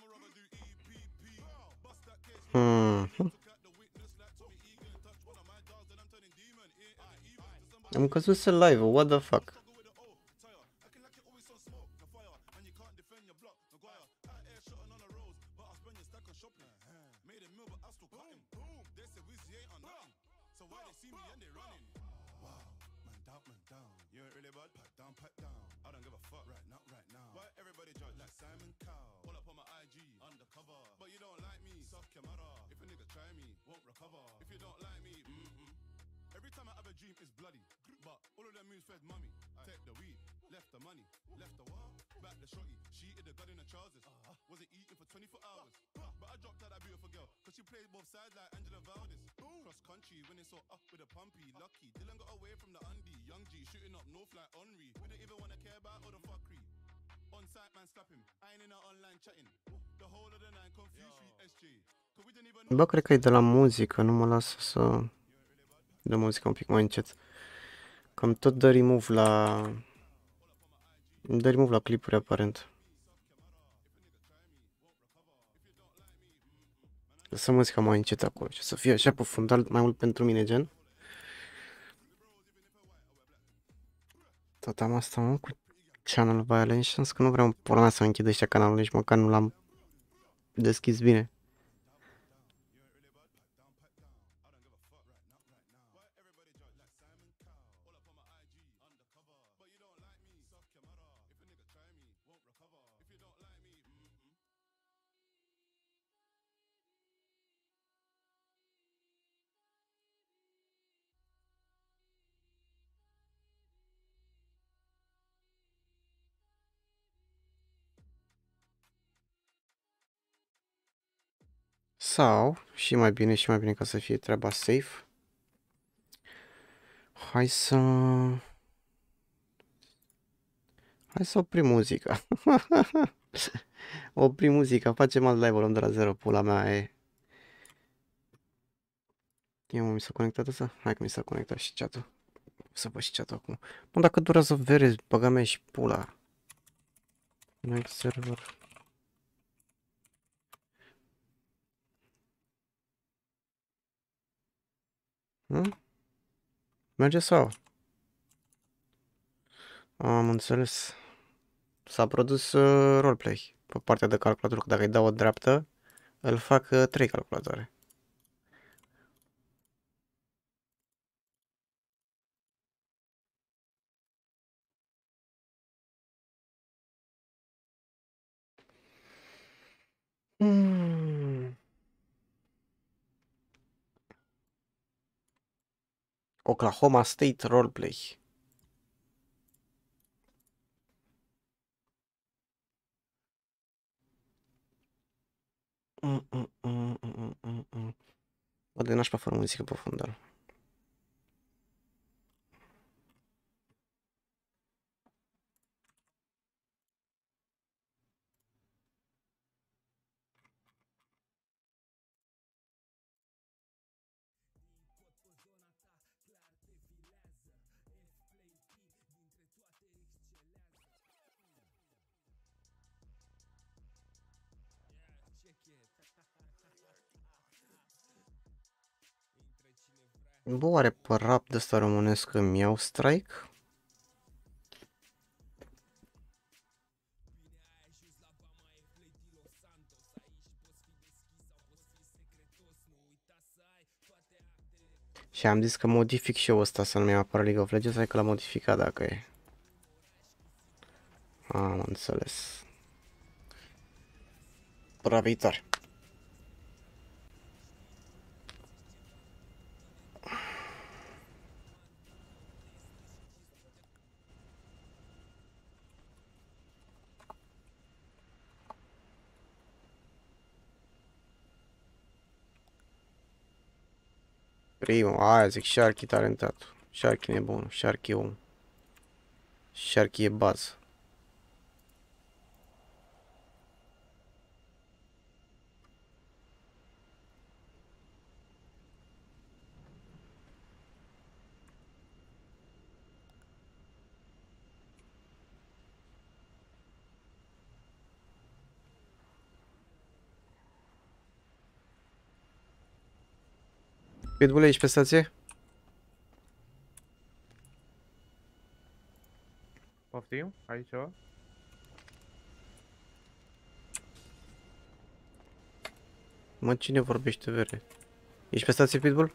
Am căzut să live, what the fuck? Bă, cred că e de la muzică, nu mă lasă să... De muzică un pic mai încet. Cam tot dă remove la... Dă remove la clipuri, aparent. Lăsă muzica mai încet acolo, să fie așa pe fundal mai mult pentru mine, gen. Tot am asta, mă, cu Channel Violations, că nu vreau pula mea să închid ăștia canalul, nici măcar nu l-am deschis bine. Sau, și mai bine ca să fie treaba safe. Hai să... Hai să oprim muzica. Oprim muzica, facem alt live, o luăm de la zero, pula mea e. Ia mă, mi s-a conectat asta? Hai că mi s-a conectat și chat-ul. Să văd și chat-ul acum. Mă, dacă durează vere, băga mea și pula. Next server. Merge sau? Am înțeles. S-a produs roleplay pe partea de calculator, că dacă îi dau o dreaptă, îl fac 3 calculatoare. Oklahoma State roleplay. Bă, de nașpa fără muzică pe fundal. Bă, oare pe rap de ăsta românesc îmi iau strike? Și am zis că modific și eu ăsta să nu mi apară League of Legends, hai că l-am modificat dacă e. Am înțeles. Până viitoare. Primul, aia zic, Sharky talentat. Sharky nebun, Sharky om. Sharky e bază. Pitbull, ești pe stație? Poftim? Ai ceva? Mă, cine vorbește, vere? Ești pe stație, Pitbull?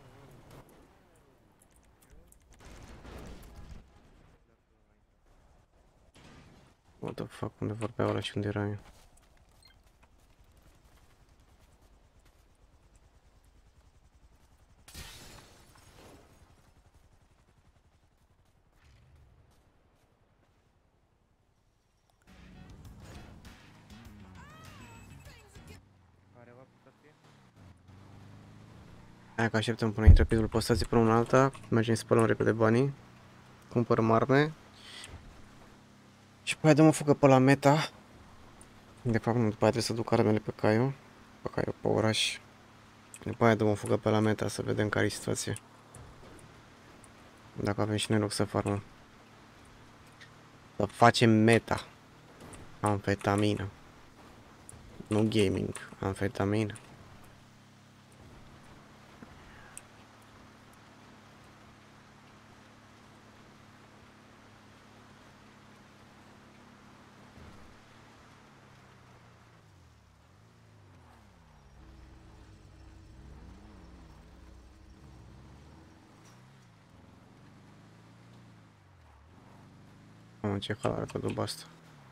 What the fuck, unde vorbea ăla și unde eram eu? Careva pe stație? Hai că așteptăm până intră Pitbull pe stație până una alta. Mergem să spălăm repede banii. Cumpărăm arme. Și pe aia dăm o fugă pe la meta. De fapt, nu, după aia trebuie să duc armele pe Caio. Pe Caio, pe oraș. După aia dăm o fugă pe la meta să vedem care e situația. Dacă avem și noi loc să farmăm. Să facem meta. Amfetamină. Nu gaming, amfetamină. Mamă, ce hal arată duba asta.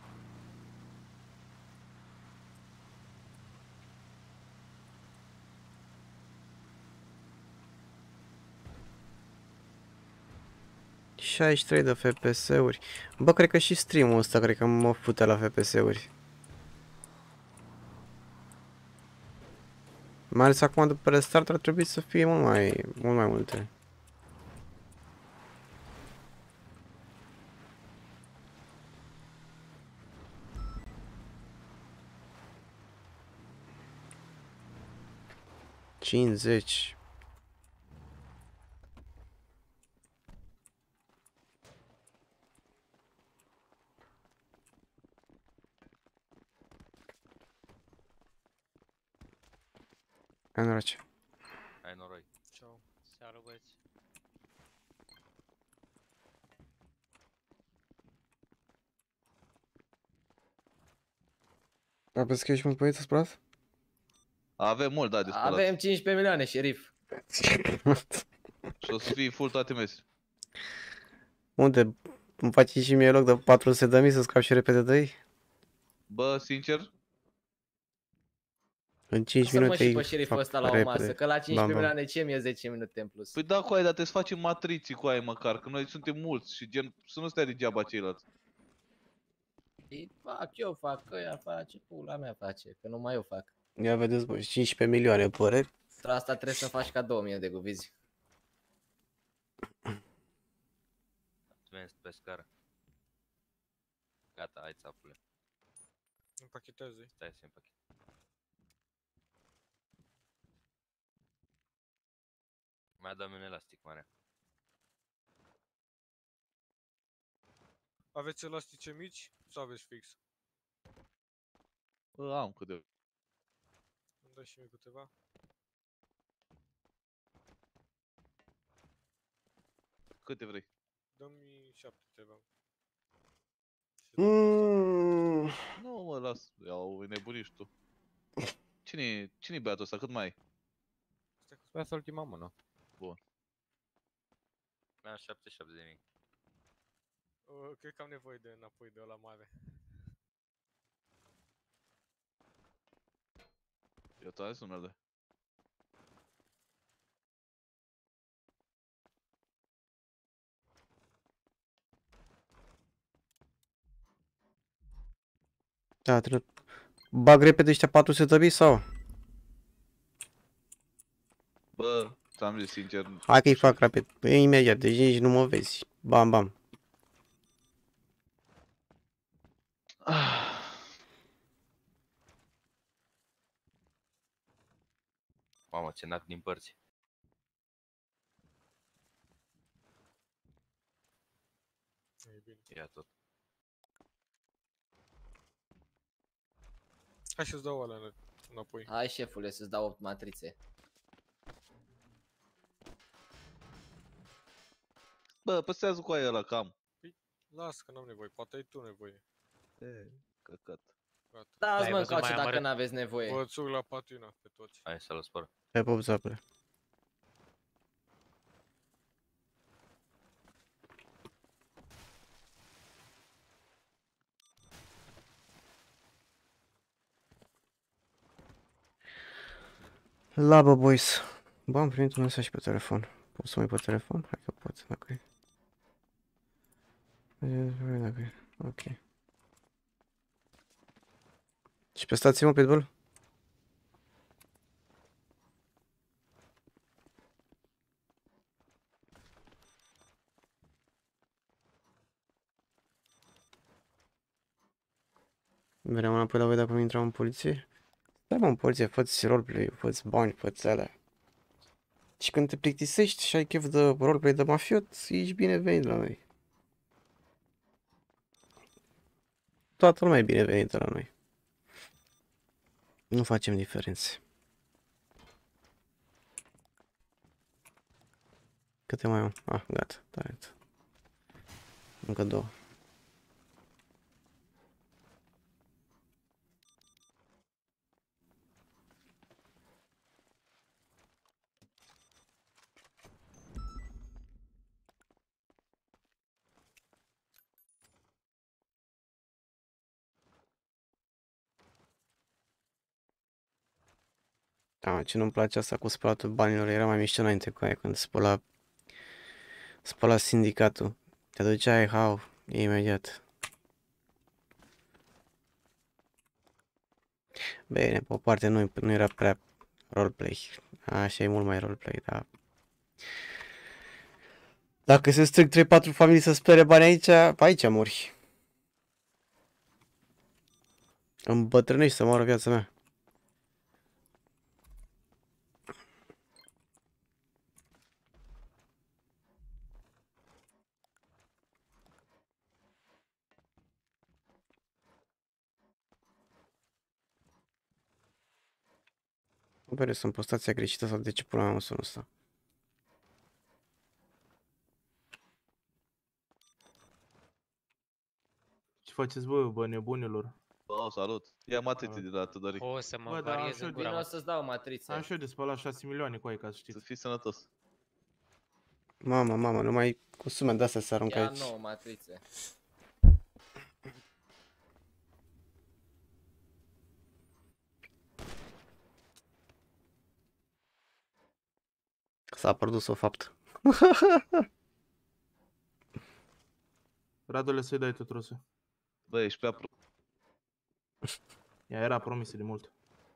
...63 de FPS-uri. Bă, cred că și stream-ul ăsta, cred că mă fute la FPS-uri. Mai ales acum după restart ar trebui să fie mult mai multe. ...50. Hai noroc. Hai noroi. Ciao. Seară, băieți. Aveți că ești mult băieți spălat? Avem mult, da, de spălat. Avem 15 milioane, șerif. Și o să fii full toate mese. Unde? Îmi faci și mie loc de 400.000 să scap și repede de ei? Bă, sincer, În 5 Să mă minute și pe îi șeriful fac ăsta la o repede. masă, că la 15 Bam, bam. milioane ce mi-e 10 minute în plus? păi da, cu aia, dar trebuie să facem matriții cu aia măcar, că noi suntem mulți și gen, să nu stai degeaba ceilalți. Ei, fac, eu fac, că ea face, pula mea face, că numai eu fac. Ia vedeți, bă, 15 milioane păreri. Pentru asta trebuie să faci ca 2000 de guvizi. Mulțumesc pe scară. Gata, hai țapule. Împachetează-i. Stai să împachet. Mai dă-mi un elastic mare. Aveți elastice mici sau aveți fix? Bă, am câte. Îmi dai și mie câteva. Câte vrei? Dă-mi 7 ceva. Mm. Nu, mă, las. Iau, nebunit și tu. Cine-i băiatul ăsta? Cât mai ai? Stai să ultima mână. Mi-am 77.000. Cred că am nevoie de înapoi de ăla mare. Eu tare sunele. Da, trebuie... Bag repede ăștia 400.000 sau? Bă, ți-am zis sincer. Hai că-i fac rapid. Păi, imediat, deci nici nu mă vezi. Bam, bam. Mamă, ce nac din părți. E bine. Ia tot. Hai să-ți dau ăla înapoi. Hai, șefule, să-ți dau 8 matrițe. Bă, păstrează cu aia ăla cam. Lasă că n-am nevoie, poate ai tu nevoie. Căcat. Gata. Da, ai mă văzut încoace mai dacă amărât? n-aveți nevoie. Vă țug la patina pe toți. Hai să-l spăr. Pe pop zapele. Laba boys. Bă, am primit un mesaj pe telefon. Pot să mai pe telefon? Hai că pot, dacă e. Dacă e. Ok. Și pe stație, mă, Pitbull? Veneam înapoi la voi dacă mi intram în poliție? Stai, mă, în poliție, fă-ți roleplay, fă-ți bani, fă-ți alea. Și când te plictisești și ai chef de roleplay de mafiot, ești binevenit la noi. Toată lumea e binevenită la noi. Nu facem diferențe. Câte mai am? Ah, gata, talent. Încă două. Da, ce nu-mi place asta cu spălatul banilor, era mai mișto înainte cu aia, când spăla sindicatul. Te duceai, hau, imediat. Bine, pe o parte nu era prea roleplay. Așa e mult mai roleplay, dar... Dacă se strâng 3-4 familii să spere bani aici, aici mori. Îmbătrânești să moară viața mea. Bine, sunt pe stația greșită sau de ce pula mea mă sună ăsta? Ce faceți, bă, nebunilor? Oh, salut. Ia matrițe de la Tudoric. O să mă Bă, dar variez așa în gura, Vino mă. să-ți dau matrițe. Am și eu de spălat 6 milioane cu ai, ca să Să știți. fii sănătos. Mamă, numai cu sume de-astea se aruncă Ia aici. 9 matrițe. S-a produs o faptă. Radule, să-i dai tot rosă. Bă, ești prea Ea era promisă de mult.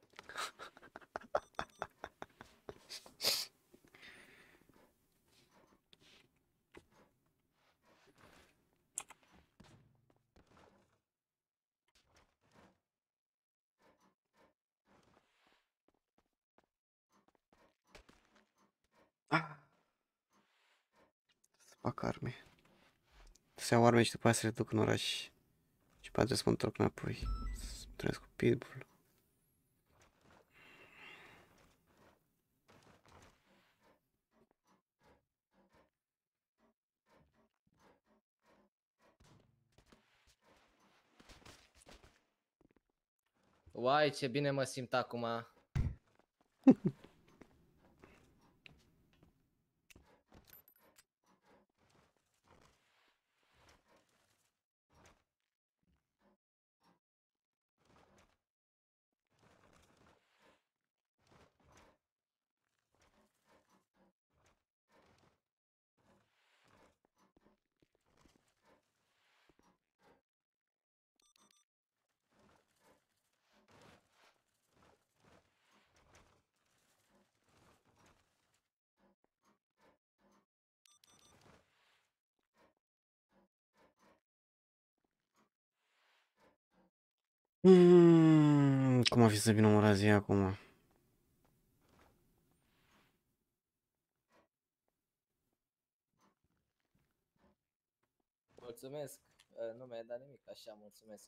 Să fac arme. Să iau arme și după aceea să le duc în oraș. Și pe aceea să mă întorc înapoi. Să trăiesc cu Pitbull. Uai, ce bine mă simt acum. Cum ar fi să vină o razie acum? Mulțumesc. Nu mi-ai dat nimic, așa, mulțumesc.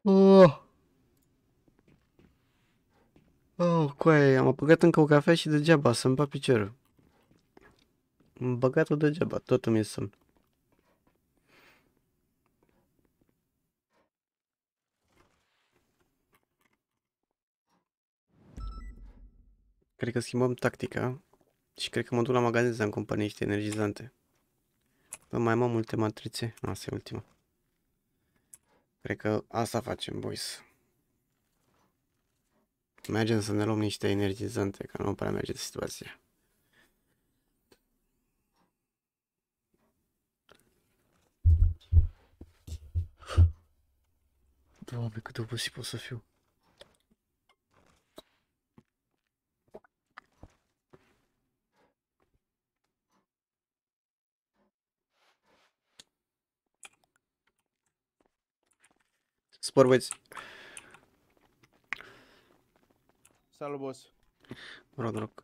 Oh, oh, coaie, am apucat încă o cafea și degeaba, să-mi bat piciorul. Am băgat-o degeaba, tot îmi e somn. Cred că schimbăm tactica și cred că mă duc la magazin să-mi cumpăr niște energizante. Bă, mai am multe matrițe. Asta e ultima. Cred că asta facem, boys. Mergem să ne luăm niște energizante, că nu prea merge situația. Doamne, cât de obosit pot să fiu. Spor, băieți. Salut, boss. Rog, rog.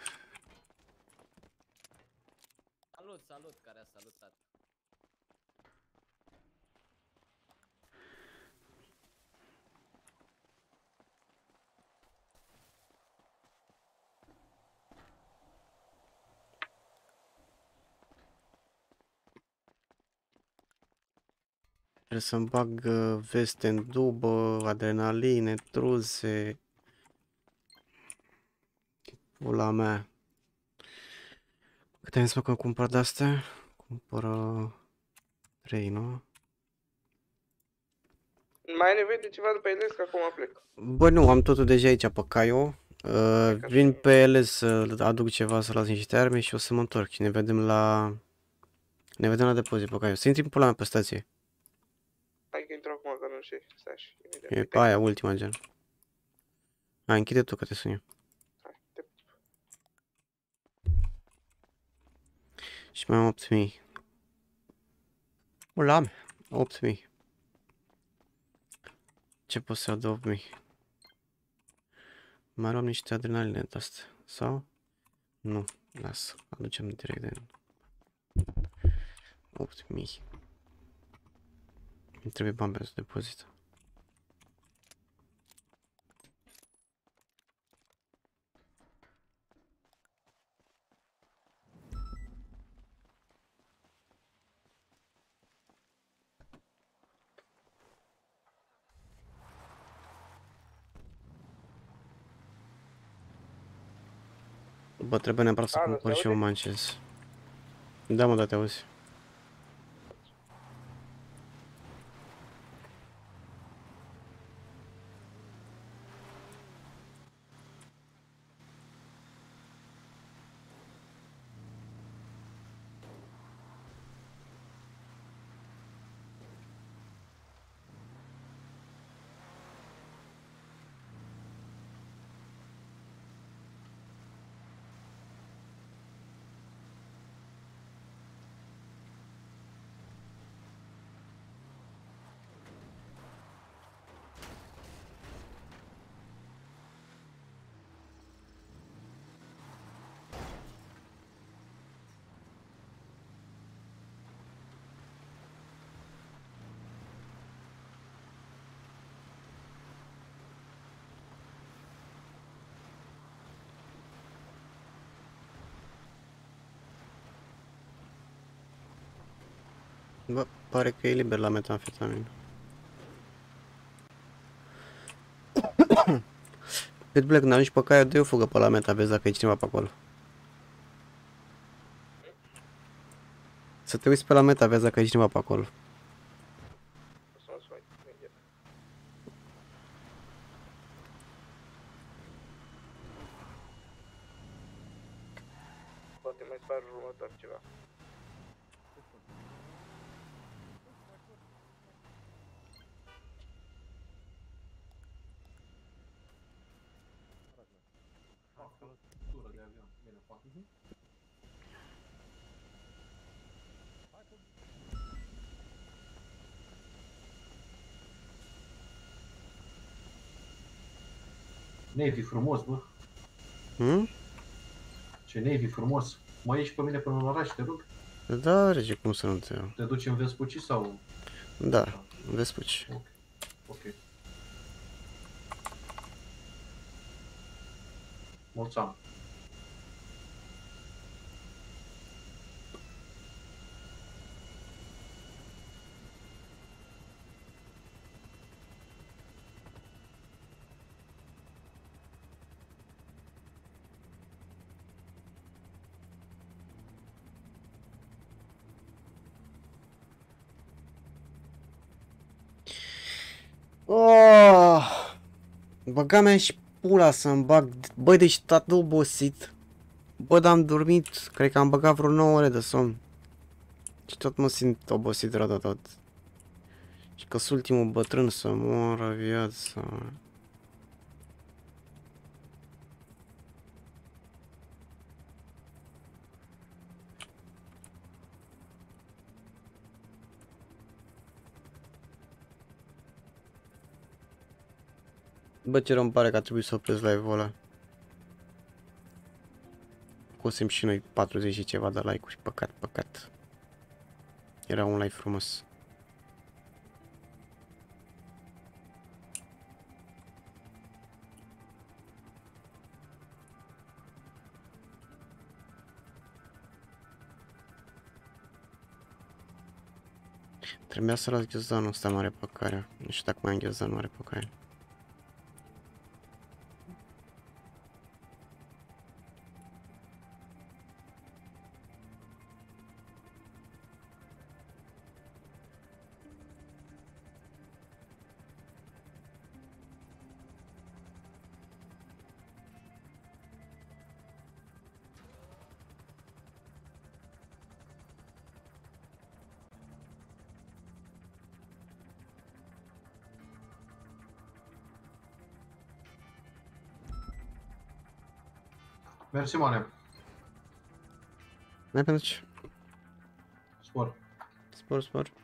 Salut, salut, care a salutat. Trebuie să-mi bag veste în dubă, adrenaline, truze. Pula mea. Câte am zis, mă, că cumpăr de-astea? Cumpără 3, nu? Mai ai nevoie de ceva după ele, că acum plec. Bă, nu, am totul deja aici pe Caio. Vin pe ele să aduc ceva, să las niște arme și o să mă întorc. Și ne vedem la... Ne vedem la depozit pe Caio. Să intri în pula mea pe stație. Hai că intru acum, că nu știu, stai și imediat. E pe aia, ultima gen. Hai, închide tu că te sun eu. Hai, te... Și mai am 8000. Ula mea, 8000. Ce pot să iau de 8000? Mai luăm niște adrenaline de astea. Sau? Nu, lasă. Aducem direct de 8000. Îmi trebuie bani pentru depozit. Bă, trebuie neapărat să Alo, cumpăr se și eu aude? manches. Da, mă, da, te auzi. Bă, pare că e liber la metamfetamină. Cât plec, când ajungi pe Caio, dă-i o fugă pe la meta, vezi dacă e cineva pe acolo. Să te uiți pe la meta, vezi dacă e cineva pe acolo. O să mă sun imediat. Poate mai spar următor ceva. Navy frumos, bă. Ce Navy frumos. Mai ieși pe mine până în oraș, te rog? Da, rege, cum să nu te iau? Te duci în Vespucci sau? Da, Vespucci. Ok. Mulți ani. Oh! Băga mea și pula să-mi bag. Băi, deci tot obosit. Bă, dar am dormit. Cred că am băgat vreo 9 ore de somn. Și tot mă simt obosit rău de tot. Și că sunt ultimul bătrân să moară viața. Bă, ce rău îmi pare că a trebuit să opresc live-ul ăla. Cosem și noi 40 și ceva de like-uri, păcat, păcat. Era un live frumos. Trebuia să las ghiozdanul ăsta mare pe care. Nu știu dacă mai am ghiozdan mare pe care. Mersi, mare. N-ai pentru ce? Spor. Spor, spor.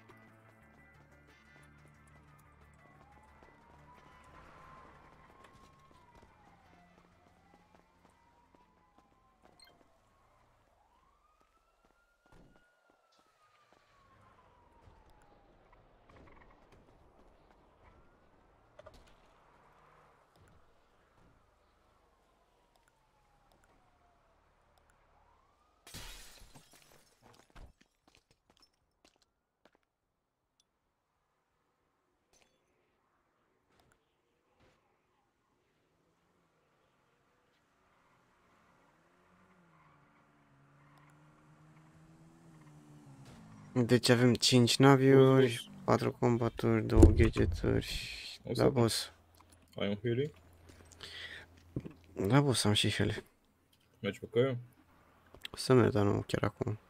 Deci avem 5 naviuri, 4 combaturi, 2 gadgeturi. Da, boss. Ai un healing? Da, boss, am și hele. Mergi pe căia? Să merg, dar nu chiar acum.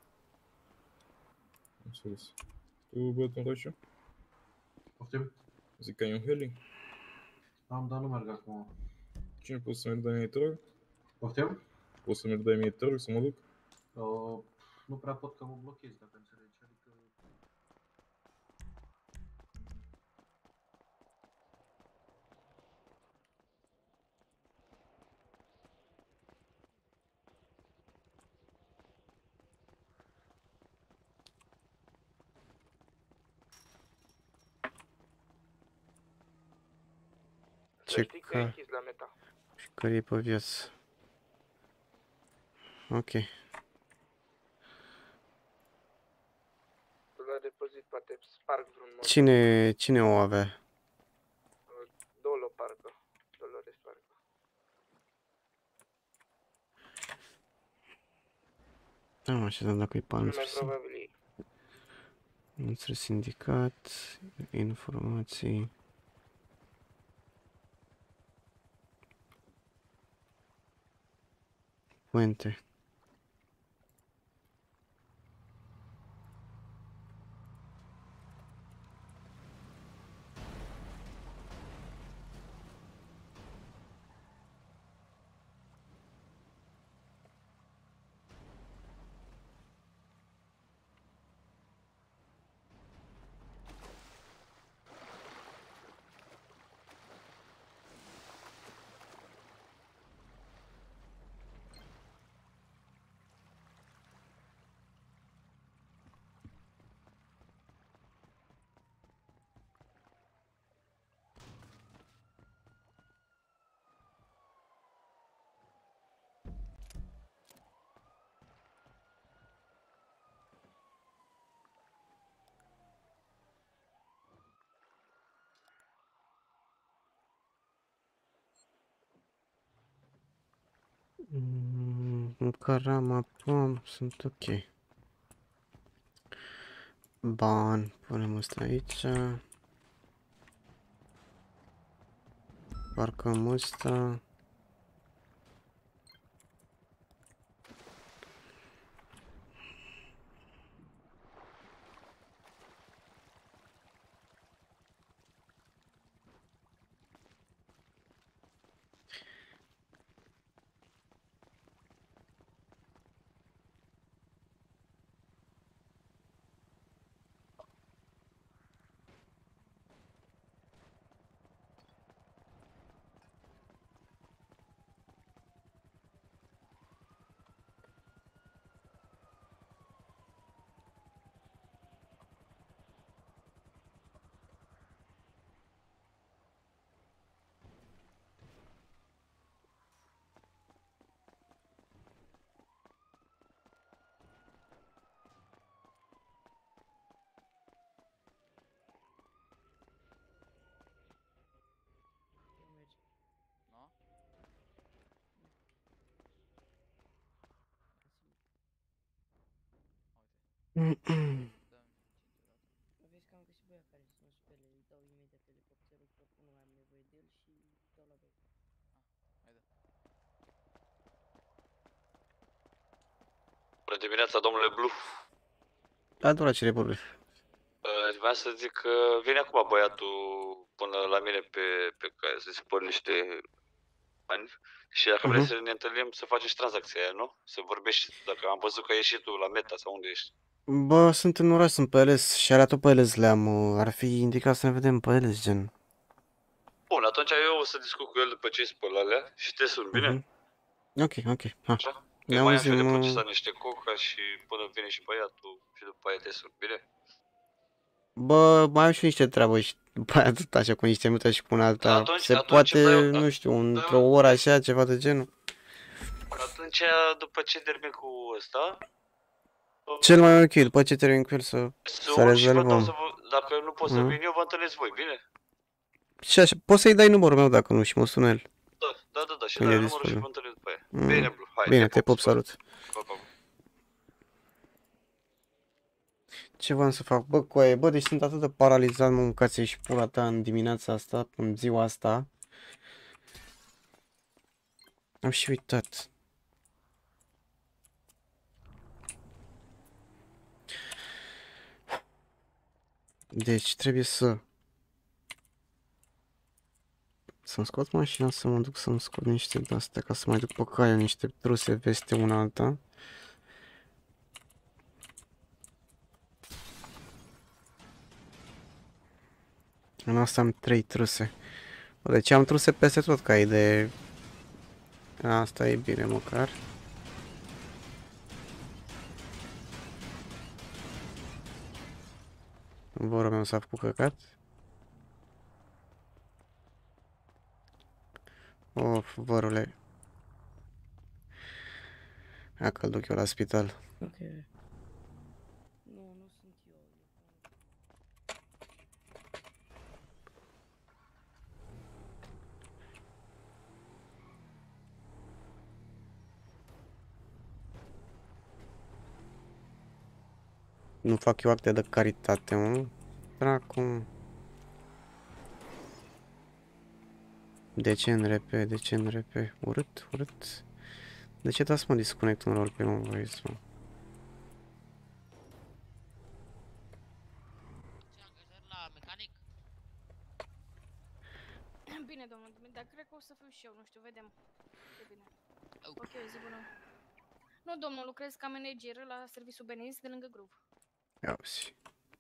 Înțeles. Tu, băiatul roșu? Poftim? Zic că ai un healing? Am, dar nu merg acum. Cine poți să mergi de mine, te rog? Poftim? Poți să mergi de mine, te rog, să mă duc? Nu prea pot că mă blochez, dacă înțelegi. Adică... Să știi că e închis la meta. Și care e pe viață. Ok. La depozit poate sparg vreun mod. Cine o avea? Dolo parcă. Dolores parcă. Da, mă așezam dacă e pe Cel mai anunțuri. probabil ei. Anunțuri sindicat, informații. Puente. În Carama, pom, sunt ok. Bun, punem asta aici. Parcăm asta. Vezi că am găsit băiat care să nu spele, îi dau imediat elicopterul, că oricum nu mai am nevoie de el și dau la băiat. Bună dimineața, domnule Blue. Adora ce republic. Vreau să zic că vine acum băiatul până la mine pe care să spun niște bani și dacă vrei să ne întâlnim să facem și tranzacția aia, nu? Să vorbești, dacă am văzut că ești și tu la Meta sau unde ești. Bă, sunt în oraș, sunt pe LS și alea tot pe LS le-am. Ar fi indicat să ne vedem pe LS, gen. Bun, atunci eu o să discut cu el după ce îi spăl alea și te sun, bine? Ok, ok, ha. Așa? Ne Mai am și eu de auzim, procesat niște coca și până vine și băiatul și după aia te sun, bine? Bă, mai am și niște treabă și după aia tot așa cu niște minute și cu una alta. Se poate, nu știu, într-o oră așa, ceva de genul. Atunci, după ce termin cu ăsta, Cel mai ok, după ce termin cu el să sun și vă dau să rezolvăm. vă, dacă nu pot să vin eu, vă întâlnesc voi, bine? Și așa, poți să-i dai numărul meu dacă nu și mă sună el. Da, și Când dai e numărul și disponibil. vă întâlnesc după aia. Bine, Blue, hai, Bine, te pup, salut. Pa, pa. Ce vreau să fac? Bă, coaie, bă, deci sunt atât de paralizat, mă, mâncați și pula ta în dimineața asta, în ziua asta. Am și uitat. Deci trebuie să-mi scot mașina, să mă duc să-mi scot niște de-astea, ca să mai duc pe caie niște truse peste una alta. În asta am 3 truse. Bă, deci am truse peste tot ca idee. Asta e bine măcar. Vorul meu s-a făcut căcat. Of, vărule. Hai că-l duc eu la spital. Ok. Nu, nu sunt eu. Nu fac eu acte de caritate, mă. Dracu. De ce în RP? De ce în RP? Urât, urât. De ce dați mă disconnect un rol pe mă voice, mă? Bine, domnul Dimitri, dar cred că o să fiu și eu, nu știu, vedem. E bine. Ok, zi bună. Nu, domnul, lucrez ca manager la serviciul Benis de lângă Groove. Auzi.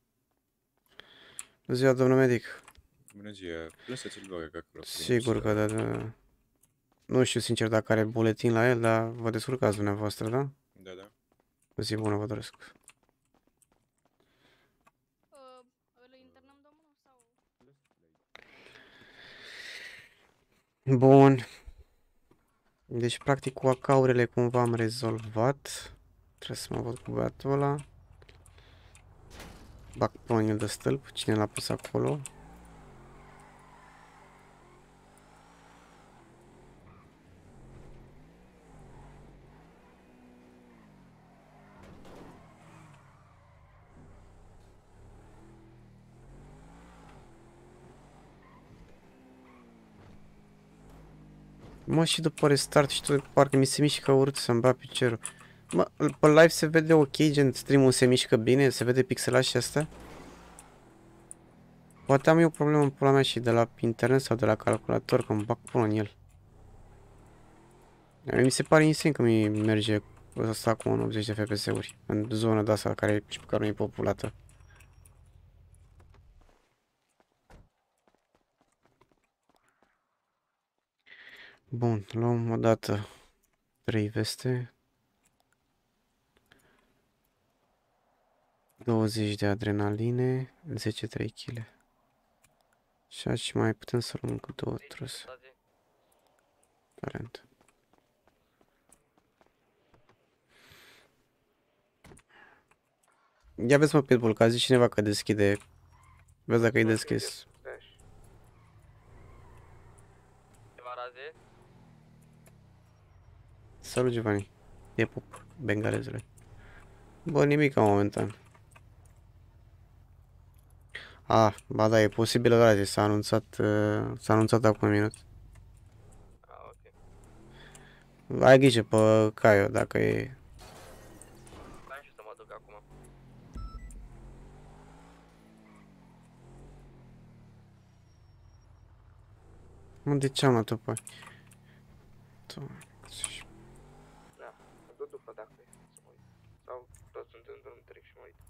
Bună ziua, domnul medic. Bună ziua, lăsați-l vă acolo. Sigur că da, da. Nu știu sincer dacă are buletin la el, dar vă descurcați dumneavoastră, da? Da. O zi bună vă doresc. Îl internăm, domnul, sau? Bun. Deci, practic, cu acaurele cumva am rezolvat. Trebuie să mă văd cu băiatul ăla. Bag panel de stâlp. Cine l-a pus acolo? Mă, și după restart și tot, parcă mi se mișcă urât să-mi bat piciorul. Mă, pe live se vede ok, gen stream-ul se mișcă bine, se vede pixelat și asta? Poate am eu o problemă în pula mea și de la internet sau de la calculator, că îmi bag până în el. Mi se pare insane că mi merge asta cu 80 de FPS-uri în zona de asta care nu e populată. Bun, luăm o dată 3 veste. 20 de adrenaline, 10 3 kg. Și mai putem să luăm încă 2 truse. Talent. Ia vezi, mă, Pitbull, că a zis cineva că deschide. Vezi dacă e deschis. Salut, Giovanni. E pup, bengalezule. Bă, nimic momentan. Ah, ba da, e posibilă, da, s-a anunțat acum un minut. Ai grijă pe Caio, dacă e... Mă, de ce am luat-o pe... Da, tot după dacă e să mă uit. Sau toți sunt în drum, trec și mă uit.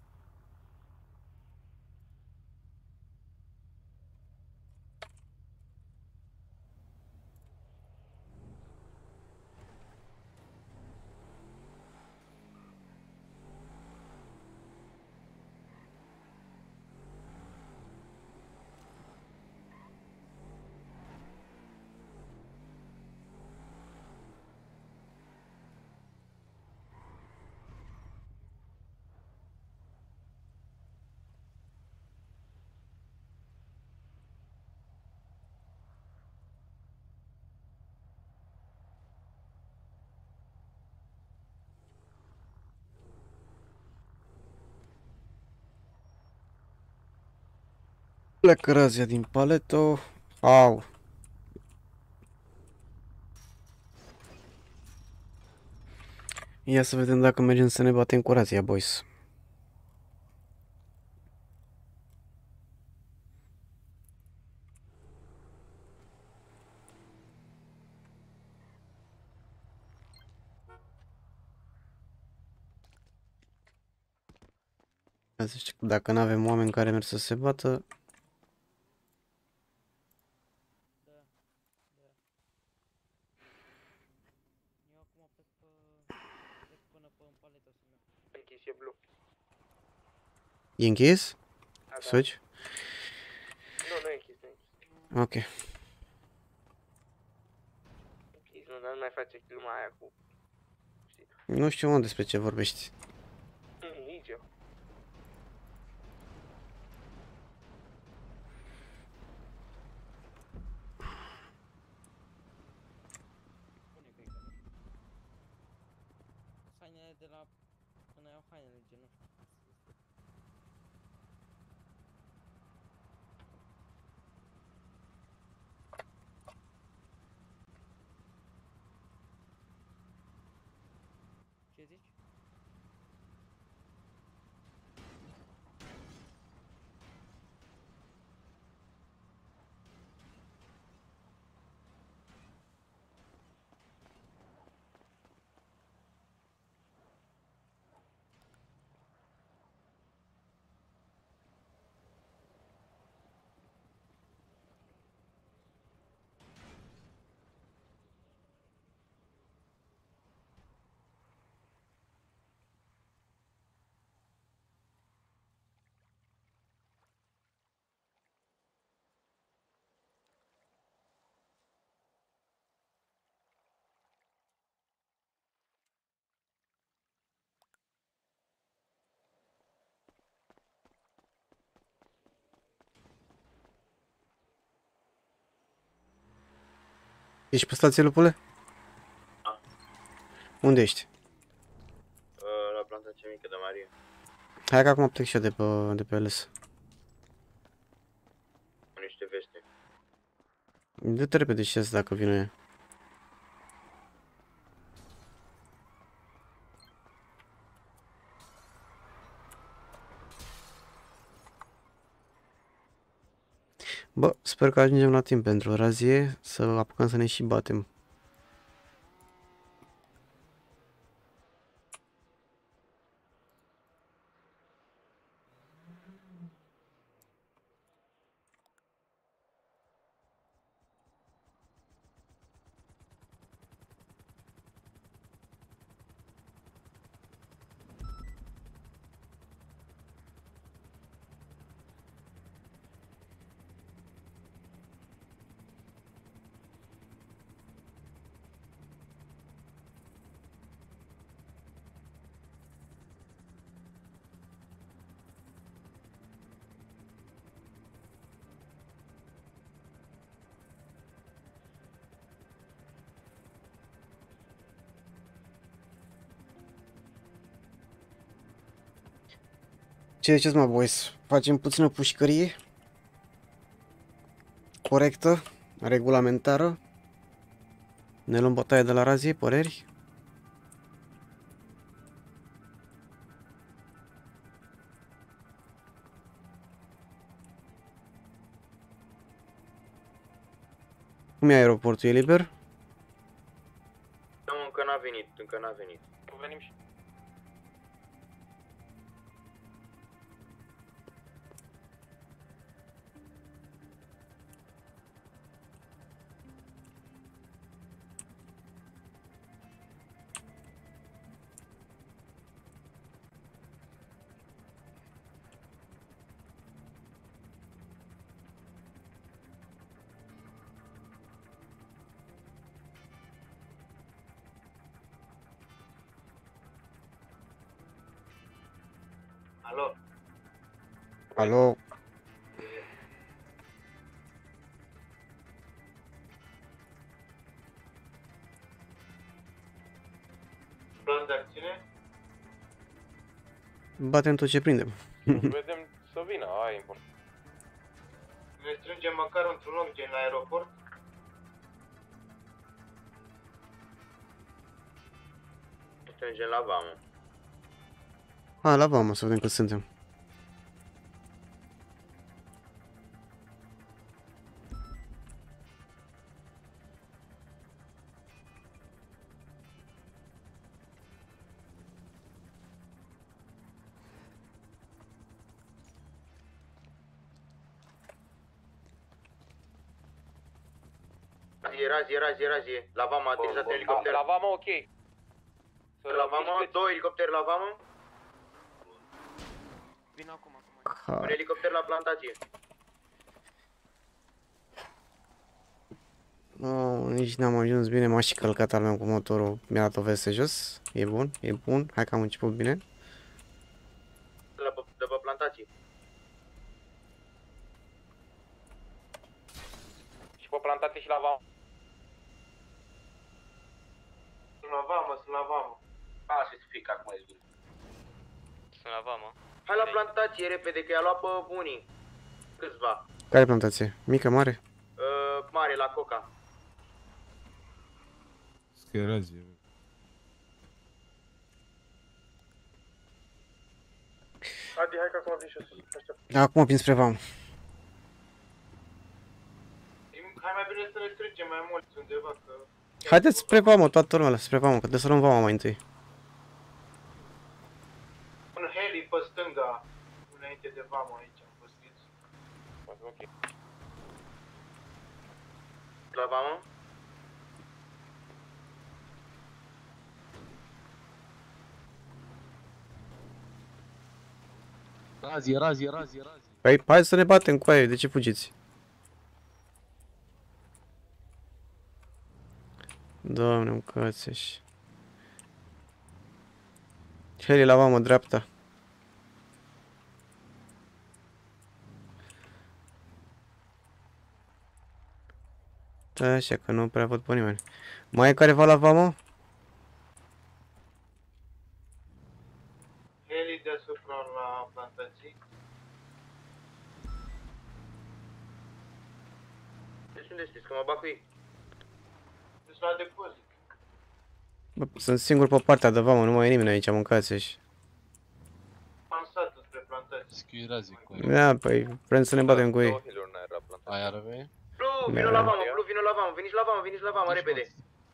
Pleacă razia din paleto. Au. Ia să vedem dacă mergem să ne batem cu razia, boys. Zice că dacă nu avem oameni care merg să se bată... Închis, e blu. E închis? Da, da. Switch? Nu e închis, nu e închis. Ok. Închis, nu, dar nu mai face gluma aia cu... Nu știu, mă, despre ce vorbești. Nici eu. Hainele de la... Până iau hainele, gen, nu știu. Ce zici? Ești pe stație, lupule? Da. Unde ești? La planta cea mică de Maria. Hai că acum plec și eu de pe LS. Cu niște veste. Du-te repede și asta dacă vine ea. Bă, sper că ajungem la timp pentru razie, să apucăm să ne și batem. Ce ziceți, mă, boys? Facem puțină pușcărie corectă, regulamentară. Ne luăm bătaie de la razie, păreri? Cum e aeroportul? E liber? Nu, încă n-a venit, încă n-a venit. Venim și... Alo? Alo? Plan de acțiune? Batem tot ce prindem. Vedem să vină, aia e important. Ne strângem măcar într-un loc gen la aeroport? Ne strângem la vamă. Ha, la vamă, să vedem cât suntem. Razie. La vamă a aterizat elicopter. La vamă, ok. La vamă, 2 elicopteri la vamă. Vin acum. Un elicopter la plantație. Oh, nici n-am ajuns bine, m-a și călcat al meu cu motorul. Mi-a dat o veste jos. E bun, e bun. Hai că am început bine. De pe plantație. Și pe plantație și la vamă. Sunt la vamă. A, să fie că acum e bine. Sunt la vamă. Hai la plantație repede, că i-a luat pe bunii. Câțiva. Care plantație? Mică, mare? Mare, la Coca. Scrie razie. Adi, hai că acum vin și eu sus. Acum vin spre vamă. Hai mai bine să ne strângem mai mulți undeva, că... Haideți spre vamă, toată lumea, spre vamă, că trebuie să luăm vama mai întâi. Un heli pe stânga, înainte de vamă aici, am văzut. Ok. La vamă? Razie. Păi, hai să ne batem cu aia, de ce fugiți? Doamne, mâncați-și. Heli la vamă, dreapta. Da, așa că nu prea văd pe nimeni. Mai e careva la vamă? Heli deasupra la plantații. Deci unde știți, că mă bag cu ei? Deci la depozit. Bă, sunt singur pe partea de vamă, nu mai e nimeni aici, mâncați-și. Am stat spre plantații. Scrie razie cu Da, păi, vrem să ne batem cu ei. Două hiluri n-ai la plan. Aia rămâne? Blue, vino la vamă, Blue, vino la vamă, veniți la vamă, repede.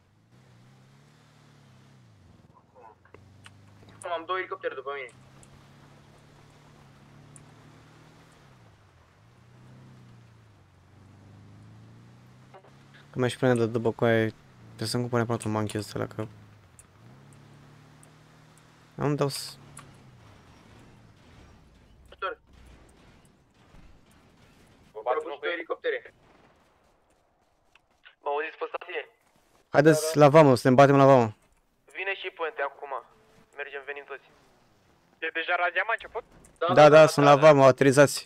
Am 2 elicoptere după mine. Că mi-aș prinde de după coaie, trebuie să-mi cumpăr neapărat un monkey ăsta la cap. Am dau Au 2 elicoptere. Mă auziți pe stație? Haideți la vamă, să ne batem la vamă. Vine și Puente acum. Mergem, venim toți. E deja radia a început? Da, sunt la vamă, aterizați.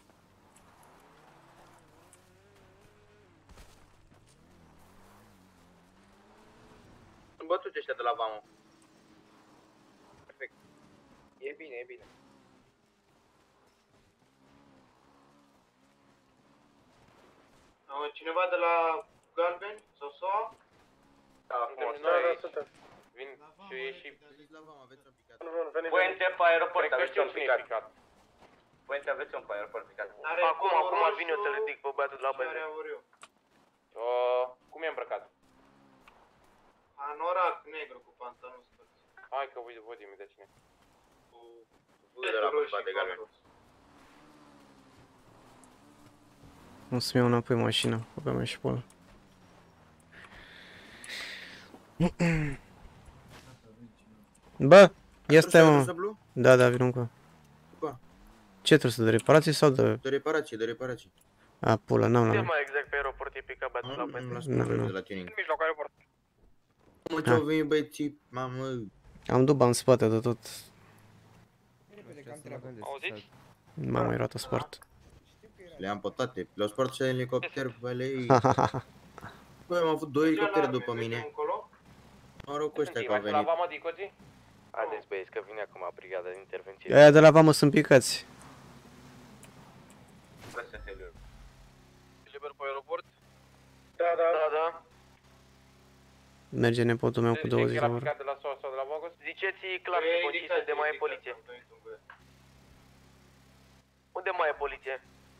Sunt bătuți ăștia de la vamă. Perfect. E bine, e bine. Cineva de la Galben sau SOA? Da, frumos, vin și e și... Puente pe aeroport, aveți un picat. Puente, aveți un pe aeroport picat. Acum vin eu să-l ridic pe băiatul de la Puente. Cum e îmbrăcat? Anorac negru cu pantaloni scurți. Hai că văd imediat cine. Cu vâră la spate galben. O să-mi iau înapoi mașina, băga mea și pe ăla. Bă, este mă. Da, vin încă. Ce trebuie să de reparații sau de... De reparații. A, pula, n-am la mine. mai exact pe aeroport e picat băiatul la Puente. Nu. De la tuning. În mijloc aeroport. Mă, ce-au venit băieții, mamă. Am duba în spate de tot. Auziți? M-am mai roată spart. Le-am pe toate. Le-au spart și elicopter, bă, lei. Băi, am avut 2 elicoptere după mine. Mă rog cu ăștia că au venit. Haideți băieți că vine acum brigada de intervenție. Aia de la vamă sunt picați. Liber pe aeroport? Da. Merge nepotul meu cu 20 de ore. Ziceți clar și concis unde mai e poliție. Unde mai e poliție?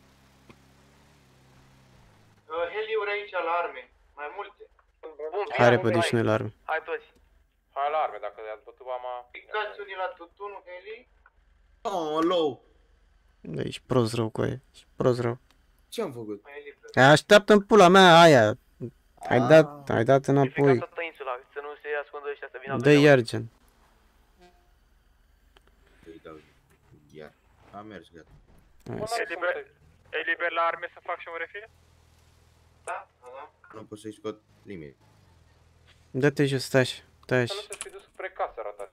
Heliuri aici la arme, mai multe. Bun, Hai repede și noi la arme. Hai toți. Hai la arme, dacă i-ați bătut mama... Picați unii la tutunul, Heli? Oh, low. Da, ești prost rău cu aia. Ești prost rău. Ce am făcut? Așteaptă-mi pula mea aia. Ai dat înapoi. Toată insula, să nu se ascundă ăștia, să vină... Dă-i Argen. Iar. A mers, gata. E liber la arme să fac și un refil? Da. Nu pot să-i scot limit. Dă-te jos, stai. Să nu se fi dus spre casă, ratat.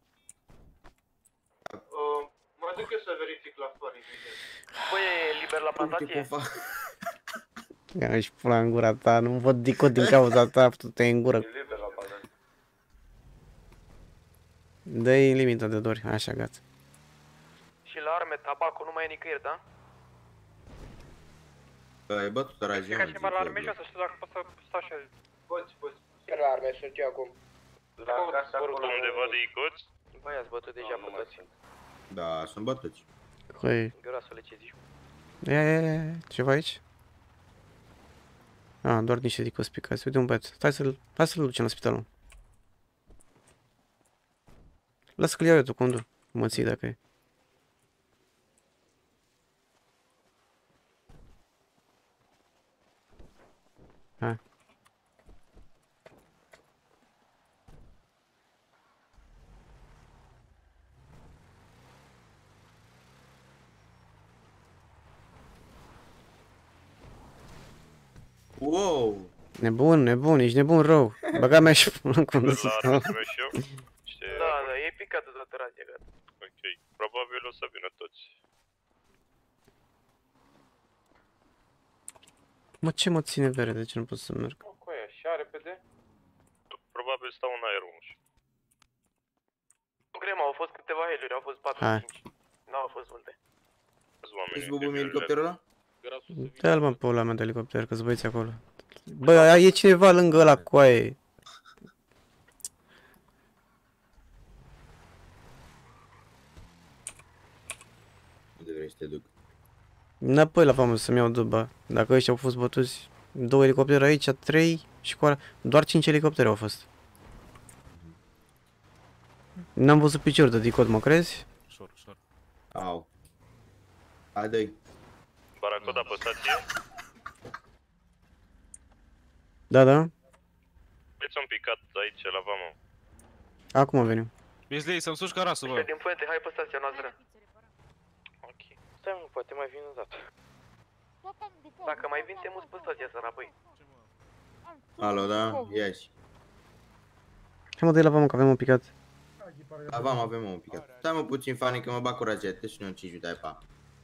Mă duc eu să verific la Florin. Băi, e liber la plantație? Ia-și pula în gura ta, nu văd dicot din cauza ta, tu te-ai în gură. E liber la plantație. Dă-i limita de dori, așa, gata. Și la arme, tabacul nu mai e nicăieri, da? Ai bătut razion. Ca cineva la arme și o să știu dacă pot să stau și eu. Poți. La arme sunt eu acum. La casa acolo undeva de icoți? Băi, ați bătut deja pe toți. Da, sunt bătuți. Coi. Gărasule, ce zici? Ia, ceva aici? Ah, doar niște dicoți picați. Uite un băiat. Hai să-l ducem la spital. Lasă că-l iau eu tu, condu. Mă ții dacă e. Hai. Wow! Nebun, ești nebun rău. Băga mea și până cum să stau. Da, e picat de toată radia, gata. Ok, probabil o să vină toți. Mă, ce mă ține vere? De ce nu pot să merg? Cu aia, așa repede? Probabil stau în aer unul. Nu greu, au fost câteva heliuri, au fost 4-5. N-au fost multe. Ești bubul meu elicopterul ăla? Dă-l mă pe ăla mea de elicopter, că-s băieți acolo. Bă, e cineva lângă ăla cu aia. Unde vrei să te duc? Înapoi la vamă să-mi iau dubă. Dacă ăștia au fost bătuți 2 elicoptere aici, 3 și cu ala... Doar 5 elicoptere au fost. N-am văzut picior de dicot, mă crezi? Au. Haide-i. Baracoda pe stație. Da, da. Veți un picat aici la vamă. Acum venim. Beasley, să-mi suci carasul, bă. Din puente, hai pe stația noastră. Ok. Stai mă, poate mai vin odată. Dacă mai vin, te muți pe stația să înapoi. Alo, da? Ieși. Hai mă, dă-i la vamă că avem un picat. Avem un picat. Stai mă puțin, Fanny, că mă bag cu ragete și nu 5 minute, ai pa.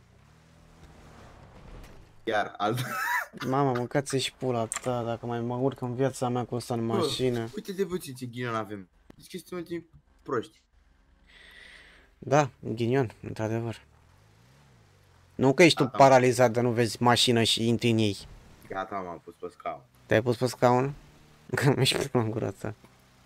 Iar alt. Mama, mâncați și pula ta dacă mai mă urc în viața mea cu ăsta în mașină. Uite-te puțin ce ghinion avem. Deci că suntem ultimii proști. Da, ghinion, într-adevăr. Nu că ești tu paralizat de nu vezi mașină și intri în ei. Gata, m-am pus pe scaun. Te-ai pus pe scaun? Că mi-ești până în gura ta.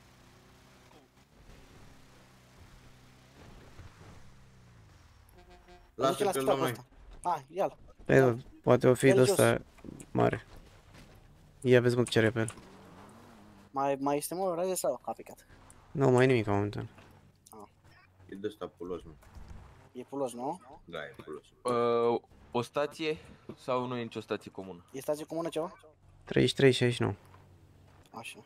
Lasă că-l dăm noi. Hai, ia-l. Păi, poate o fi de ăsta mare. Ia vezi mă ce cere pe el. Mai este mult raze sau a picat? Nu, mai nimic momentan. E de ăsta pulos, mă. E pulos, nu? Da, e pulos. O stație sau nu e nicio stație comună? E stație comună ceva? 33-69. Așa.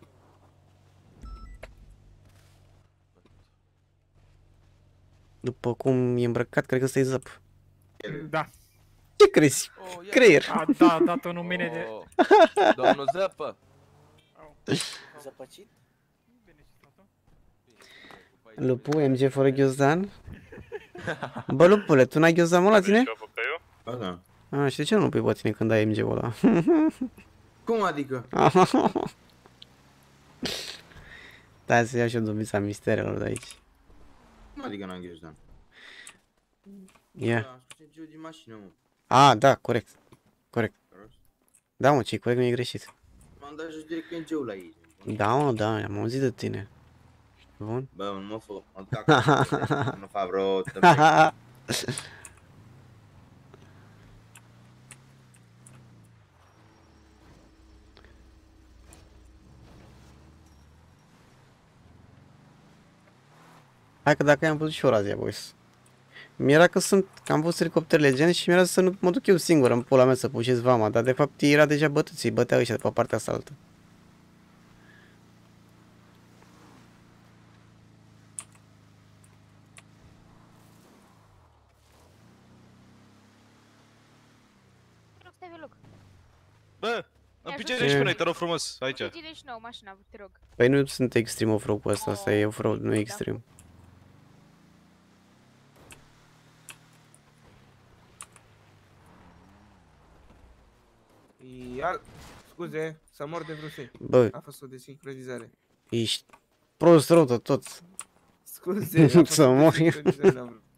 După cum e îmbrăcat, cred că ăsta e zăp. Da. Ce crezi? Creier. Da, dat un numire de... Domnul Zăpă! Zăpăcit? Lupu, MG fără ghiozdan? Bă, lupule, tu n-ai ghiozdanul la tine? Ba da. A, și de ce nu pui pe tine când ai MG-ul ăla? Cum adică? Da, să iau și o dubița misterelor de aici. Cum adică n-am ghiozdan? Ia. Da, scos din mașină, mă. A, da, corect. Corect. Da, mă, ce-i corect, nu e greșit. M-am dat jos direct PNG-ul la ei. Da, mă, da, am auzit de tine. Bun. Bă, nu mă fă, mă duc acolo, nu fac vreo... Hai că dacă am văzut și o razia, boys. Mi-era că am văzut elicopterele gen și mi-era să nu mă duc eu singur în pula mea să pușesc vama, dar de fapt era deja bătuți, îi băteau ăștia de pe partea asta altă. Bă, împinge-ne și pe noi, te rog frumos, aici. Împinge-ne și nouă mașina, te rog. Păi nu sunt extreme off-road cu asta, asta e off-road, nu e extrem. Ia, scuze, s-a mort de vreo Bă. A fost o desincronizare. Ești prost rău de tot. Scuze, a fost Să o mori. desincronizare, n-am vrut.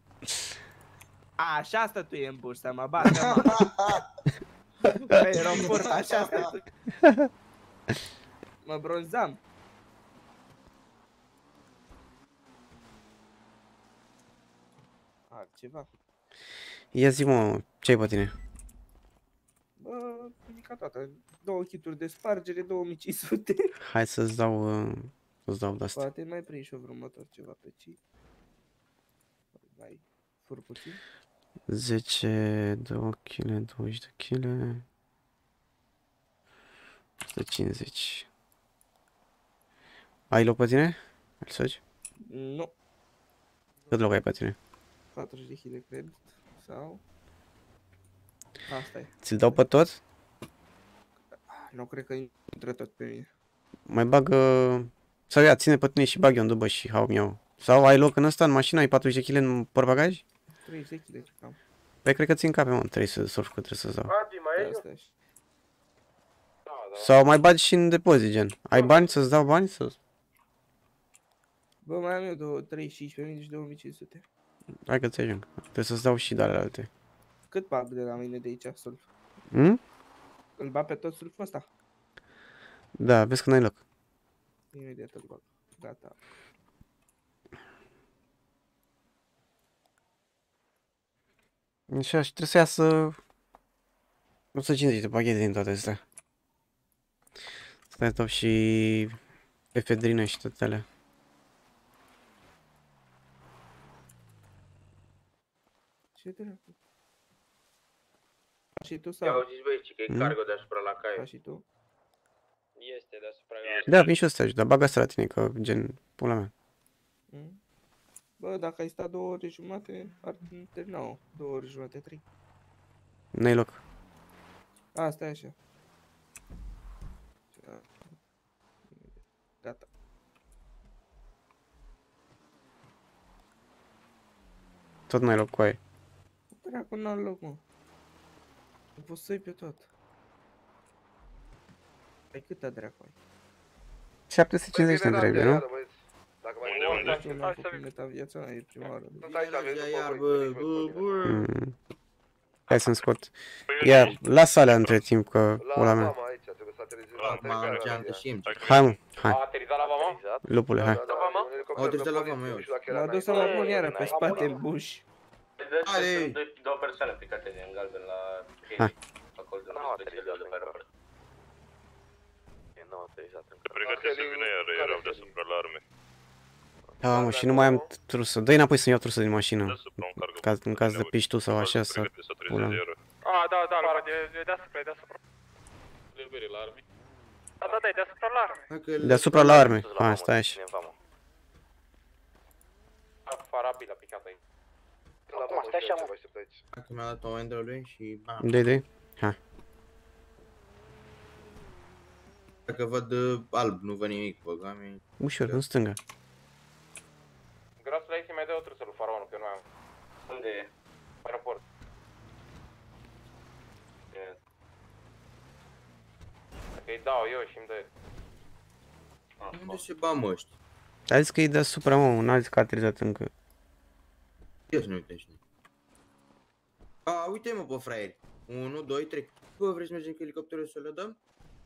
A, așa stătuie în bursă, mă bate, mă. Băi, eram furt, așa stătuie. Mă bronzam. Altceva. Ia zi mă, ce ai pe tine? Bă, nimica toată. 2 kituri de spargere, 2500. Hai să-ți dau de asta. Poate mai prind și-o următor ceva pe ci. Mai fur puțin. 10, 2 kg, 20 de kg. 150. Ai loc pe tine? Îl soci? Nu. Cât loc ai pe tine? 40 de kg, cred. Sau... Asta e. Ți-l dau pe tot? Nu cred că intră tot pe mine. Mai bagă... Sau ia, ține pe tine și bag eu în dubă și hau mi-au. Sau ai loc în ăsta, în mașină, ai 40 de kg în portbagaj? 30 de kg, cam. Păi cred că ți încape, mă, 300 surf că trebuie să-ți dau. Adi, mai e? Asta Sau mai bagi și în depozit, gen. Ai bani să-ți dau bani? Bă, mai am eu 35.000 și 2500. Hai că ți ajung. Trebuie să-ți dau și de ale alte. Cât bag de la mine de aici, sulf? Îl bag pe tot sulful ăsta? Da, vezi că n-ai loc. Imediat îl bag. Gata. Așa, și trebuie să iasă 150 de pachete din toate astea. Stai top și efedrină și toate alea. Ce dracu? Și tu Ia sau? auziți băieți, că e cargo deasupra la caie. Și tu? Este deasupra Da, vin și eu să te ajut, dar bagă asta la tine, că gen, pula mea. Bă, dacă ai stat 2 ore jumate, ar termina 2 ore jumate, 3. N-ai loc. Asta e așa. Gata. Tot n-ai loc cu aia. Dracu, n-am loc, mă. Nu poți să-i pe tot. Ai câta dracu ai? 750 ne trebuie, nu? Dacă mai nu n-am făcut meta în viața mea, e prima oară. Hai să-mi scot. Ia, lasă alea între timp, că pula mea. Hai, mă, hai. A aterizat la vama? Lupule, hai. Au aterizat la vama, eu. M-a dus să mă pun iară pe spate în buș. Sunt două persoane plecate în galben la Hai. acolo de la special de pe aeroport. Nu a aterizat încă. Pregătiți să vină iar, erau deasupra la arme. Da, mă, și nu mai am trusă. Dă-i înapoi să-mi iau trusă din mașină. În caz de piși tu sau așa, să pula mea. Da, e deasupra, e deasupra. Levere la arme. Da, e deasupra la arme. Deasupra la arme. Hai, stai așa. Farabil a picat aici. Acum, stai așa, mă. Dacă mi-a dat o wendră lui și bam. Dă-i. Hai. Dacă văd alb, nu văd nimic, băga mea. Ușor, în stânga. Grasul aici mai dă o trusă lui Faraonul, că eu nu am. Unde e? Aeroport. Dacă îi dau eu și îmi dă. Unde se bam ăștia? A zis că e deasupra, mă, n-a zis că a aterizat încă. Ia să ne uităm și noi. A, uite-mă pe fraieri. 1, 2, 3. Bă, vrei să mergem cu elicopterul să le dăm?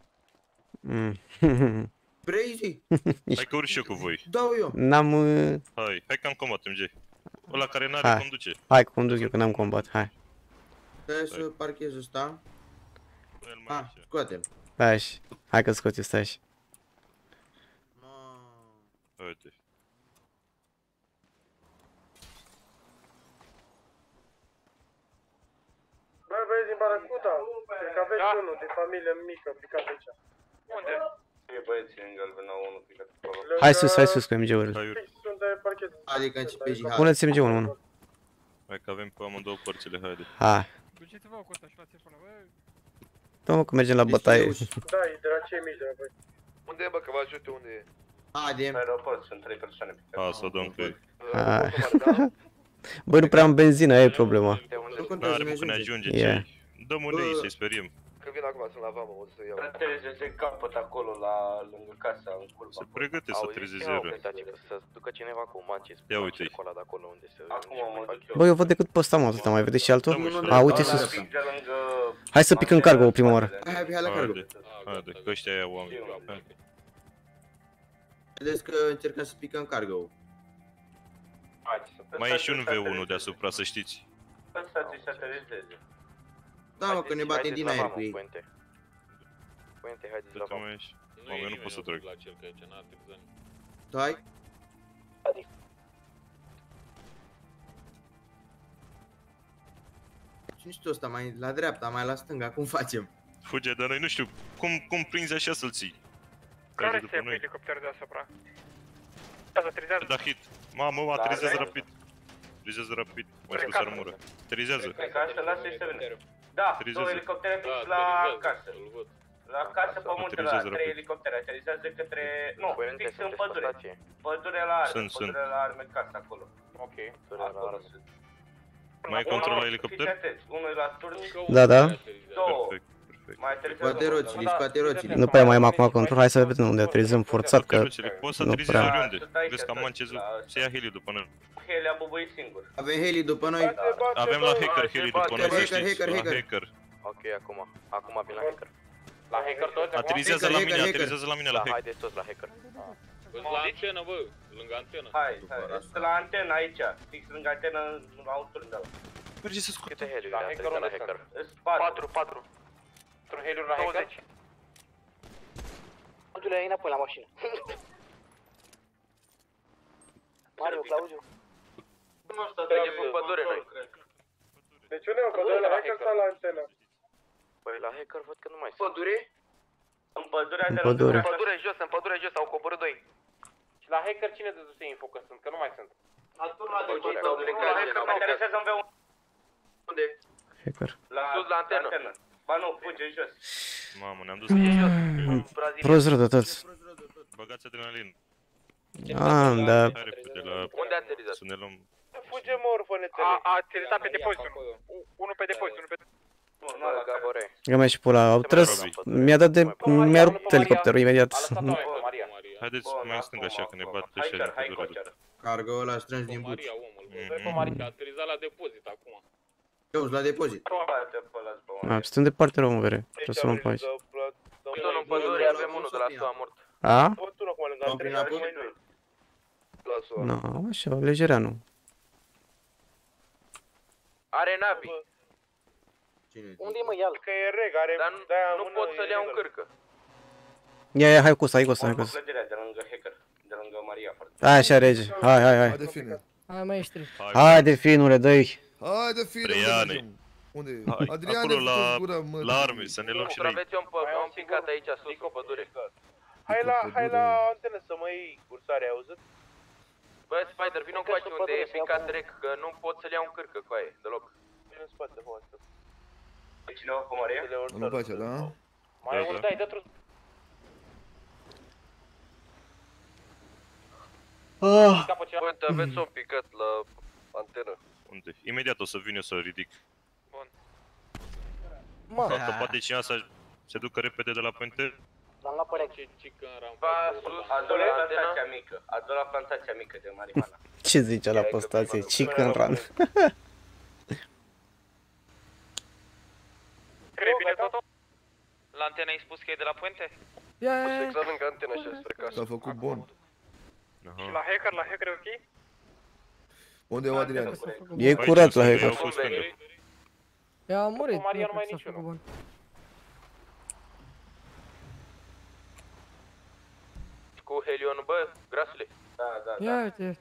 Crazy? Hai că urc și eu cu voi. Dau eu. N-am... Hai că am combat, MJ. Ăla care n-are conduce. Hai, conduc eu, că n-am combat, hai. Stai să parchez ăsta. Ha, scoate-l. Stai așa. Hai că scot eu, stai așa. Uite. Bă, băieți din Baracuta, cred că aveți unul de familie mică picat aici. Unde? E băieții în galben au unul picat acolo. Hai sus cu MG-ul. Adică pe jihad. Puneți MG-ul în unul. Hai că avem pe amândouă părțile, haide. Hai. Duceți-vă cu ăsta și luați-i până, bă. Dom'le, că mergem la bătaie. Da, e de la cei mici de la voi. Unde e, bă, că vă ajute, unde e? Haide. Pe aeroport sunt 3 persoane picate. Hai să dăm cu ei. Hai. Bă, nu prea am benzină, aia e problema. N-are mă că ne ajunge ce. Dăm unei să-i speriem. Că vin acum, sunt la vamă, o să iau. Trezeze capăt acolo, lângă casa, în curva. Se pregăte să trezeze rău. Să ducă cineva cu manci. Ia uite-i. Acum mă duc eu. Bă, eu văd decât pe ăsta, mă, atâta, mai vedeți și altul? A, uite sus. Hai să picăm cargo o prima oară. Hai la cargo. Haide, că ăștia ia oameni. Vedeți că încercăm să picăm cargo. Mai e și un V1 deasupra, să știți. Lăsați-i să aterizeze. Da, mă, că ne batem din aer cu ei. Puente, haideți la vamă. Mamă, eu nu pot să trec. Dai. Și știu ăsta, mai la dreapta, mai la stânga, cum facem? Fuge de noi, nu știu, cum prinzi așa să-l ții? Care se pe elicopterul deasupra? Da, aterizează. Da, hit. Mamă, aterizează rapid. Aterizează rapid. Mai spus armură. Aterizează. Cred că așa lasă-i să vină. Da, două elicoptere fix la casă. La casă pe munte, la 3 elicoptere. Aterizează către... Nu, fix în pădure. Pădure la arme, pădure la arme casă acolo. Ok. Acolo sunt. Mai controla elicopter? Unul la turn. Da, da. Două. Scoate rocile, scoate rocile. Nu prea mai am acum control, hai să vedem unde aterizăm forțat, că poți să nu aterizezi prea. oriunde. Vezi că am mancezul, se ia heli după noi. Heli a bubuit singur. Avem heli după noi. Avem la hacker heli după noi, să știți. La hacker. Ok, acum vin la hacker. La hacker toți? Aterizează la mine, aterizează la mine la hacker. Haideți toți la hacker. La antenă, bă, lângă antenă. Hai, la antenă aici, fix lângă antenă, la un turn de ăla. Merge să scoate. Câte heliuri? La hacker unde sunt? 4. Într-un heliuri la hacker? 20. Module, ai înapoi la mașină. Mario, Claudiu. Mergem în pădure noi. Deci unde e o pădure, la hacker sau la antenă? Păi la hacker văd că nu mai sunt. Pădure? În pădurea În de pădure. În pădure jos, au coborât 2. Și la hacker cine dăduse info că sunt? Că nu mai sunt. Mă interesează să-mi vei unde? Hacker. Sus la antenă. Ba nu, fuge jos. Mamă, ne-am dus. Prost rău de tot. Băgați adrenalină. Da. Hai repede la... Unde a aterizat? Să ne luăm... Fuge mă, orfănețele. A aterizat pe depozit. Unul pe depozit, unul pe depozit. Nu, la Gabore. Eu mai și pula, au tras, mi-a rupt elicopterul imediat. Haideți mai în stânga așa, că ne bat ăștia din pădure. Cargo ăla strâns din buci. A aterizat la depozit acum. Eu la depozit. Suntem departe rău, mă, vere. Trebuie să luăm pe aici. Sunt în pădure, avem unul de la SUA mort. A? Am prin apă? Nu, așa, lejereanu. Are navi. Unde-i mă el? Că e reg, are... Dar nu pot să-l iau în cârcă. Ia, hai cu ăsta, hai cu ăsta, hai cu ăsta. Clădirea de lângă hacker, de lângă Maria. Hai așa, rege, hai. Hai, maestri. Hai de finule, dă-i. Hai de fire, unde mergem? Unde e? Adriane, acolo gura, mă. la arme, să ne luăm și noi. Aveți un picat aici sus, în pădure. Hai la antenă să mă iei cursare, ai auzit? Bă, Spider, vină încoace unde e picat rec, că nu pot să-l iau în cârcă, coaie, deloc. Vine în spate, hă, asta. Cineva cu Maria? Nu place, da? Mai e unul, dai, dă trus. Uite, aveți un picat la antenă. Unde? Imediat o să vin eu să-l ridic. Bun. Dacă poate cineva să se ducă repede de la puente. L-am luat pe rec. Va sus, A doua plantația mică, a doua plantația mică de marihuana. Ce zice la postație? Chicken run. Crede bine totul? La antena ai spus că e de la puente? Ia. O să exact lângă antena așa, spre casă. S-a făcut bun. Și la hacker e ok? Unde e Adriane? E curat la hacker. Ia, a murit. Maria nu mai e niciunul. Cu helionul, bă, grasule. Da. Ia uite.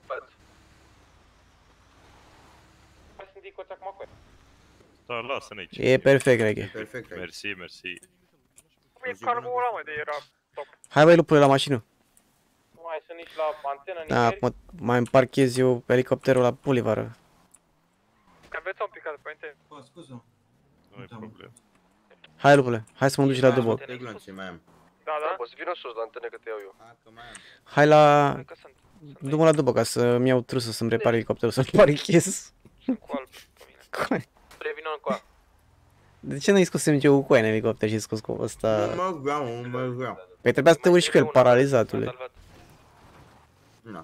Mai sunt dicoți acum cu Da, lasă-ne aici. E perfect, rege. Perfect. Mersi. Cum e cargo ăla, mă, de era top. Hai, băi, lupule, la mașină. Nu mai sunt nici la antenă, nici Da, acum mai împarchez eu elicopterul la Pulivară. Aveți un picat de puente? Scuză. Nu e problemă. Hai, lupule, hai să mă duc și la Dubok. De glanțe mai am. Da. Poți vină sus la antene că te iau eu. Hai la... Du-mă la Dubok ca să-mi iau trusă să-mi repar elicopterul, să-mi parchez. Cu alb pe mine. Revină încoa. De ce n-ai scos MG-ul cu aia în elicopter și scos cu ăsta? Mă vreau. Păi trebuia să te urci cu el, paralizatule. Na.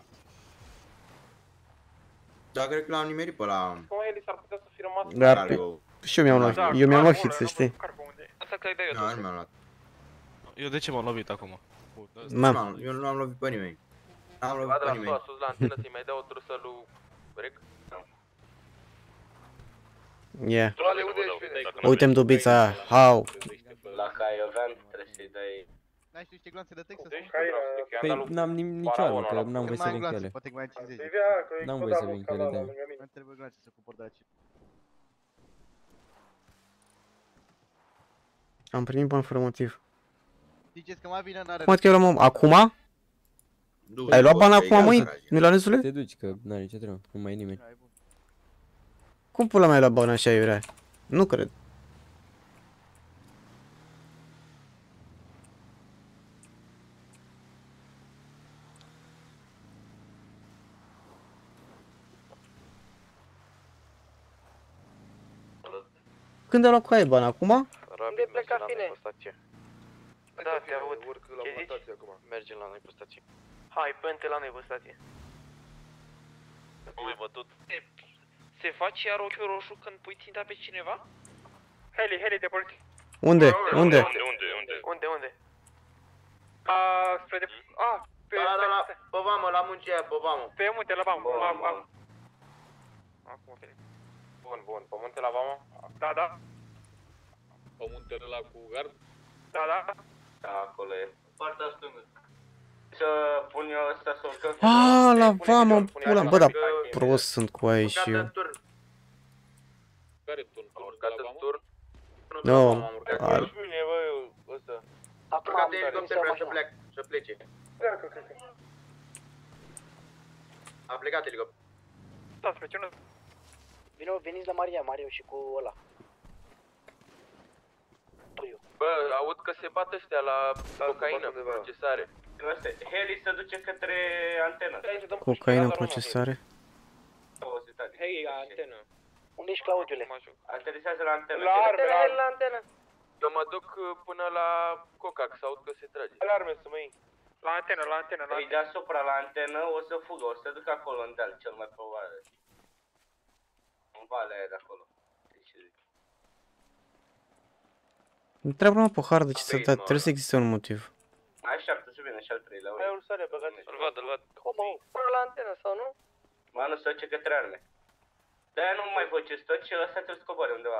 Dar cred că l-am nimerit pe ăla. Cum Heli s-ar putea să fi rămas? Da, și eu mi-am luat hit, să știi. Asta că-i dai eu. Nu mi-am luat. Eu de ce m-am lovit acum? Eu nu am lovit pe nimeni. N-am lovit pe nimeni. Sus la antenă să-i mai dea o trusă lui Rec. Yeah. Uite-mi dubița aia, how? La Caiovean trebuie să-i dai... N-ai știu niște glanțe de Texas? Păi n-am niciodată, că n-am voie să vin cu ele. Poate că mai ai 50. N-am voie să vin cu ele, da. Nu trebuie glanțe să cumpăr de la chip. Am primit bani fără motiv. Ziceți că mai bine n-are... Cum adică eu l-am... Acum? Ai luat bani acum, măi? Milanesule? Te duci, că n-are nicio treabă, nu mai e nimeni. Cum pula mea ai luat bani așa, iurea? Nu cred. Când ai luat cu aia bani? Acum? Unde pleca fine? Da, te aud. Ce zici? Mergem la noi pe stație. Hai, pânte la noi pe stație. Nu-i bătut. Se face iar ochiul roșu când pui ținta pe cineva? Heli de poliție. Unde? Unde? Unde? Spre de... pe... Da, pe vamă, la muncea aia, pe vamă. Pe munte, la vamă. Acum, Filip. Bun, pământul la vamă? Da. Pământul ăla cu gard? Da. Da, acolo e. Partea stângă. Să pun eu ăsta să urcăm. La vamă, pula, bă, dar prost sunt cu aia și eu. Care turn? Am urcat în turn? Nu, Mine, bă, ăsta. Acum Urcat de elicopter, vrea să plece. Pleacă, cred că. A plecat elicopter. Da, să plece unul. Veniți la Mario și cu ăla. Bă, aud că se bat ăștia la cocaină, procesare. Heli se duce către antenă. cocaină în procesare. Hei, antenă. Unde ești, Claudiule? Aterizează la antenă. La antenă. Eu mă duc până la cocac, să aud că se trage. Alarme să mă iei. La antenă. Îi deasupra la antenă, o să fugă, o să ducă acolo în deal, cel mai probabil. În valea aia de acolo. Întreabă mă pe hardă ce să dea, trebuie să existe un motiv. Așteaptă să vină și al treilea. Hai, Ursale, băgați. Îl vad. Până la antenă, sau nu? Mă, nu se duce către arme. De-aia nu mai faceți tot și ăsta trebuie să coboare undeva.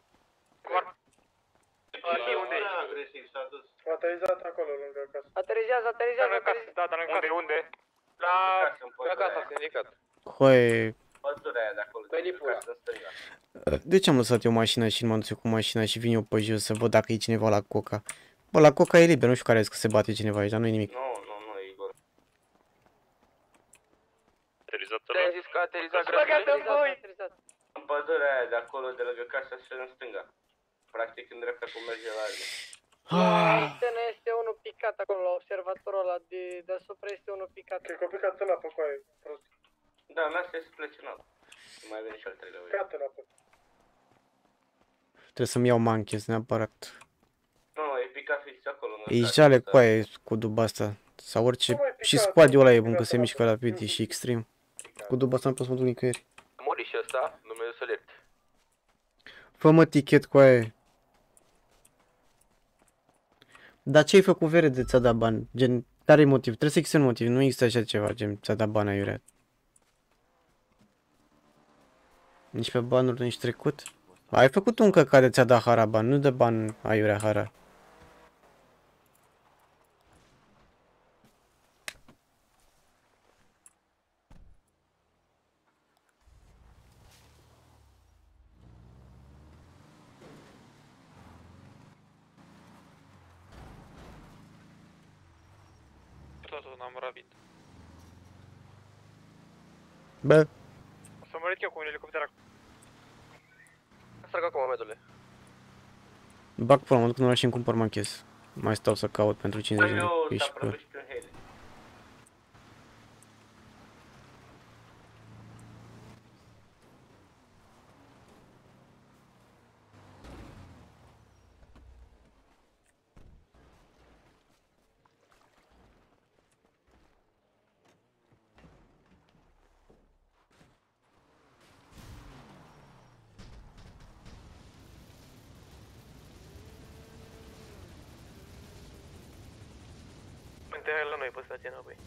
Unde e? Agresiv, s-a dus. A aterizat acolo, lângă casă. Aterizează. Da, dar în casă. Unde? La casa sindicat. Hoi, Pădurea aia de acolo, de casă în stânga. de ce am lăsat eu mașina și m-am dus eu cu mașina și vin eu pe jos să văd dacă e cineva la Coca? Bă, la Coca e liber, nu știu care că se bate cineva aici, dar nu e nimic. Nu, e Igor. Aterizat Te-am zis că a aterizat. În pădurea aia de acolo, de lângă casa și în stânga. Practic în dreapta cum merge la arme. Antena este unul picat acolo, la observatorul ăla de deasupra este unul picat. Cred că a picat în apă cu aia, prost. Da, n-asta e să plece în apă. Mai vine și al treilea. Picat în apă. Trebuie să-mi iau manchez neapărat. Nu, e picat fix acolo. E jale cu aia, cu duba asta. Sau orice, și squad-ul ăla e bun că se mișcă rapid, e și extrem. Cu duba asta nu pot să mă duc nicăieri. Mori și ăsta, Dumnezeu să-l ierte. Fă-mă tichet cu aia. Dar ce ai făcut vere de ți-a dat bani? Gen, care-i motiv? Trebuie să existe un motiv, nu există așa ceva, gen, ți-a dat bani aiurea. Nici pe banuri nici trecut? Ai făcut un căcat de ți-a dat hara bani, nu de bani aiurea hara. Totul n-am rabit. Bă, O să mă ridic eu cu un elicopter acum. Sărg acum, medule. bag până mă duc în oraș și îmi cumpăr manchez. Mai stau să caut pentru 50 de lei și pe... Înteră la noi pe stație înapoi.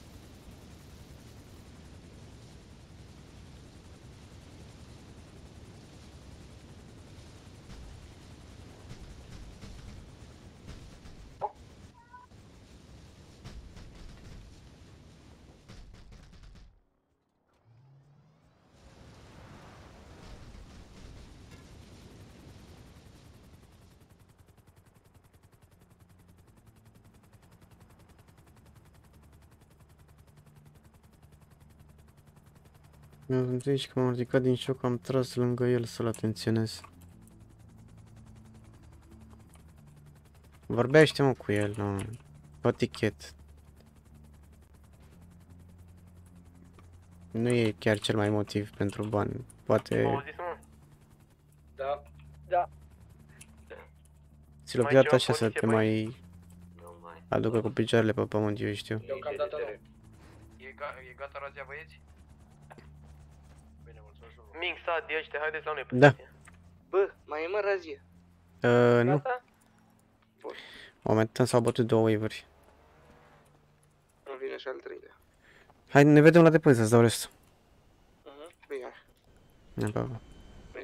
Mi-am zis că m-am ridicat din șoc, am tras lângă el să-l atenționez. Vorbește mă cu el, nu, pe tichet. Nu e chiar cel mai motiv pentru bani, poate... Da. Ți l-o piat așa să te mai aducă cu picioarele pe pământ, eu știu. Deocamdată nu. E gata razia, băieți? Ming, Sadi, ăștia, haideți la noi pe Da. stație. Bă, mai e mă razie. Nu. Momentan s-au bătut 2 wave-uri. Nu vine și al treilea. Hai, ne vedem la depozit, să-ți dau restul. Bine. Ne, pa, pa.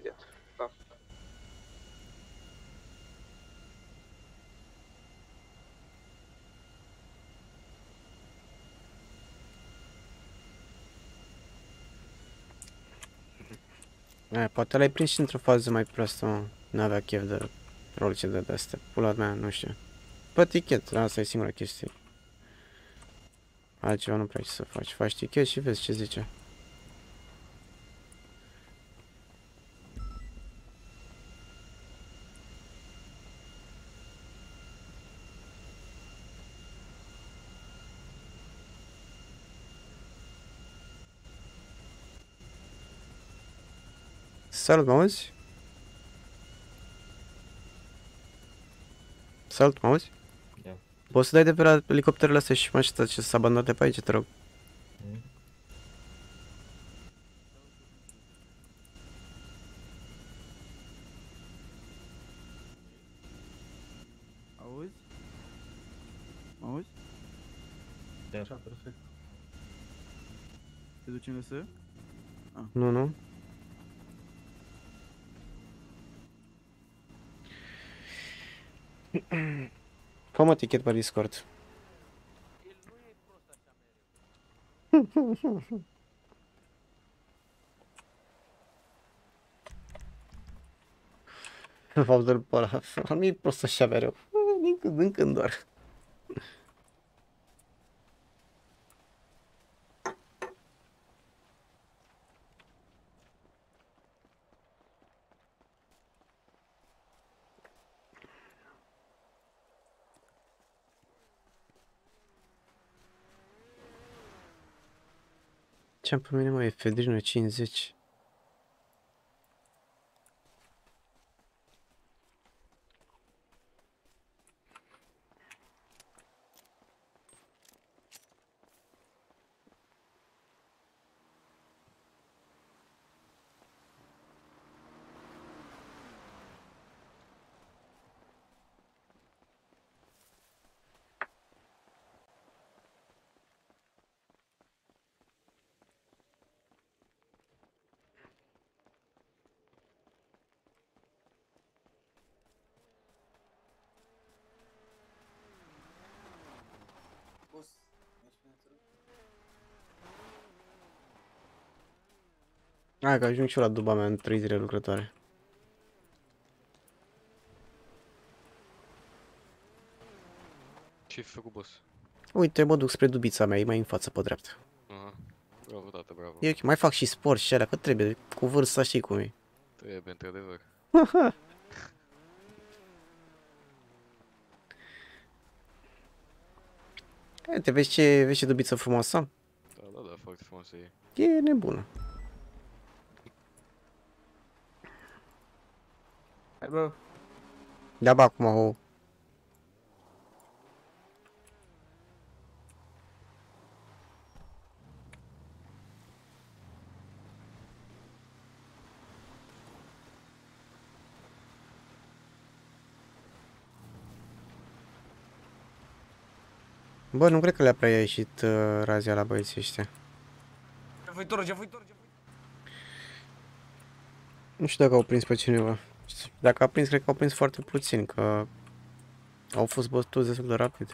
Poate l-ai prins și într-o fază mai proastă, mă. N-avea chef de orice de astea. Pula mea, nu știu. Pe tichet, asta e singura chestie. Altceva nu prea ce să faci. Faci tichet și vezi ce zice. Salut, mă auzi? Salut, mă auzi? Da. Poți să dai de pe la elicopterele astea și mașina ce s-a abandonat pe aici, te rog? Auzi? Auzi? Da. Așa, perfect. Te ducem în LSE? Nu, nu. Fă-mă tichet pe Discord. V-au dat pe ăla. Nu e prost așa mereu. Din când în când doar. Ce-am pe mine, mă, efedrină 50. Hai că ajung și eu la duba mea în 3 zile lucrătoare. Ce-ai făcut, boss? Uite, mă duc spre dubița mea, e mai în față pe dreapta. Aha. Bravo, tată, bravo. E ok, mai fac și sport și alea, că trebuie, cu vârsta știi cum e. Trebuie, într-adevăr. Uite, vezi ce dubiță frumoasă? Da, foarte frumoasă e. E nebună. Hai, bă. Da, bă, acum o... Bă, nu cred că le-a prea ieșit razia la băieții ăștia. Nu știu dacă au prins pe cineva. Dacă a prins, cred că au prins foarte puțin, că au fost bătuți destul de rapid.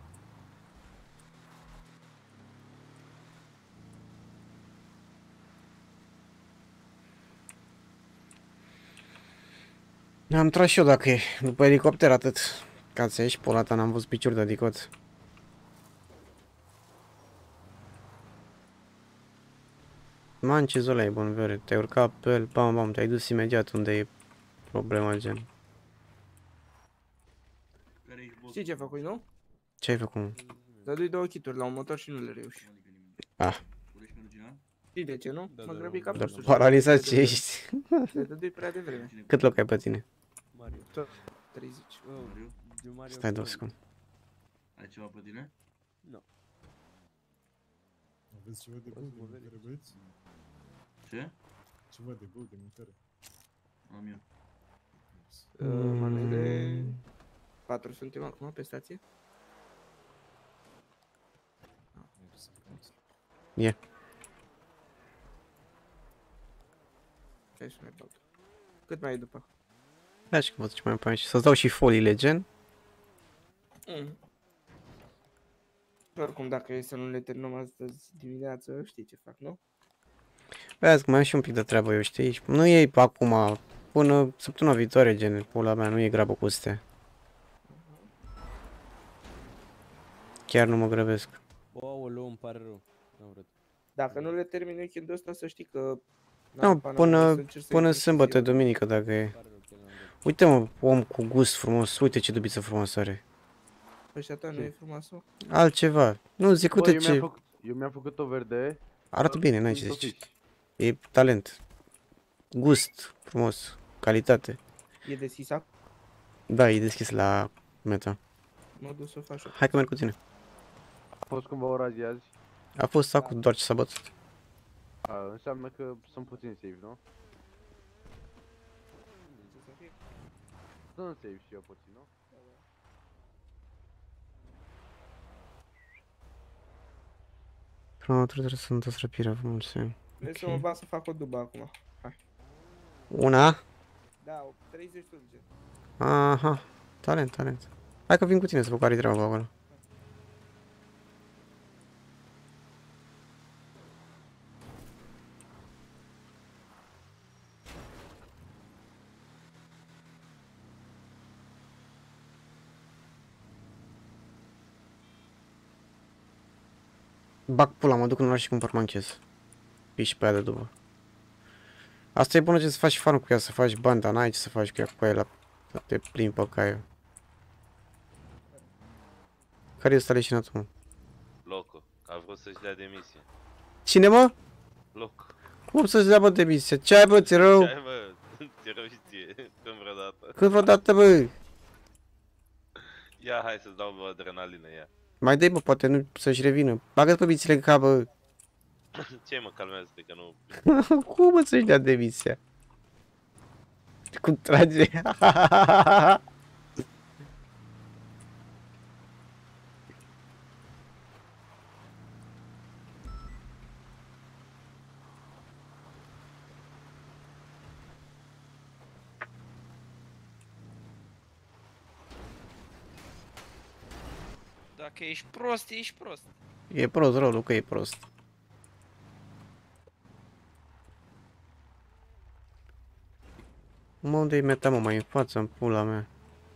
Am tras și eu dacă e, după elicopter atât. Ca să ieși pola ta, n-am văzut piciuri de dicot. Man, ce zola e bun, vere. Te-ai urcat pe el, bam, bam, te-ai dus imediat unde e problema, gen. Știi ce ai făcut, nu? Ce ai făcut, mă? Dădui 2 kituri la un motor și nu le reuși. Ah. Știi de ce, nu? Mă grăbi ca Dar prost. paralizat ce ești. Le dădui prea devreme. Cât loc ai pe tine? Tot 30. Stai 2 secunde. Ai ceva pe tine? Nu. Aveți ceva de băut de mâncare, băieți? Ce? Ceva de băut de mâncare. Am eu. Manele... 4 suntem acum pe stație? E. Hai să mai bag. Cât mai e după? Da, și că văd ce mai pe aici. Să-ți dau și foliile, gen. Oricum, dacă e să nu le terminăm astăzi dimineață, știi ce fac, nu? Vezi că mai am și un pic de treabă, eu știi? Nu iei pe acum, până săptămâna viitoare, gen, pula mea, nu e grabă cu astea. Chiar nu mă grăbesc. Aoleu, îmi pare rău. N-am vrut. Dacă nu le termin weekendul ăsta, să știi că... Nu, până sâmbătă, duminică, dacă e. Uite mă, om cu gust frumos, uite ce dubiță frumoasă are. Păi și a ta nu e frumoasă? Altceva. Nu, zic, uite ce... Eu mi-am făcut-o verde. Arată bine, n-ai ce zici. E talent. Gust frumos, calitate. E deschis acum? Da, e deschis la Meta. Mă duc să faci. Hai că merg cu tine. A fost cumva ora zi azi? A fost acum doar ce s-a bătut. Înseamnă că sunt puțin safe, nu? Sunt safe și eu puțin, nu? Cronometrul trebuie să întors răpirea, vă mulțumim. Vrei să mă bat să fac o dubă acum. Hai. Una? Da, 30 fulge. Aha, talent. Hai că vin cu tine să văd care-i treaba acolo. Bag pula, mă duc în oraș și cumpăr manchez. Pii și pe aia de după. Asta e bună ce să faci farm cu ea, să faci bani, dar n-ai ce să faci cu ea, cu ea la te plimbi pe caie. Care este aleșinatul, mă? Loco, a vrut să-și dea demisia. Cine, mă? Loco. Cum să-și dea, bă, demisia? Ce ai, bă, ți-e rău? Ce ai, bă? Ți-e rău și ție, când vreodată. Când vreodată, bă? Ia, hai să-ți dau bă adrenalină, ia. Mai dai, bă, poate nu să-și revină. Bagă-ți pe bițile în cap, bă. Ce mă calmează-te că nu... Cum mă să-și dea demisia? Cum trage? Dacă ești prost, ești prost. E prost, rolul că e prost. Mă, unde-i meta, mă, mai în față, în pula mea?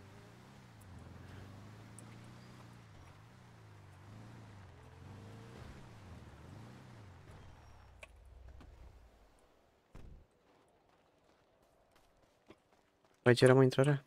Aici era, mă, intrarea?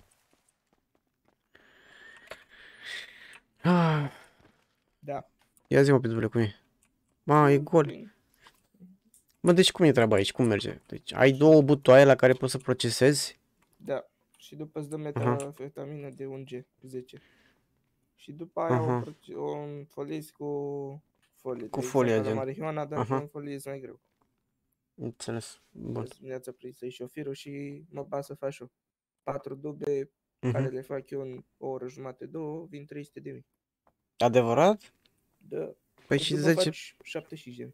Ah. Da. Ia zi-mă, pitbule, cum e? Ma, e gol. Mă, deci cum e treaba aici? Cum merge? Deci ai două butoaie la care poți să procesezi? Da. Și după îți dă metamfetamină de 1G10. Și după aia o foliezi cu folie. Cu folia, gen. Marihuana, dar cu foliezi mai greu. Înțeles. Bun. Dimineața să-i șoferul și mă bat să faci eu 4 dube care le fac eu în o oră jumate, 2, vin 300.000. Adevărat? Da. Păi și 10... 75.000.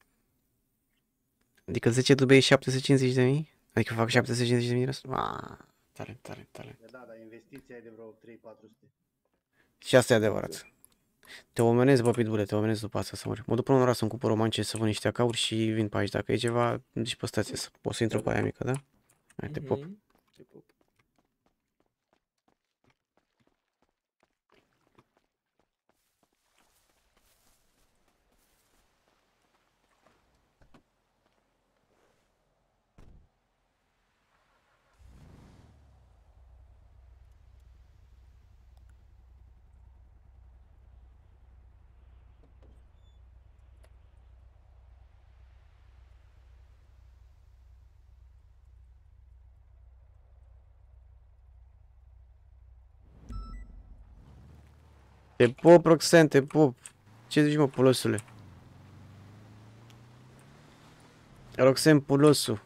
Adică 10 dube e 750.000? Adică fac 750.000 răs? Talent. Da, dar investiția e de vreo 3-400. Și asta e adevărat. Te omenezi, bă, pitbule, te omenezi după asta să mori. Mă duc până în oraș să-mi cumpăr o mance, să văd niște acauri și vin pe aici. Dacă e ceva, duci pe stație, să poți să intru pe aia mică, da? Hai, te pop. Te pop. Te pop, Roxanne, te pop. Ce zici, mă, pulosule? Roxanne Pulosu.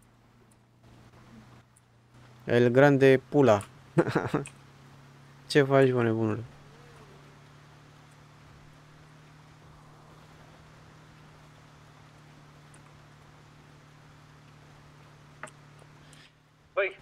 El grande pula. Ce faci, bă, nebunule? Băi!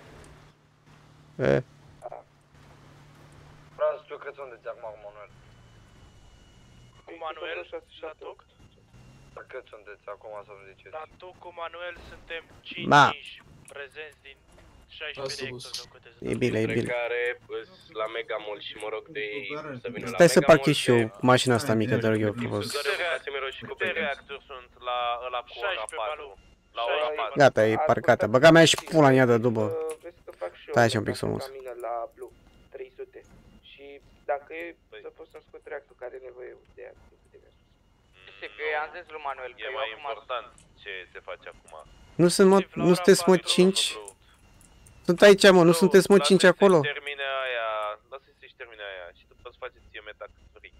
Vreau să știu câți unde ți acum cu Manuel. Cu Manuel? La toc? Dar cât sunteți acum să-mi ziceți? Dar tu cu Manuel suntem 5 Da. prezenți din 16 reactori sau câte sunt. E bine, e bine. Care la Mega Mall și mă rog de ei să vină la Stai să Mega parchez și eu mașina asta mică, te rog eu frumos. Câte reactori sunt la cu ora 4? La ora 4. Gata, e parcată. Băga mea și pula în ea de dubă. Stai așa un pic frumos. La Blue 300. Și dacă e să pot să-mi scot reactul care are nevoie de ea. Știi că am zis lui Manuel că E mai important ce se face acum. Nu sunteți mă 5? Sunt aici mă, nu sunteți mă 5 acolo? Termine aia, lasă-i să-și termine aia și după să faceți ție meta cât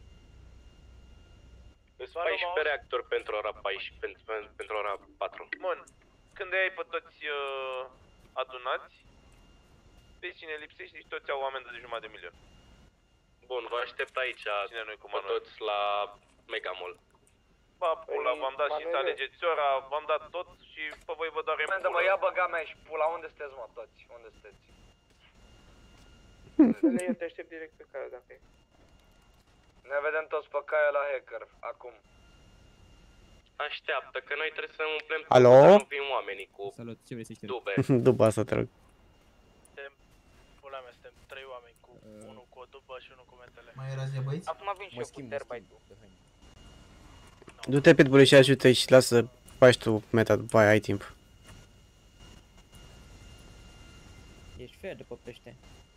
Îți 14 reactori pentru ora 14, pentru ora 4. Bun, când ai pe toți adunați, vezi cine lipsește și toți au oameni de jumătate de milion. Bun, vă aștept aici pe toți la Mega Mall. Ba, pula, v-am dat și să alegeți ora, v-am dat tot și pe voi vă doare Mă, mă ia băga mea și pula, unde sunteți mă toți? Unde sunteți? Eu te aștept direct pe care dacă e. Ne vedem toți pe caia la hacker, acum. Așteaptă, că noi trebuie să umplem Alo? să nu fim oamenii cu dube. După asta te rog. Pula mea, suntem 3 oameni cu unul cu o după și unul cu metele. Mai erați de băieți? Acum vin și eu cu terbitul. Du-te pitbull și ajută-i și lasă faci tu meta, după aia ai timp. Ești fair după pește.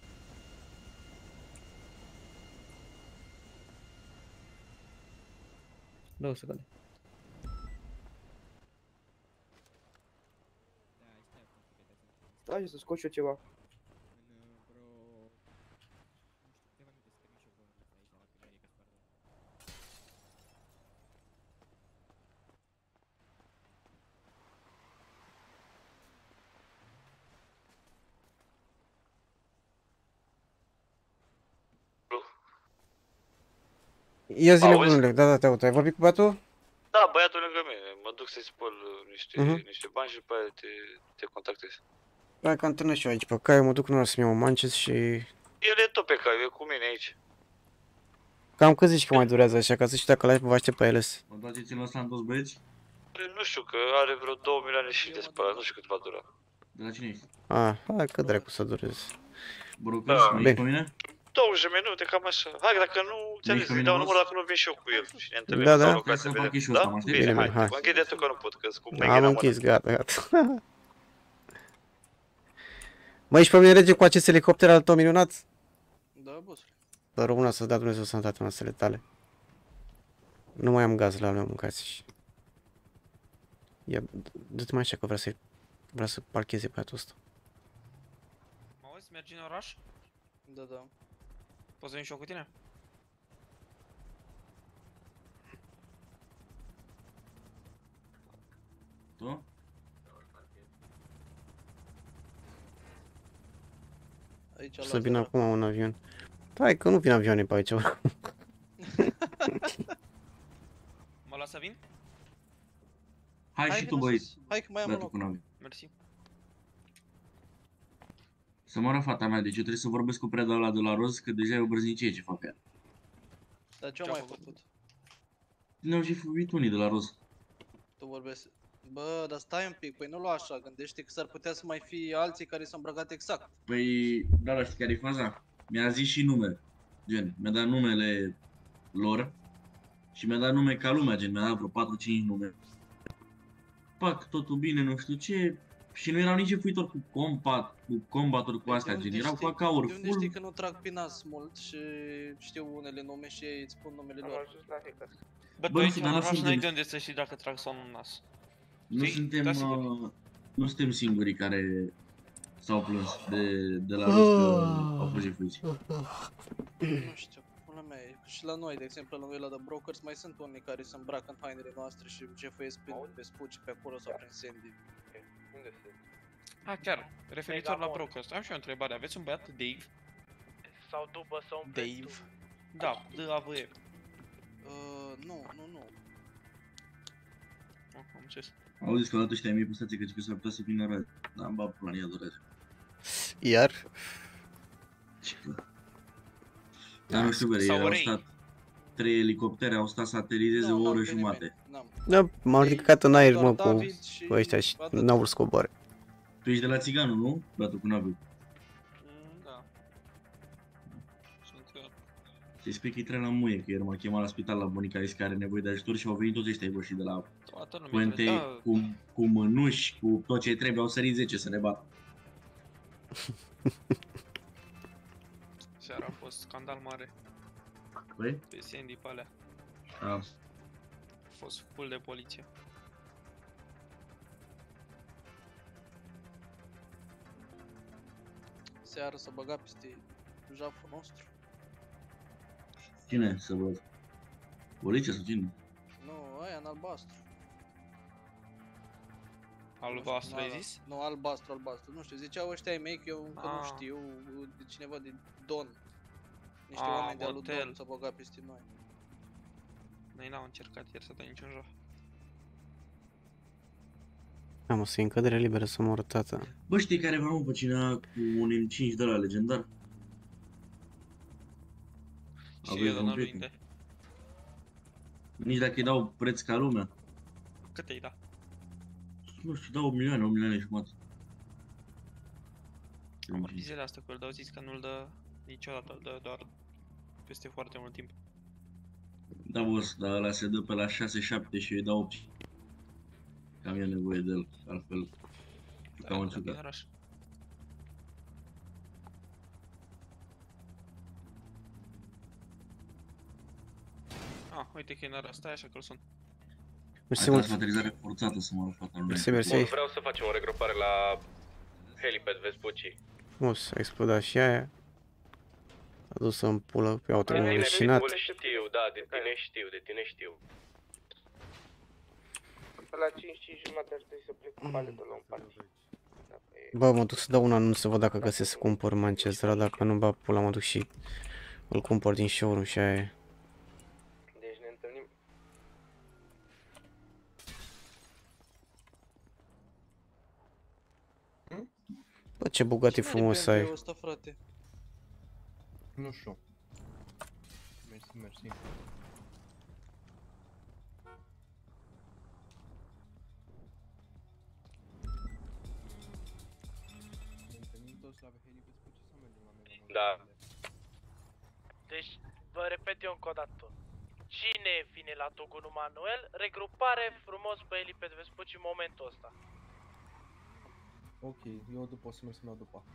Două secunde. Stai să scot și eu ceva. Ia zile bunule, da, te aud, ai vorbit cu băiatul? Da, băiatul lângă mine, mă duc să-i spăl niște bani și după aia te contactez. Da, că antrenez și eu aici pe caie, mă duc numai să-mi iau mances și... El e tot pe cai, e cu mine aici. Cam cât zici că mai durează așa, ca să știu dacă l-ai vă aștept pe LS. Mă dați-ți-l ăsta în toți băieți? Nu știu, că are vreo 2 milioane și de spălat, nu știu cât va dura. De la cine ești? Hai cât dracu să dureze. Burucăs, mai ești pe mine? 20 minute, cam așa. Hai, dacă nu, ți-am zis, îi dau număr dacă nu vin și eu cu el. Și ne întâlnim Da, la da. locație, vedem. Da? Bine, Bine, hai. mă închide tu că nu pot, că-s cu Am închis, gata. Mă, ești pe mine rege cu acest elicopter al tău minunat? Da, boss. Dar româna să dea Dumnezeu sănătate noastrele tale. Nu mai am gaz la al meu, mâncați și... Ia, du-te mai așa că vreau să parcheze băiatul ăsta. Mă auzi, mergi în oraș? Da, da. Poți să vin și eu cu tine? Tu? Aici Să vină acum un avion. Hai că nu vin avioane pe aici. Mă las să vin? Hai și tu băieți. Hai că mai am un loc. Mersi. Să moară fata mea, deci eu trebuie să vorbesc cu preda ăla de la roz, că deja e o brăznicie ce fac ea. Dar ce-o mai făcut? Ne-au și făcut unii de la roz. Tu vorbești. Bă, dar stai un pic, păi nu lua așa, gândește că s-ar putea să mai fie alții care s-au îmbrăcat exact. Păi, da, știi care e faza? Mi-a zis și nume, gen, mi-a dat numele lor și mi-a dat nume ca lumea, gen, mi-a dat vreo 4-5 nume. Pac, totul bine, nu știu ce, și nu erau nici efuitori cu combaturi cu astea, gen, erau cu AK-uri full. De unde știi că nu trag pe nas mult și știu unele nume și ei îți spun numele lor? Bă, tu ești în oraș, n-ai de unde să știi dacă trag sau nu nas. Nu suntem singurii care s-au plâns de la roz că au fost jefuiți. Nu știu, pula mea, și la noi, de exemplu, la noi la The Brokers mai sunt unii care se îmbracă în hainele noastre și jefuiesc pe spuci pe acolo sau prin Sandy. Unde sunt? Ah, chiar, referitor la Brokers, am și o întrebare, aveți un băiat Dave? Sau după sau un Dave? Da, D-A-V-E. Nu. Am înțeles. Auziți că odată ăștia mie pe stație că s-ar putea să vină rău, dar am bat pula în ea doresc. Iar? Dar nu știu, bere, ei au stat. 3 elicoptere au stat să aterizeze o oră jumate. Da, m-au ridicat în aer, mă, cu ăștia și n-au vrut să coboare. Tu ești de la Țiganul, nu? Băiatul cu navul. Da. Sunt eu. Să-i spui că-i trebuie la muie, că ieri m-a chemat la spital la bunica ei care are nevoie de ajutor și au venit toți ăștia bășii de la Puente cu mânuși, cu tot ce trebuie, au sărit 10 să ne bată. Seara a fost scandal mare. Păi? Pe Sandy pe alea. A. A fost full de poliție. Seara s-a băgat peste jaful nostru. Cine să văd? Poliția sau cine? Nu, aia în albastru. Albastru ai zis? Nu, albastru. Nu știu, ziceau ăștia ai mei că eu încă nu știu, de cineva de Don. Niște oameni de-a lui Don s-a băgat peste noi. Noi n-am încercat ieri să dai niciun joc. Am o să încădere liberă să moră tata. Bă, știi care v-am pe cineva cu un M5 de la legendar? Și eu de lui de. Nici dacă îi dau preț ca lumea. Cât îi da? Nu știu, dau 1 milioane jumătate. Am vorbit zilele astea cu el, dar au zis că nu-l dă niciodată, îl dă doar peste foarte mult timp. Da, boss, dar ăla se dă pe la 6-7 și eu îi dau 8. Cam e nevoie de el, altfel cam înțugat. Ah, uite că e în ăla, stai așa că-l sun. Mersi mult. Aterizare forțată să mă rog fata lui. Mersi. Vreau să facem o regrupare la helipad Vespucci. Mus, a explodat și aia. A dus în pulă, pe auto leșinat. Știu, da, de tine știu. Pe la 5 jumătate aș trebui să plec cu paletul la un party. Bă, mă duc să dau un anunț să văd dacă găsesc să cumpăr Manchester, dacă nu, bă, pula, mă duc și îl cumpăr din showroom și aia e. Deci ne întâlnim. Bă, ce Bugatti frumos ai. Nu știu. Mersi. Da. Deci, vă repet eu încă o dată. Cine vine la Togunul Manuel, regrupare frumos pe helipad Vespucci în momentul ăsta. Ok, eu după o să merg să merg după.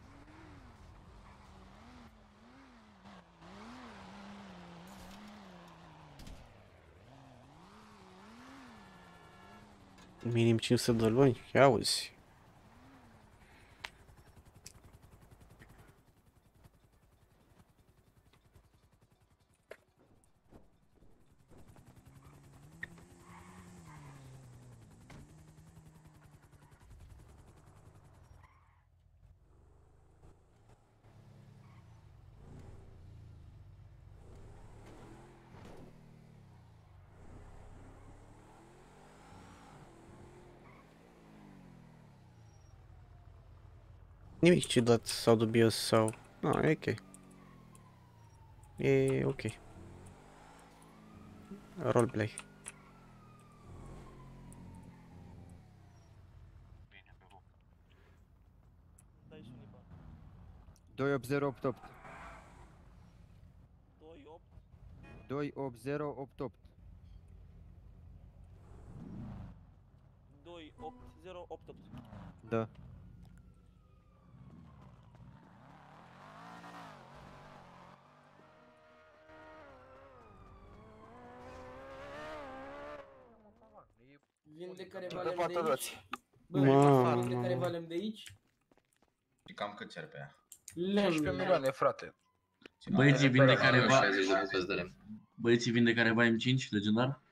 Minim 500 de luni, ia auzi. Nimic ciudat sau dubios sau... No, e ok. E ok. Roleplay. Dai și unipa. 28088. 28. 28088. 28088. Da. Vinde careva lemn de aici? Vinde careva lemn de aici? Și cam cât cer pe ea? 15 milioane, frate. Băieții vinde careva... Băieții vinde careva M5 legendar?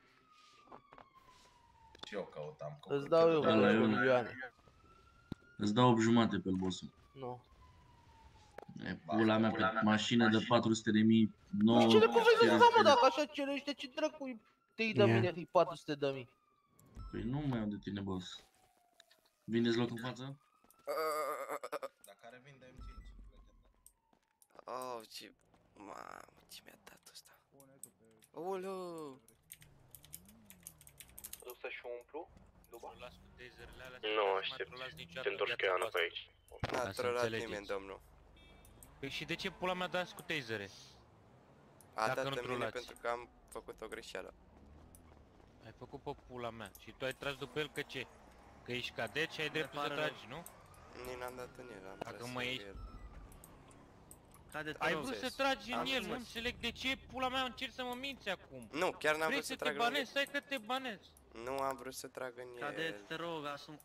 Și eu căutam. Îți dau eu 15 milioane. Îți dau 8 jumate pe-l bossul. Nu. E pula mea pe mașină de 400.000. Nu știu ce cuvânt să dau, mă, dacă așa cerește, ce dracu te-i de mine, e 400.000. Păi nu mai am de tine, boss. Vindeți loc în față? Dar care vinde M5? Oh, ce... Mamă, ce mi-a dat ăsta. Aoleu! Duc să-și umplu? Nu aștept. Te întorci că eu înapoi aici. N-a trălat nimeni, domnul. Păi și de ce pula mea dați cu tasere? A Dacă dat nu în mine trolați. pentru că am făcut o greșeală. Ai făcut pe pula mea și tu ai tras după el că ce? Că ești cadet și ai dreptul să tragi, nu? Nici n-am dat în el, am Dacă tras mai în ești... el. Ai vrut să tragi în Am el, zis. nu înțeleg de ce pula mea încerci să mă minți acum. Nu, chiar n-am Vrei vrut să să te trag în el. banezi, stai că te banezi. Nu am vrut să trag în el. Cadet, te rog, asum...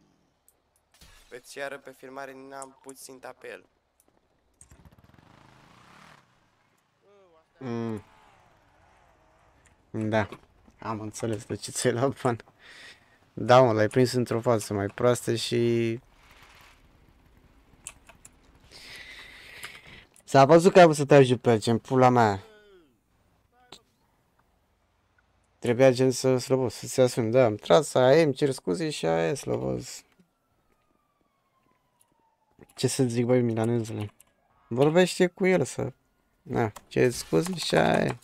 Îți iară pe filmare, n-am pus ținta pe el. Da, am înțeles de ce ți-ai luat bani. Da, mă, l-ai prins într-o față mai proastă și... S-a văzut că ai vrut să tragi după el, gen pula mea. Trebuia gen să slăbos, să-ți asumi, da, am tras, aia e, îmi cer scuze și aia e, slăbos. Ce să zic, băi, milanezule? Vorbește cu el să... Na, cer scuze și aia e.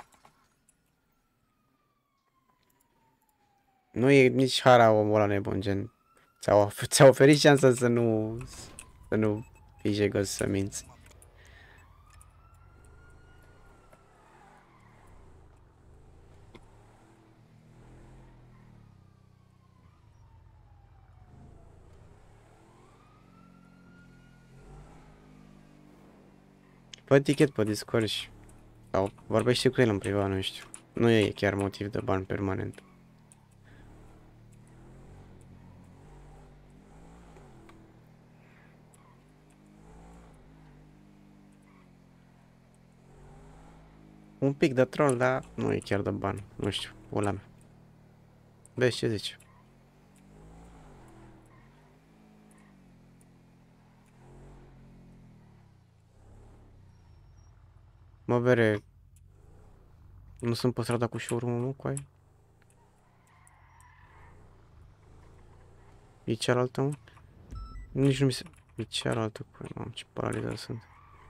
Nu e nici hara omul ăla nebun, gen. Ți-a oferit șansa să nu fii jegos, să minți. Fă tichet pe Discord sau vorbește cu el în privat, nu știu. Nu e chiar motiv de bani permanent. Un pic de troll, dar nu e chiar de bani, nu știu, pula mea. Vezi ce zice. Mă, bere, nu sunt pe strada cu showroom-ul, mă, cu aia? E cealaltă, mă? Nici nu mi se... E cealaltă, cu aia, mamă, ce paralizat sunt.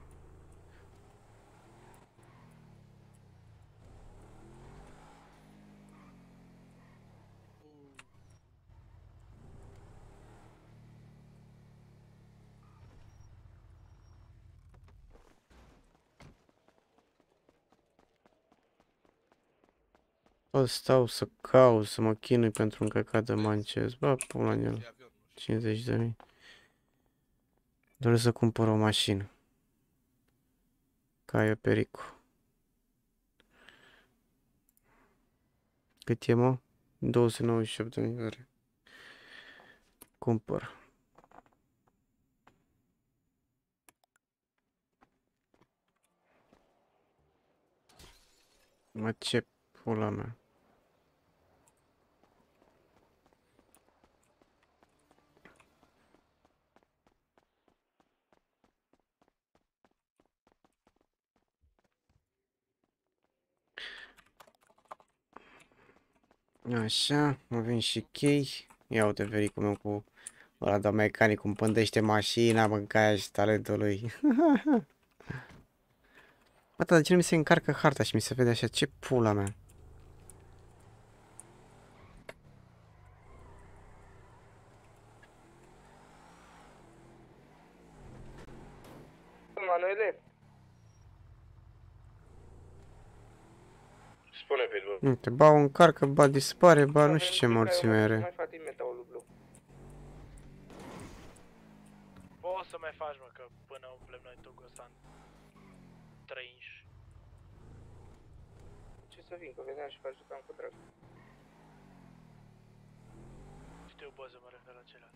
Bă, stau să caut, să mă chinui pentru un căcat de Manchester. Bă, pula în el. 50.000. Doresc să cumpăr o mașină. Caio Perico. Cât e, mă? 297.000 lire. Cumpăr. Mă, ce pula mea. Așa, avem și chei. Ia uite vericul meu cu ăla de mecanic, cum pândește mașina, mâncaia și talentul lui. Bă, dar de ce nu mi se încarcă harta și mi se vede așa? Ce pula mea? Manuele, Spune, Pitbull. Nu te ba o încarcă, ba dispare, ba nu știu ce morțime are. mai faci metaulul blu. Poți să mai faci, mă, că până umplem noi Togosan 3 inși. Ce să vin, că veneam și faci jucam cu drag. Știu, bă, să mă refer la celălalt.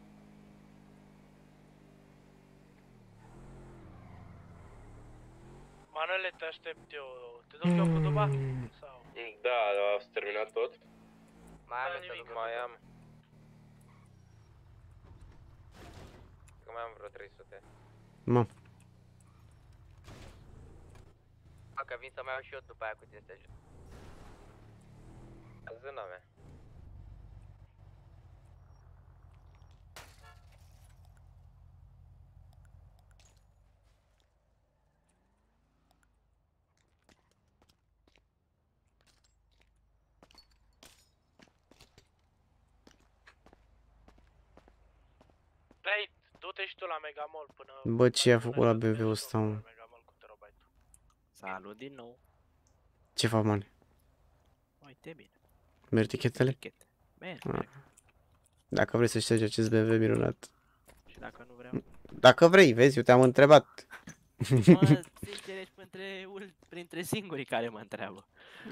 Manuele, te aștept eu. Te duc eu cu duba? Sau? Da, ați terminat tot? Mai am nimic. Mai am. Că mai am vreo 300. Mă. Că vin să mai iau și eu după aia cu tine să ajut. Zâna mea. Du-te și tu la Megamall până... Bă, ce a făcut la BMW-ul ăsta, mă? Salut din nou. Ce fac, man? Uite bine. Merg tichetele? Merg. Dacă vrei să ștergi acest BMW minunat. Și dacă nu vreau? Dacă vrei, vezi, eu te-am întrebat. Mă, sincer, ești printre singurii care mă întreabă.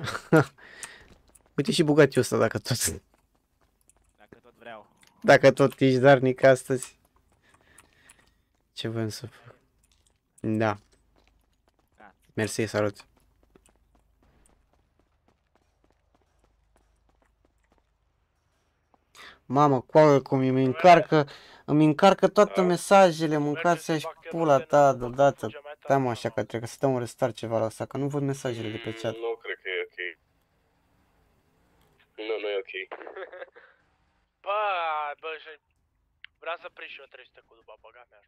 Uite și Bugatti-ul ăsta, dacă tot... Dacă tot vreau. Dacă tot ești darnic astăzi. Ce vrem să fac? Da. Mersi, salut. Mamă, coagă cum îmi încarcă toate mesajele, mâncați și pula ta deodată. Da, mă, așa că trebuie să dăm un restart ceva la asta, că nu văd mesajele de pe chat. Nu cred că e ok. Nu e ok. Bă, vreau să prind și eu 300 cu după băga mea.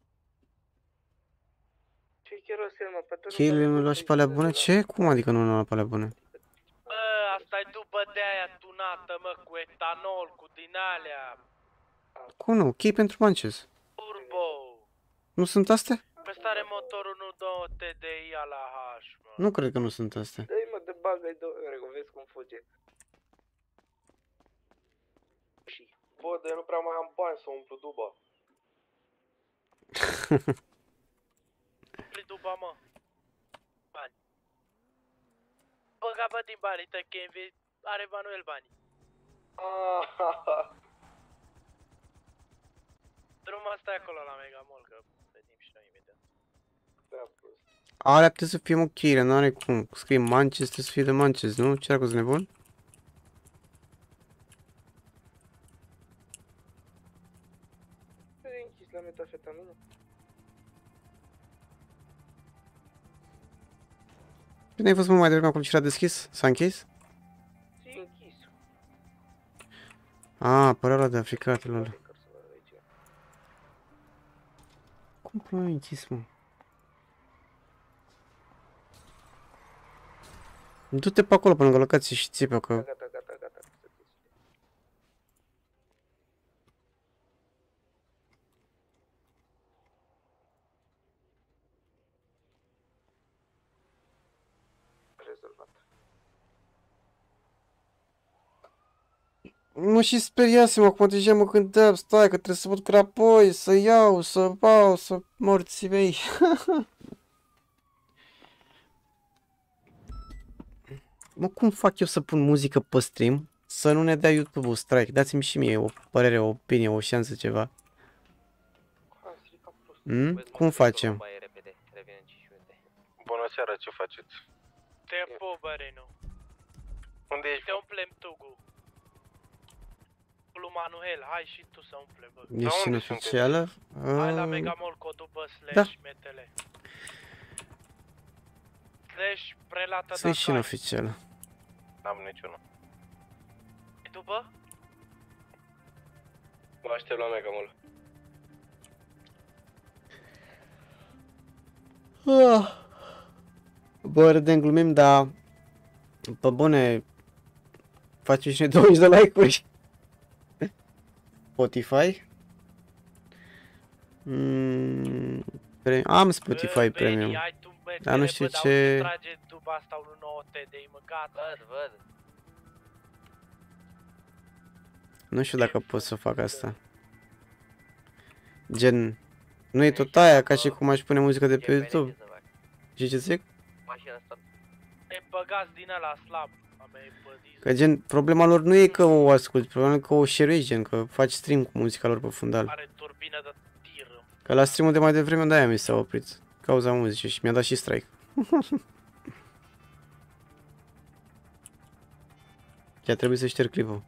Ce chiar o să mă, pe tot Cheile nu luat și pe alea bune? Ce? Cum adică nu luat pe alea bune? Bă, asta e după de aia tunată, mă, cu etanol, cu din alea. Cum nu? Chei pentru Mances. Turbo. Nu sunt astea? Pe stare motorul nu 2 TDI la H, mă. Nu cred că nu sunt astea. Dă-i mă de bagă-i 2 euro, vezi cum fuge. Bă, dar eu nu prea mai am bani să umplu duba. Umpli duba, mă. Bani. Băga, bă, din banii tăi, că are Manuel banii. Drumul stai acolo la Megamall, că vedem și noi imediat. Alea trebuie să fie mă cheile, n-are cum. Scrie Mances, trebuie să fie de Mances, nu? Ce dacă-s nebun? E închis la metafetamină. Bine ai fost mă mai devreme acolo și era deschis? S-a închis? E închis. A, părea ăla de africatelor. Cum până ai închis, mă? Du-te pe acolo până lângă locație și țipă că... Gata. Rezolvat. Mă și speriasem, acum deja mă gândeam, stai că trebuie să mă duc înapoi, să iau, să bau, să morții mei. Mă, cum fac eu să pun muzică pe stream, să nu ne dea YouTube-ul strike? Dați-mi și mie o părere, o opinie, o șansă, ceva. Cum facem? Bună seara, ce faceți? Te pup, Renu. Unde ești? Te umplem tugu. Lui Manuel, hai și tu să umple, bă. Ești în oficială? Hai la Megamall codul, bă, Da. /metele. /prelată Să ieși în oficială. N-am niciunul. E tu, bă? Mă aștept la Megamall. Bă, râdem, glumim, dar... Pe bune... Facem și noi 20 de like-uri. Spotify? Am Spotify Premium. Dar nu știu ce... Trage duba asta lui 9 TDI, mă, gata. Văd. Nu știu dacă pot să fac asta. Gen... Nu e tot aia ca și cum aș pune muzică de pe YouTube. Știi ce zic? E băgați din ăla slab. Că gen, problema lor nu e că o asculti, problema e că o share-uiți, gen, că faci stream cu muzica lor pe fundal. Are turbină de tir. Că la stream-ul de mai devreme de-aia mi s-a oprit. Cauza muzicii și mi-a dat și strike. Chiar trebuie să șterg clipul.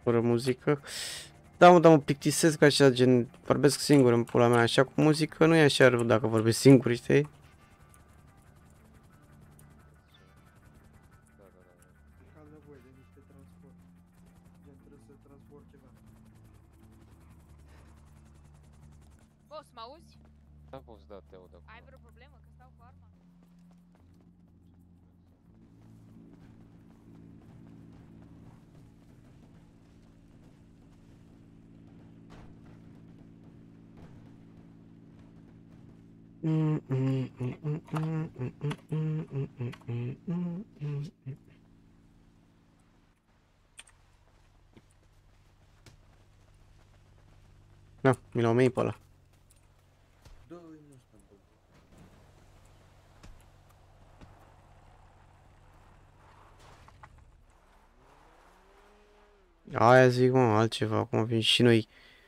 Fără muzică. Da, mă, dar mă plictisesc așa, gen, vorbesc singur în pula mea, așa cu muzică nu e așa rău dacă vorbesc singur, știi? Am nevoie de niște transport. Gen, trebuie să transport ceva. Boss, mă auzi? Da, boss, da, te aud acum. Ai vreo problemă că stau cu arma? Da, mi l-au mei pe ăla. Aia zic, mă, altceva, acum vin și noi.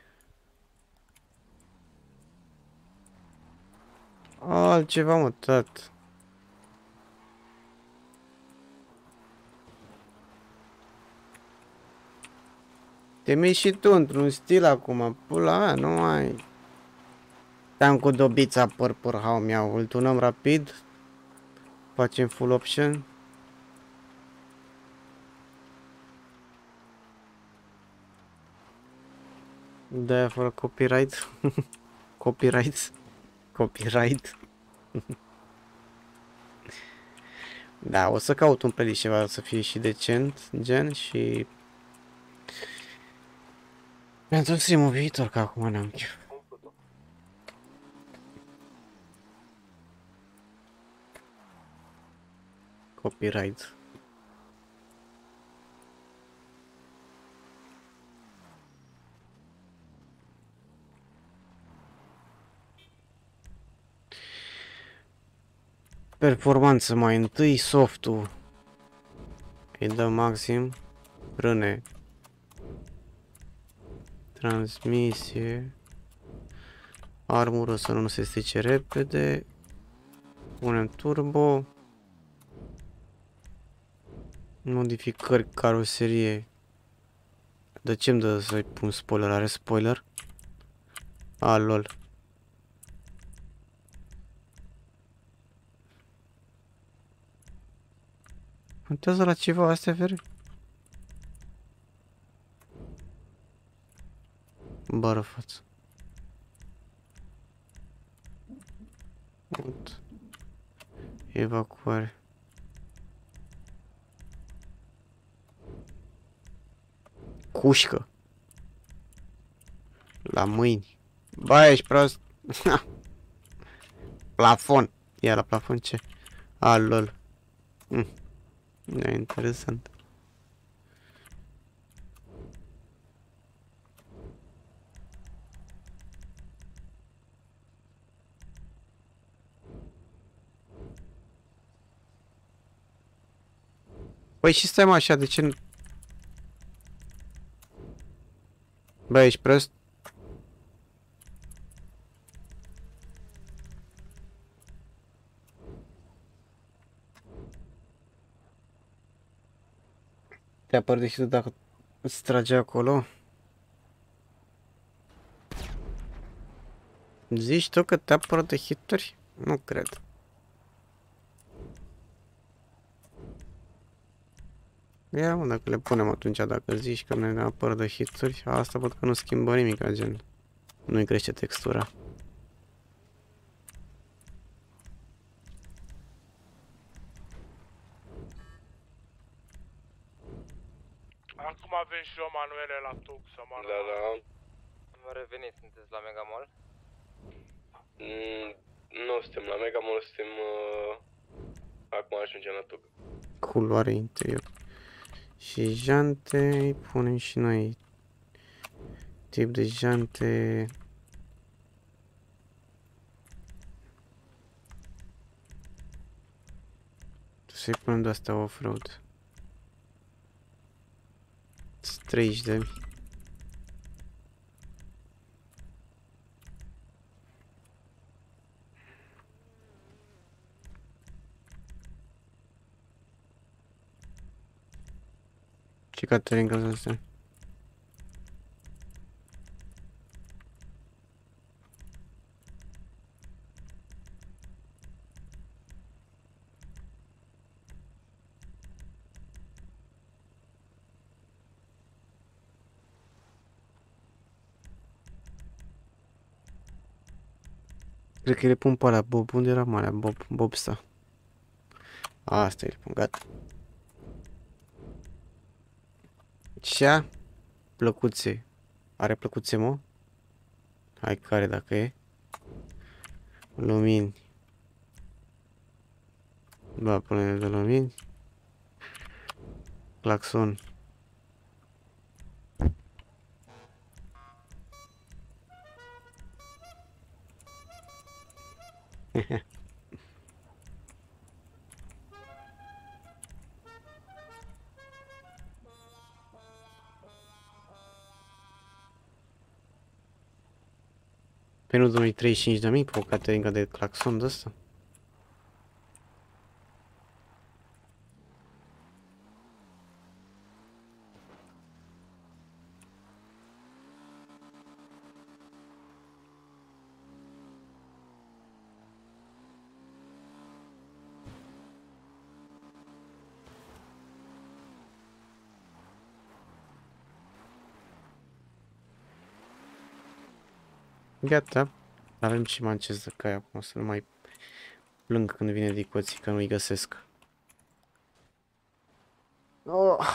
Altceva, mă, tat. Te miști și tu într-un stil acum, pula mea, nu mai... Te-am cu dobița păr hau mi-au, îl tunăm rapid. Facem full option. De-aia fără copyright. Copyright. Copyright. Da, o să caut un playlist ceva să fie și decent, gen, și... Pentru stream-ul viitor, că acum n-am chef. Copyright. Performanță mai întâi, softul. Îi dăm maxim. Râne. Transmisie. Armură să nu se strice repede. Punem turbo. Modificări caroserie. De ce-mi dă să-i pun spoiler? Are spoiler? A, lol. Contează la ceva astea, vere? Bară față. Evacuare. Cușcă. La mâini. Ba, ești prost. Plafon. Ia la plafon ce? A, lol. E interesant. Păi și stai mă așa, de ce nu... Bă, ești prost? Te-a părut de hit dacă îți trage acolo? Zici tu că te-a părut de hituri? Nu cred. Ia mă, dacă le punem atunci, dacă zici că ne apără de hituri, asta văd că nu schimbă nimic, gen. Nu-i crește textura. Acum avem și o manuele la tuc să mă Da, da. Vă reveniți, sunteți la Mega Mall? Nu suntem la Mega Mall, suntem... Acum ajungem la tuc. Culoare interior. Și jante, punem și noi tip de jante. Să-i punem de astea off-road. 30.000. Ce Caterin ca să astea? Cred că le pun pe alea, Bob. Unde era marea? Bob sta. Asta e, le pun, gata. Ce? Plăcuțe. Are plăcuțe, mă? Hai, care dacă e? Lumini. Da, pune de lumini. Claxon. Pe nu 35.000 pe o caterincă de claxon de ăsta? Gata. Avem și mances de cai acum, să nu mai plâng când vine dicoții că nu-i găsesc. Oh.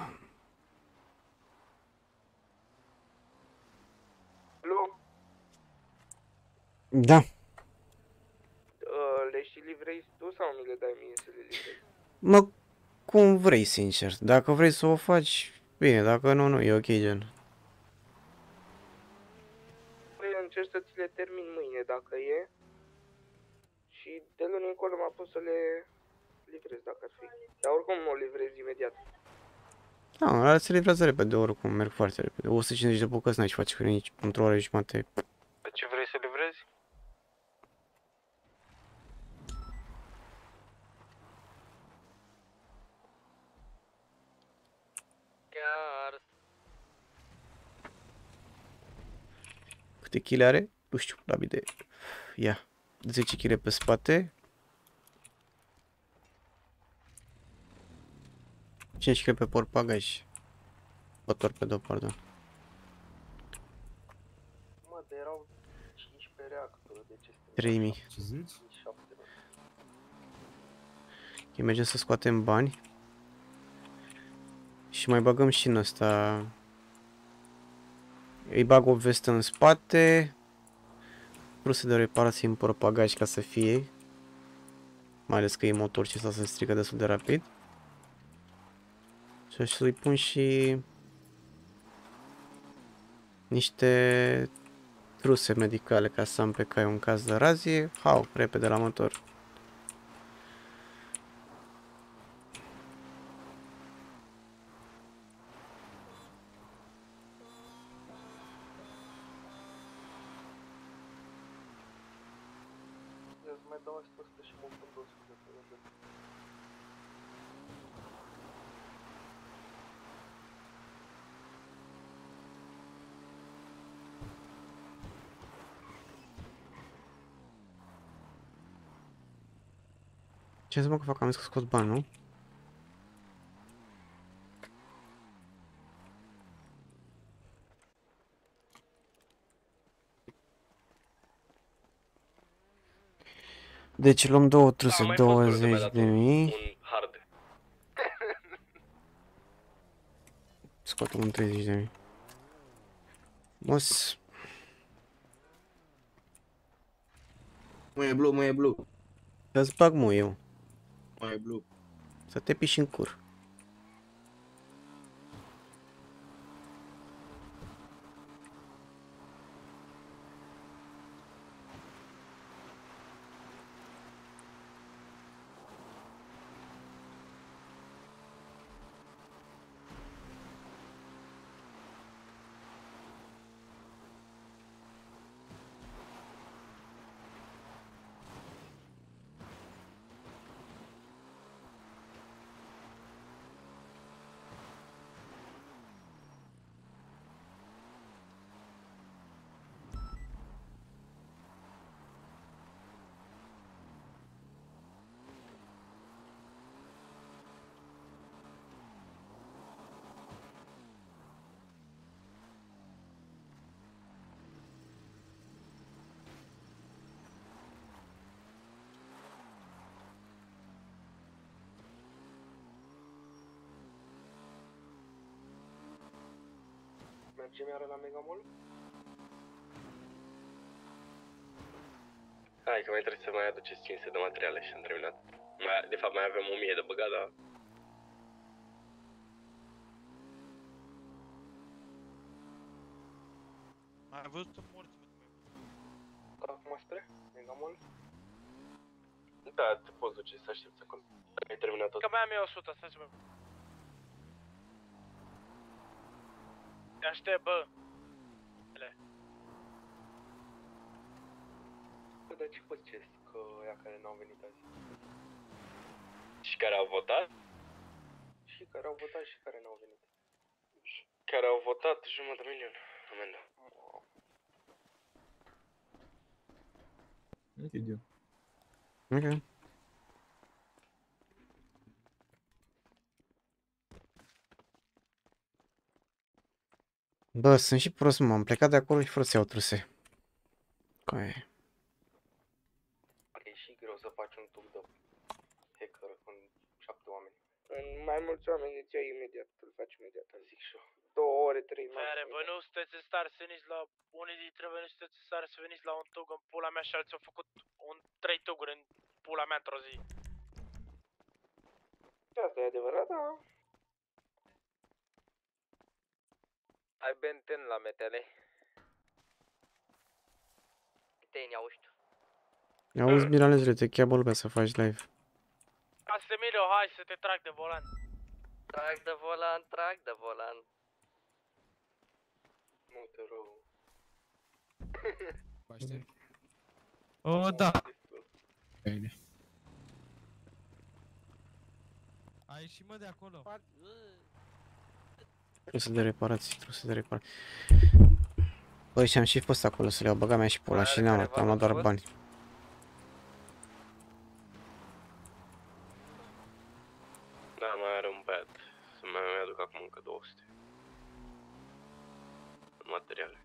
Alo? Da. Le și livrezi tu sau mi le dai mie să le livrezi? Mă, cum vrei, sincer. Dacă vrei să o faci, bine, dacă nu, nu, e ok, gen. Păi încerc să ți le termin mâine dacă e. Și de luni încolo m-a pus să le livrez dacă ar fi. Dar oricum nu o livrez imediat. Da, se livrează repede, oricum, merg foarte repede. 150 de bucăți n-ai ce face cu nici într-o oră și jumătate. Pe ce vrei să livrezi? Chiar. Câte kg are? Nu știu, probabil de... Ia, 10 kg pe spate. 5 kg pe portbagaj. Pe torpedo, pardon. Mă, dar erau 15 reactori, de ce 3000. Ok, mergem să scoatem bani. Și mai băgăm și în ăsta. Îi bag o vestă în spate. Produse de reparație în portbagaj ca să fie. Mai ales că e motor și ăsta se strică destul de rapid. Și să-i pun și niște truse medicale ca să am pe cai un caz de razie. Hau, repede la motor. Să mai dau asta și mă pun 200 de pe. Ce să mă că fac? Am zis că scot bani, nu? Deci luăm două truse, 20.000. Scoatem un 30.000. Mos. Mă e blue, mă e blue. Să-ți bag muie, eu. Mă e blue. Să te piși în cur. Mergem iară la Megamall? Hai că mai trebuie să mai aduceți 500 de materiale și am terminat. De fapt mai avem 1000 de băgat, dar... Ai văzut morți? Acum spre Megamall? Da, te poți duce să aștepți acolo. Dacă ai terminat tot. Că mai am eu 100, stai să mă... Te aștept, bă. Bă, dar ce pățesc că ăia care n-au venit azi? Și care au votat? Și care au votat și care n-au venit. Care au votat 500.000 amendă. Ok. Bă, sunt și prost, mă, am plecat de acolo și fără să iau truse. Coi. E și greu să faci un tur de hacker cu 7 oameni. În mai mulți oameni îți iei imediat, îl faci imediat, zic și eu. 2 ore, 3 Frere, voi nu sunteți în stare să veniți la... Unii dintre voi nu sunteți în stare să veniți la un tug în pula mea și alții au făcut 3 tuguri în pula mea într-o zi. Asta e adevărat, da? Ai benten la metele. Te-ai auzi. Auzi, Miralezule, te cheamă lumea să faci live. Casemiro, hai să te trag de volan. Trag de volan, trag de volan. Nu te rog. O, da. Ai și mă de acolo. Truse de reparații, truse de reparații. Băi, și am și fost acolo să le iau, băga mea și pula și n-am luat, am luat doar bani. Da, mai are un băiat. Să mai aduc acum încă 200. Materiale.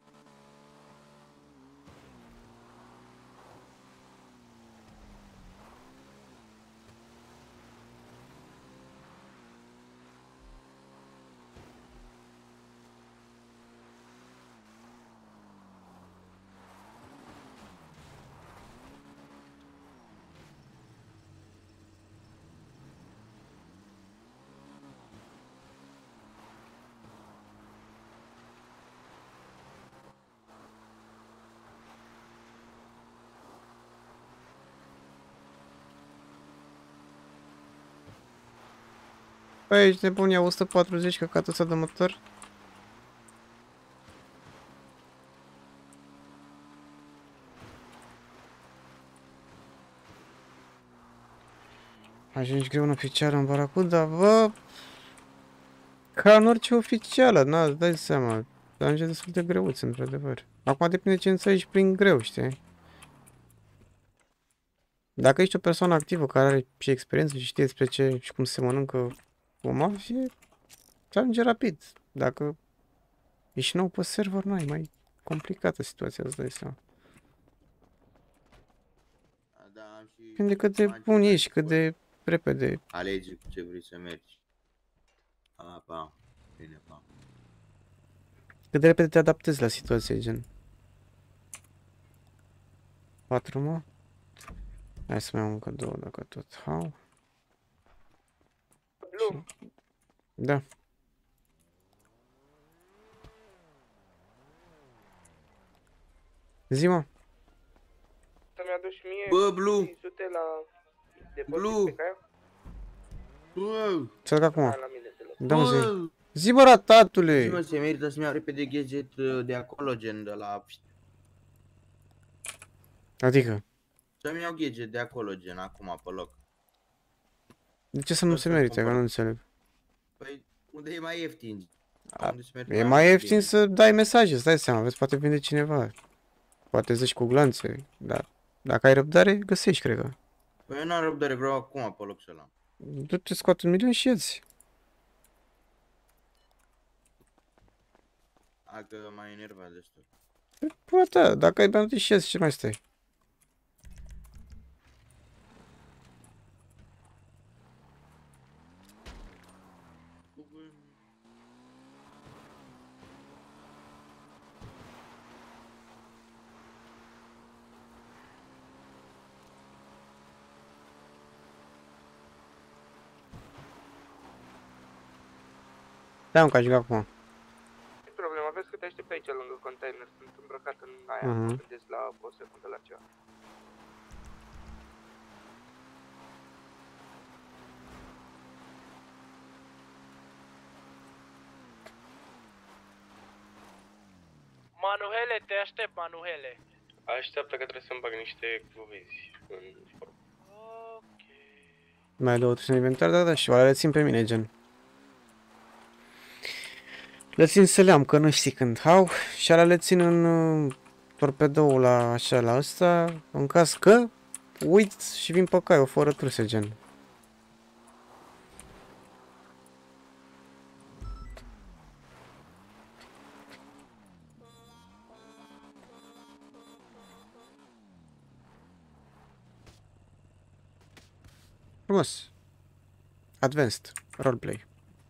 Păi, ești nebun, ia 140 căcatul ăsta de motor. Ajungi greu în oficială în Baracuda, bă... Ca în orice oficială, na, îți dai seama. Ajunge destul de greuț, într-adevăr. Acum depinde ce înțelegi prin greu, știi? Dacă ești o persoană activă care are și experiență și știe despre ce și cum se mănâncă o mafie, se ajunge rapid. Dacă ești nou pe server, nu ai mai complicată situația, îți dai seama. Depinde cât de bun ești, cât de repede. Alege cu ce vrei să mergi. Pa. Bine, pa. Cât de repede te adaptezi la situație, gen. 4, mă? Hai să mai iau încă 2, dacă tot. How? Blue. Da. Zi-mă. Să-mi aduci mie Bă, Blue. 500 la depozit Blue. pe caia? Să-l acum. La mine de la... Da-mă zi. Zi, bă, ratatule! Zi, mă, se merită să-mi iau repede gadget de acolo, gen de la... Adică? Să-mi iau gadget de acolo, gen, acum, pe loc. De ce să nu se merite, că nu înțeleg? Păi, unde e mai ieftin? E mai ieftin să dai mesaje, îți dai seama, vezi, poate vinde cineva. Poate zici cu glanțe, dar dacă ai răbdare, găsești, cred că. Păi eu n-am răbdare, vreau acum pe loc să-l am. Du-te, scoate 1 milion și ieți. Hai că m-ai enervat destul. Poate, dacă ai bani, du-te și ieți, ce mai stai? Da, încă ajung acum. Nu problema, vezi că te aștept aici lângă container, sunt îmbrăcat în aia, mă gândesc la o secundă la ceva. Manuhele, te aștept, Manuhele. Așteaptă că trebuie să-mi bag niște cruvizi în formă. Mai ai 2 în inventar, da, și oare le țin pe mine, gen. Le țin să le am, că nu știi când au, și alea le țin în torpedoul la așa, la ăsta, în caz că uit și vin pe cai, o fără truse, gen. Frumos. Advanced. Roleplay.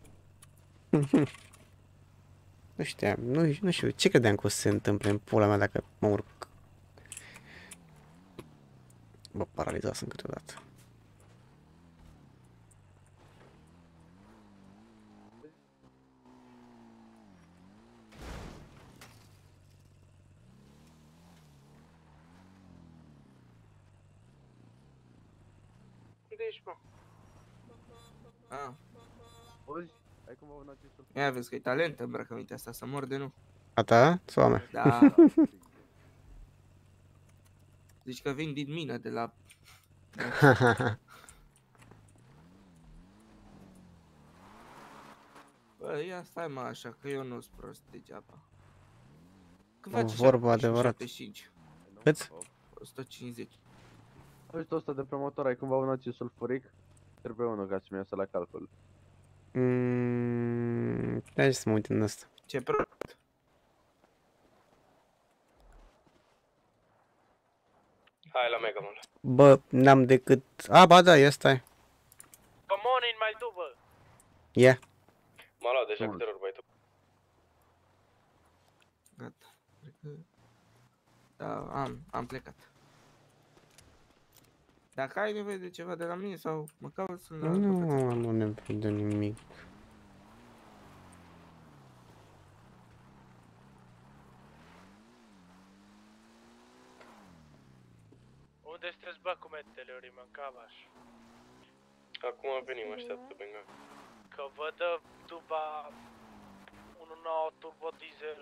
Nu știam, nu știu, ce credeam că o să se întâmple în pula mea dacă mă urc? Bă, paralizat sunt câteodată. Unde ești, mă? Ah. Auzi? Ai cum au notit să... Ia vezi că e talent îmbrăcămintea asta, să mor de nu. A ta sau a mea? Da. Zici că vin din mină de la... Bă, ia stai mă așa, că eu nu-s prost degeaba. Cât face Vorba adevărat. 75? Cât? 150. Uite, 100 de promotor, ai cumva un acid sulfuric? Trebuie unul ca să-mi iasă la calcul. Hai să mă uit în asta. Ce prost? Hai la Mega Mall. Bă, n-am decât... A, ba da, ia stai. Come on in, mai dubă. Ia. M-a luat deja câte ori, băi, tu. Gata. Cred că... Da, am plecat. Dacă ai nevoie de ceva de la mine sau mă caut, sunt la... Nu am nevoie de nimic. Unde sunteți, bă, cu metele, Oriman Cavaș? Acum venim, așteaptă, Benga. Că vă dă duba 1.9 turbo diesel.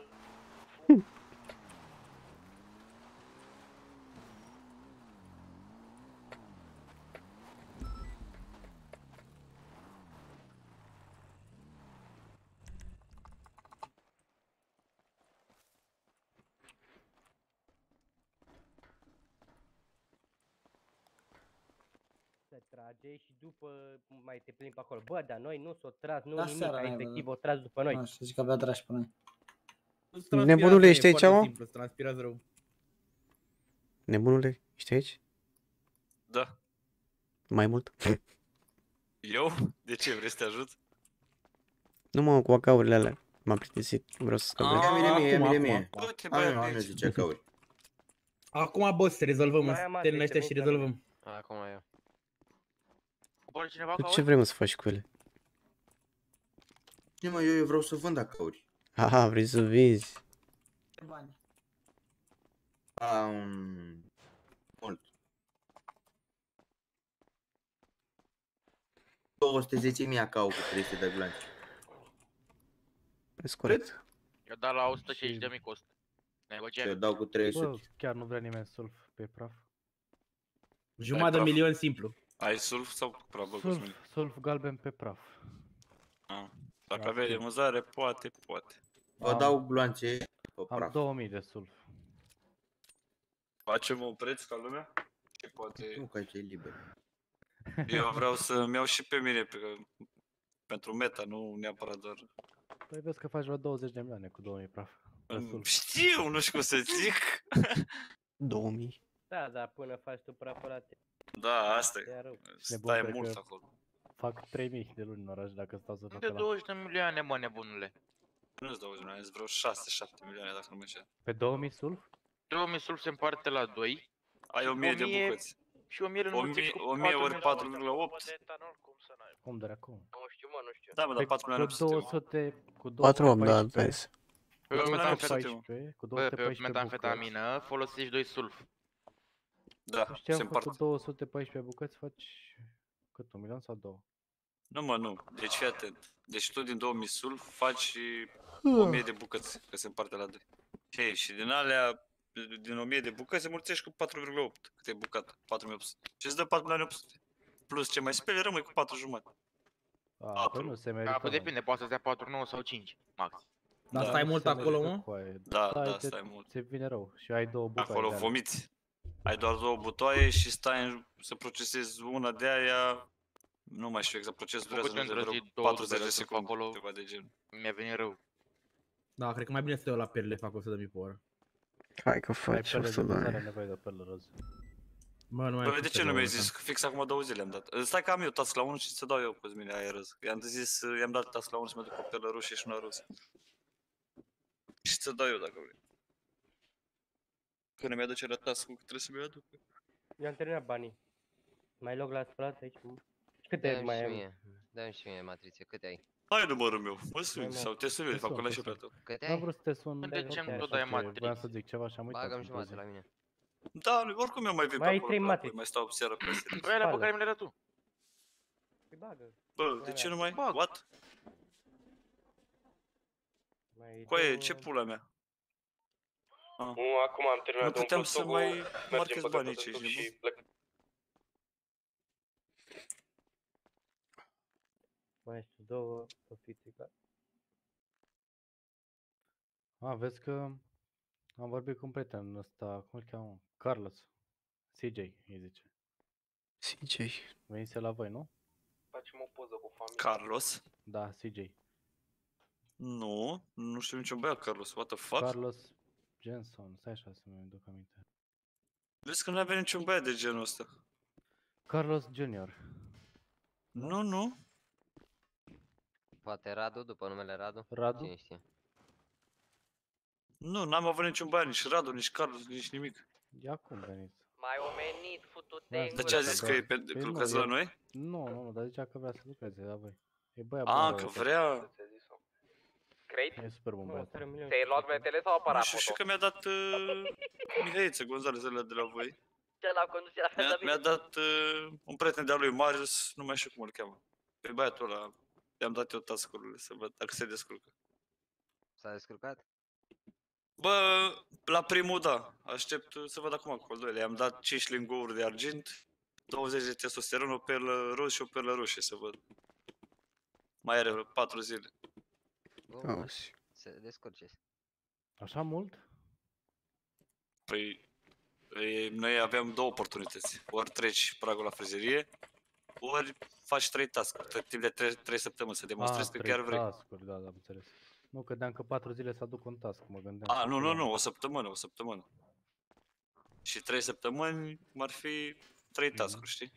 Se trage și după mai te plimbi pe acolo. Bă, dar noi nu s-o tras, nu Da, nimic, seara mea, efectiv bă, o tras după noi. Așa, zic că abia tragi pe noi. Nebunule, ești aici, mă? Simplu, transpirați rău. Nebunule, ești aici? Da. Mai mult? Eu? De ce? Vrei să te ajut? Nu mă, cu acaurile alea. M-am plictisit, vreau să scap de Ia mie. Am zice acauri. Acum, boss, rezolvăm, termină ăștia și rezolvăm. Acum eu. Bun, cineva Tu ce vrei, mă, să faci cu ele? Ce mă, eu vreau să vând acauri. Aha, vrei să vezi. Mult. 210.000 acau cu 300 de glanci. Ești corect. Eu dau la 150.000 cost. Negociem. Eu dau cu 300. Bă, chiar nu vrea nimeni sulf pe praf. Jumătate de milion simplu. Ai sulf sau praf, bă, Sulf, sulf galben pe praf. Dacă aveai de muzare, poate. Vă dau gloanțe pe Am praf. 2000 de sulf. Facem un preț ca lumea? Și poate... Nu, că aici e liber. Eu vreau să-mi iau și pe mine, pentru meta, nu neapărat doar... Păi vezi că faci vreo 20 de milioane cu 2000 praf. Știu, nu știu cum să zic. 2000. Da, dar până faci tu praful ăla Da, asta e. Stai Nebun, mult cred că acolo. Fac 3000 de luni în oraș dacă stau să fac De ăla. 20 de milioane, mă, nebunule. Nu-ți 20 milioane, sunt vreo 6-7 milioane dacă nu mă înșel. Pe 2000 sulf? 2000 sulf se împarte la 2. Ai 1000 de bucăți. Și 1000 înmulțit cu 1000 ori 4,8. Cum dracu? Nu știu, mă, nu știu. Da, mă, dar 4 milioane Cu 200, cu 4 8, da, 214, vezi. cu Bă, pe 214 metamfetamină folosești 2 sulf. Da, știam se că împart. cu 214 bucăți faci cât, 1 milion sau 2? Nu, mă, nu. Deci fii atent. Deci tu din 2000 sulf faci 1000 de bucăți, că se împarte la 2. Hei, și din alea, din 1000 de bucăți se mulțești cu 4,8, cât e bucată, 4800. Și îți dă 4.800.000. Plus ce mai speli, rămâi cu 4 jumate. A, păi nu se merită. Da, păi depinde, poate să-ți dea 4,9 sau 5, max. Dar stai mult acolo, mă? Da, da, stai mult. Ți vine rău și ai 2 butoaie. Acolo vomiți. Ai doar 2 butoaie și stai să procesezi una de aia. Nu mai știu exact, procesul durează de vreo 40 de secunde, ceva de genul. Mi-a venit rău. Da, cred că mai bine să te iau la perle, fac 100.000 pe oră. Hai că faci 100 de Are ani. nevoie de o perlă roz. Bă, nu mai Bă, de ce nu mi-ai zis? Fix acum 2 zile am dat. Stai că am eu task la 1 și să dau eu cu mine aia roz. I-am zis, i-am dat task la 1 să mă duc cu o perlă roșie și una roz. Și să dau eu dacă vrei. Că nu mi-aduce la task-ul, că trebuie să mi-o aduc. Eu am terminat banii. Mai log la spălat aici? Câte mai am? Dă-mi și mie matrițe, câte ai? Hai numărul meu, mă suni, sau te suni eu, de fapt, că l-ai și pe tu. Câte Am ai? vrut să te sun. De ce nu tot dai matrițe? Vreau să zic ceva și am uitat. Bagă-mi jumătate la mine. Da, oricum eu mai vin pe Mai ai acolo, 3 pe matrițe. mai stau seara pe serie. Băi, alea pe care mi le-ai dat tu. Păi bagă. Bă, de ce nu mai? What? Coaie, ce pula mea? Nu, acum am terminat nu puteam să mai marchez banii aici, ești și nebun? plec. Mai știu, 2 sofițe, clar. A, vezi că am vorbit cu un prieten ăsta, cum îl cheamă? Carlos. CJ, îi zice. CJ. Venise la voi, nu? Facem o poză cu familia. Carlos? Da, CJ. Nu, nu știu niciun băiat Carlos, what the fuck? Carlos Jenson, stai așa să mi duc aminte. Vezi că nu avea niciun băiat de genul ăsta. Carlos Junior. Nu, nu. Poate Radu, după numele Radu? Radu? Cine știe? Nu, n-am avut niciun băiat, nici Radu, nici Carlos, nici nimic. Ia cum veniți? Mai omenit, futu-te în Dar ce a zis, că e că lucrează la noi? Nu, dar zicea că vrea să lucreze la voi. E băiat A, bun, că vrea. Crate? E super bun băiat. Ți-ai luat metele sau aparat Nu știu, și că mi-a dat Mihaiță Gonzalez ăla de la voi. Ce l-a condus la fel de Mi-a dat un prieten de-al lui Marius, nu mai știu cum îl cheamă. Pe băiatul ăla, i-am dat eu task-urile să văd dacă se descurcă. S-a descurcat? Bă, la primul da, aștept să văd acum cu al doilea. I-am dat 5 lingouri de argint, 20 de testosteron, o perlă roz și o perlă roșie, să văd. Mai are 4 zile. Se descurce. Așa mult? Păi, noi aveam 2 oportunități. Ori treci pragul la frizerie, ori faci 3 task-uri, timp de 3 săptămâni, să demonstrezi că chiar vrei. Task-uri, da, am înțeles. Nu, credeam că 4 zile să aduc un task, mă gândeam. Nu, o săptămână. Și 3 săptămâni ar fi 3 task-uri, știi?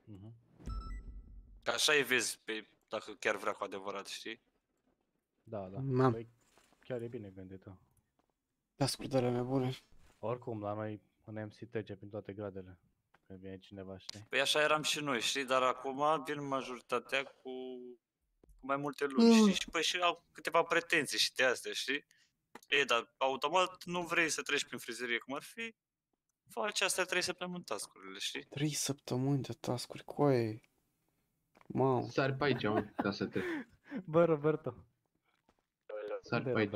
Că așa îi vezi pe dacă chiar vrea cu adevărat, știi? Da. Păi, chiar e bine gândită. Task-uri de alea mai bune. Oricum, la noi în MC trece prin toate gradele. Când vine cineva, știi? Păi așa eram și noi, știi? Dar acum vin majoritatea cu mai multe luni, știi? Și păi și au câteva pretenții și de astea, știi? Ei, dar automat nu vrei să treci prin frizerie cum ar fi, faci astea 3 săptămâni task-urile, știi? 3 săptămâni de task-uri, coaie. Mamă. Sari pe aici, mă, ca să te... Bă, Roberto. Sari pe aici.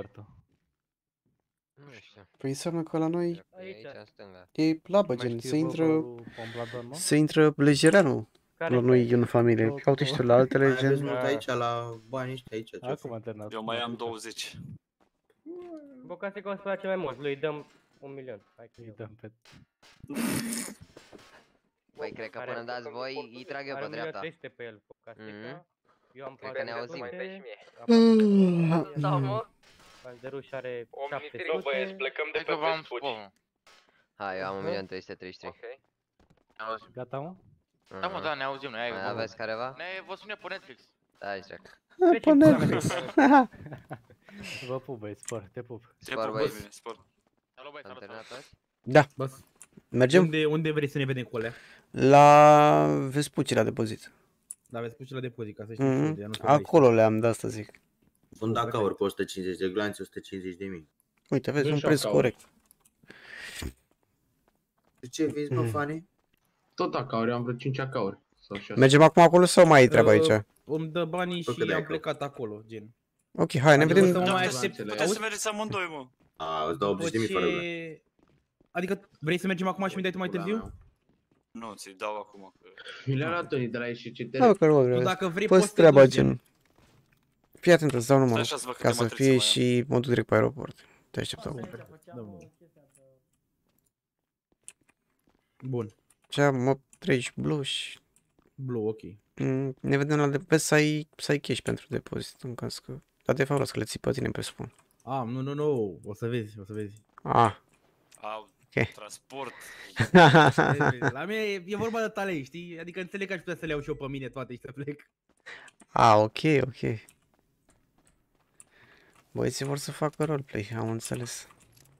Nu știu. Păi înseamnă că la noi Aici, în stânga. e labă, gen, se se intră lejereanul la noi în familie. Caut ăștia la altele, gen... Aveți mult aici, la banii ăștia aici. Acum am terminat. Eu mai am 20. Bocase că o să face mai mult, lui dăm 1 milion. Hai că îi dăm pe... Băi, cred că până dați voi, îi trag eu pe dreapta. Are 1.300.000 pe el, Bocase. Eu am cred că ne auzim. Da, mă. Calderuș are 700. Nu, băieți, plecăm de pe Vespuci. Hai, eu am 1.333. Gata, mă? Da, mă, da, ne auzim, noi. Mai aveți careva? Vă sune pe Netflix. Da, aici, dracu. Pe Netflix. Vă pup, băieți, spor, te pup. Spor, băieți. Spor. Salut, băieți, salut. Da. Mergem? Unde vrei să ne vedem cu alea? La Vespucii la depozit. La Vespucii la depozit, ca să știi și unde, nu știu Acolo le-am, de asta zic. Un dacauri pe 150 de glanți, 150.000. Uite, vezi, Nu un știu preț cauri. corect. Ce vezi, mă, Fane? Tot acauri, am vreo 5 acauri. Sau 6. Mergem acum acolo sau mai e treaba aici? Îmi dă banii Tot și cât de am acolo. plecat acolo, gen. Ok, hai, ne Adică vedem. să mă mai Puteți aștept. puteți să mergeți amândoi, mă. Îți dau 80.000 fără glanți. Adică vrei să mergem acum și mi dai tu mai târziu? Nu, ți-i dau acum. Că... Mi le-a luat Tony de la ieșit ce Da, că nu Tu dacă vrei poți poți să te treaba, duci, gen. Fii atent, îți dau numărul, Stai așa să văd ca câte să matrițe fie mai și mă duc direct pe aeroport. Te aștept acolo. Bun. Ce mă treci bluși. Blue, ok. Ne vedem la depozit, să ai cash pentru depozit, în caz că... Dar de fapt, că le ții pe tine, presupun. Nu, o să vezi, o să vezi. Au, Ok. transport. La mine e vorba de talei, știi? Adică înțeleg că aș putea să le iau și eu pe mine toate și să plec. Ok, ok. Băieții vor să facă roleplay, am înțeles.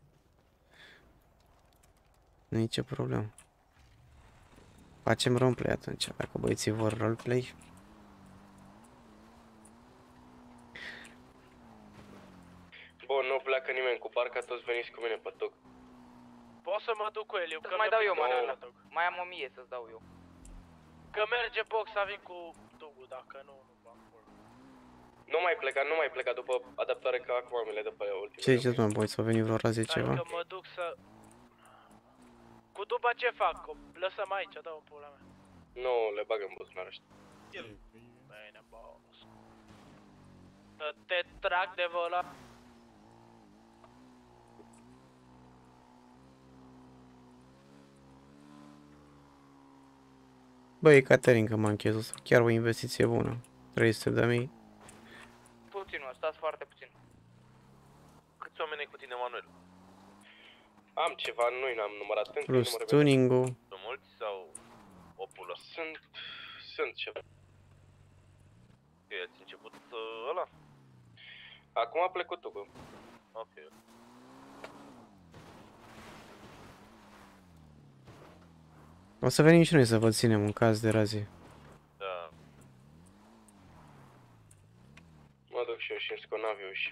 Nu e nicio problemă. Facem roleplay atunci, dacă băieții vor roleplay. Bun, nu pleacă nimeni cu barca, toți veniți cu mine pe tug. Pot să mă duc cu el, eu că mai dau eu, merge Manuel. la tug. Mai am 1000 să-ți dau eu. Că merge box să vin cu tugul, dacă nu, nu mă acolo. Nu mai pleca după adaptare, că acum mi le dă pe ultimul. Ce ziceți, mă, băieți, au venit vreo razie ceva? Adică mă duc să... Cu duba ce fac? O lăsăm aici, dau-o pula mea. Nu, le bag în buzunar ăștia. Bine, boss. Te trag de vola. Băi, Caterin, că m-a închis, asta chiar o investiție bună. 300.000. Puțin, mă, stați foarte puțin. Câți oameni ai cu tine, Manuel? Am ceva, nu n-am numărat încă. Plus tuning-ul. Sunt mulți sau o pulă? Sunt ceva. Ok, ați început ăla? Acum a plecat tugul. Ok. O să venim și noi să vă ținem în caz de razie. Da. Mă duc și eu și îmi scot avion și...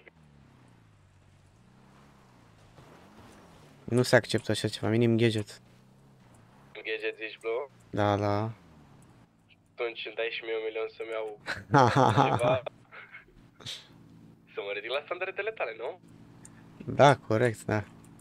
Nu se acceptă așa ceva, minim gadget. Gadget zici, Blue? Da, da. Atunci îmi dai și mie 1 milion să-mi iau ceva. Să mă ridic la standardele tale, nu? Da, corect, da.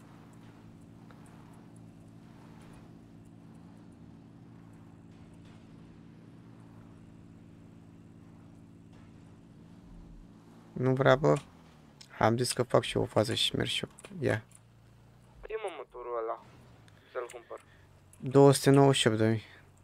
Nu vrea, bă? Am zis că fac și eu o fază și merg și eu. Ia. E mă motorul ăla. Să-l cumpăr. 298.000.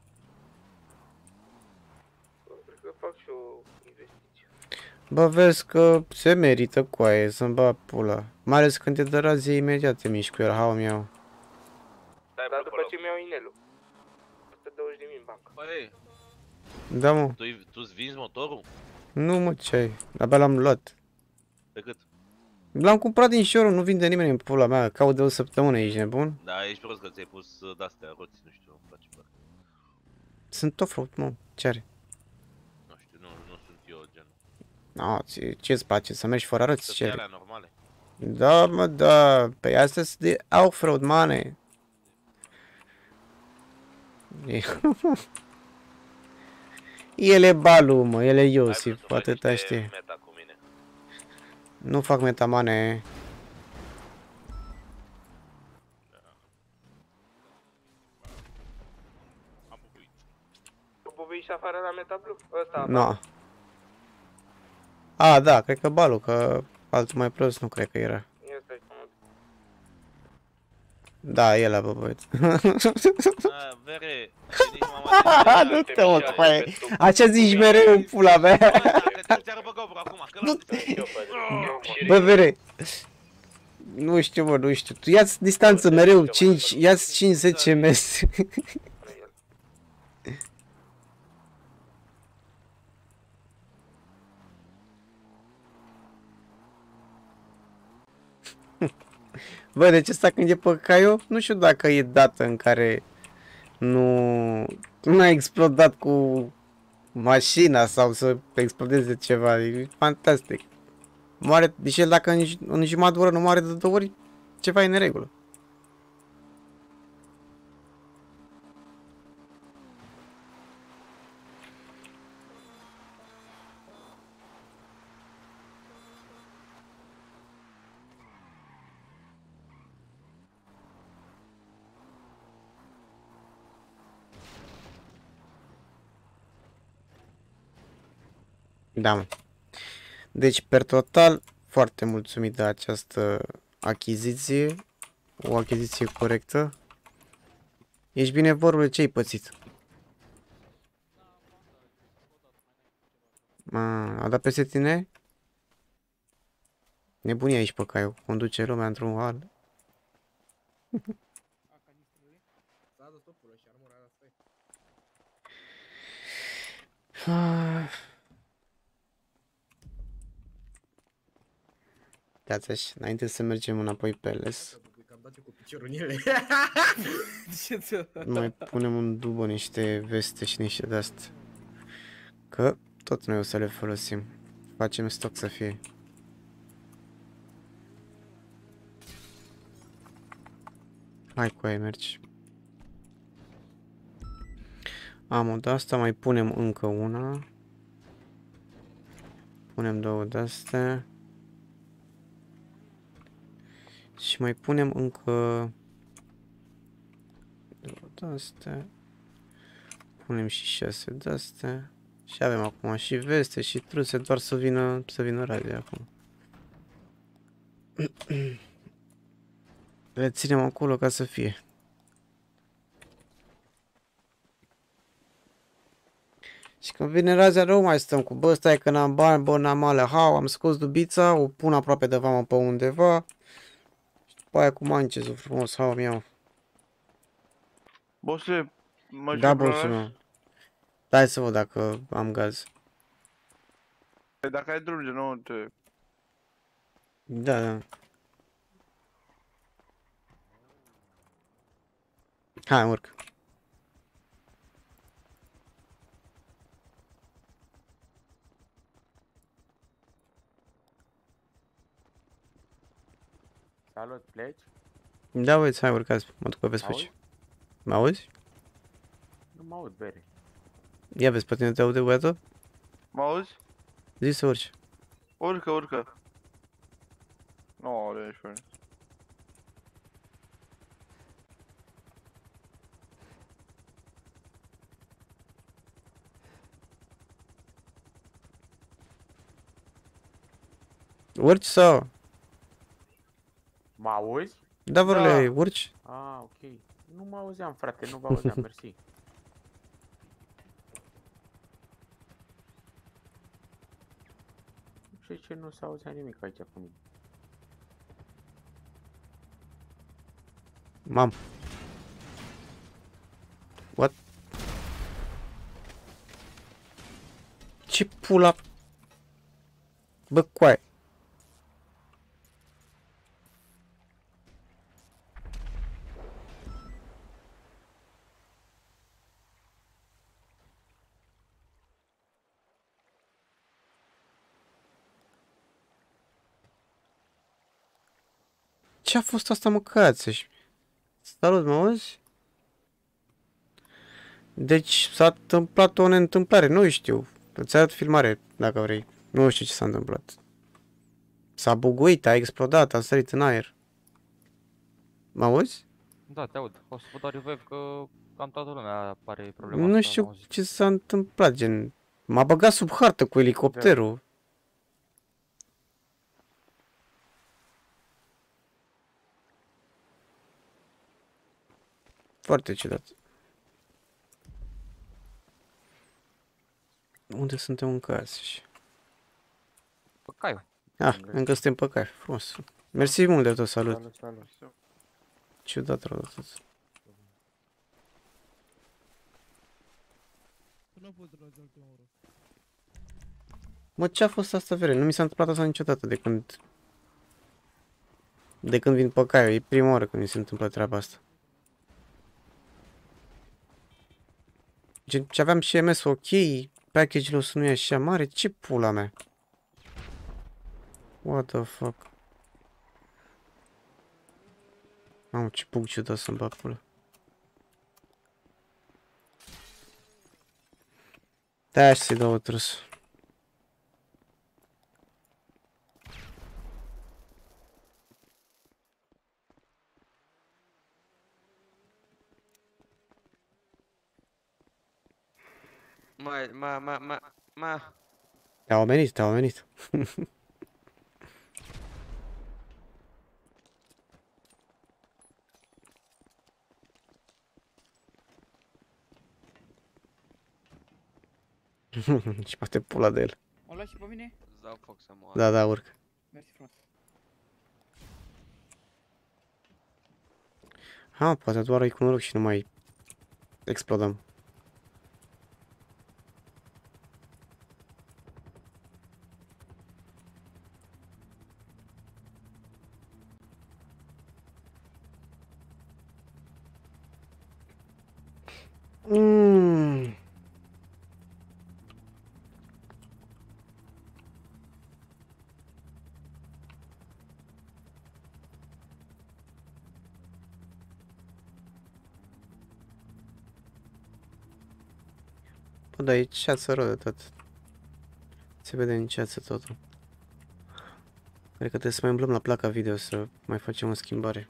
Cred că fac și o investiție. Bă, vezi că se merită coaie să-mi bag pula. Mai ales când te dă razie imediat te miști cu el, hau mi-au. Dar după ce mi-au inelul. 120.000 în bancă. Băi, Da, mă. tu-ți vinzi motorul? Nu, mă, ce ai? Abia l-am luat. De cât? L-am cumpărat din showroom, nu vinde nimeni în pula mea. Caut de o săptămână, ești nebun? Da, ești prost că ți-ai pus de-astea roți, nu știu, îmi place parcă. Sunt off-road, mă. Ce are? Nu știu, nu sunt eu gen. No, ce-ți place? Să mergi fără arăți? Să Ce fie are? alea normale. Da, mă, da. Păi astea sunt de off-road, mane. El e Balu, mă, el e Iosif, atâta știe. Nu fac metamane. Tu bubui și afară la Metablu? Ăsta. No. A, da, cred că Balu, că altul mai prost nu cred că era. Este comod. Da, el a băbăit. Vere, Nu te mă, coaie. Așa zici mereu în pula mea. Bă, Vere. Nu știu, mă, nu știu. Tu ia-ți distanță mereu, 5, ia-ți 5-10 metri. Bă, deci ăsta când e pe Caio, nu știu dacă e dată în care nu a explodat cu mașina sau să explodeze ceva. E fantastic. Moare, deci el dacă în jumătate de oră nu moare de 2 ori, ceva e în neregulă. Da, mă. Deci, per total, foarte mulțumit de această achiziție. O achiziție corectă. Ești bine vorbă, ce ai pățit? A dat peste tine? Nebunie aici pe Caio. Conduce lumea într-un hal. Dați așa, înainte să mergem înapoi pe les. Mai punem în dubă niște veste și niște de-astea. Că tot noi o să le folosim. Facem stoc să fie. Hai cu aia, mergi. Am o de-asta, mai punem încă una. Punem 2 de-astea. Și mai punem încă 2 de-astea. Punem și 6 de-astea. Și avem acum și veste și truse, doar să vină radia acum. Le ținem acolo ca să fie. Și când vine razia, nu mai stăm cu bă, stai că n-am bani, bă, n-am alea, am scos dubița, o pun aproape de vamă pe undeva. Și după aia cu mancezul frumos, mi-au. Bossule, mă Da, bossul meu. Hai să văd dacă am gaz. Dacă ai drum, nu te... Da. Hai, urc. Salut, pleci? Da, băieți, hai, urcați, mă duc pe vespuci. Mă auzi? Nu mă aud, bere. Ia vezi, pe tine te aude, băiatul? Mă auzi? Zi să urci. Urcă. Nu, ești bine. Urci sau? Mă auzi? Da, vrele, urci? Ah, ok. Nu mă auzeam, frate, nu vă auzeam, mersi. Nu știu ce nu s-a auzea nimic aici cu mine. Mam. What? Ce pula? Bă, coaie. Ce a fost asta, mă, cățeși? Salut, mă auzi? Deci s-a întâmplat o neîntâmplare, nu știu. Îți arăt filmare, dacă vrei. Nu știu ce s-a întâmplat. S-a buguit, a explodat, a sărit în aer. Mă auzi? Da, te aud. O să vă dau revive că cam toată lumea are problema Nu asta, știu am auzit. ce s-a întâmplat, gen... M-a băgat sub hartă cu elicopterul. Foarte ciudat. Unde suntem în casă? Pe Caio. Ah, încă suntem pe cai. Frumos. Mersi mult de tot, salut. Salut, salut. Ciudat rău de tot. Mă, ce a fost asta, vere? Nu mi s-a întâmplat asta niciodată de când... De când vin pe Caio, e prima oară când mi se întâmplă treaba asta. Gen, ce aveam și MS ok, package-ul o să nu e așa mare, ce pula mea? What the fuck? Mamă, ce bug ciudat să-mi bag pula. Da, să-i dau o trăs. Te-au omenit, te-au omenit. Și poate pula de el. O lași și pe mine? Îți dau foc să moară. Da, da, urc. Mersi frumos. Ha, poate doar ai cu noroc și nu mai explodăm. Bă, dar e ceață rău de tot. Se vede în ceață totul. Cred că trebuie să mai umblăm la placa video să mai facem o schimbare.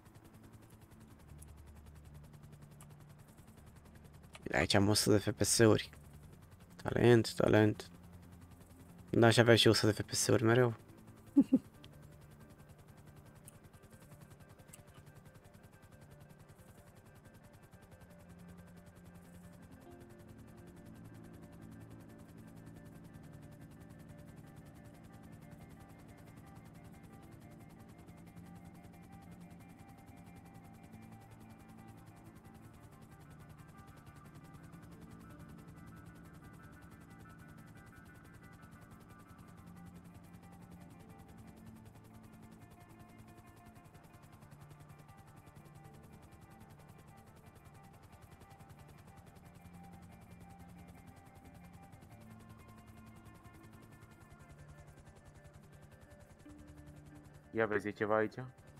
Aici am 100 de FPS-uri. Talent, talent. Da, și avea și 100 de FPS-uri mereu. Ia vezi ceva aici?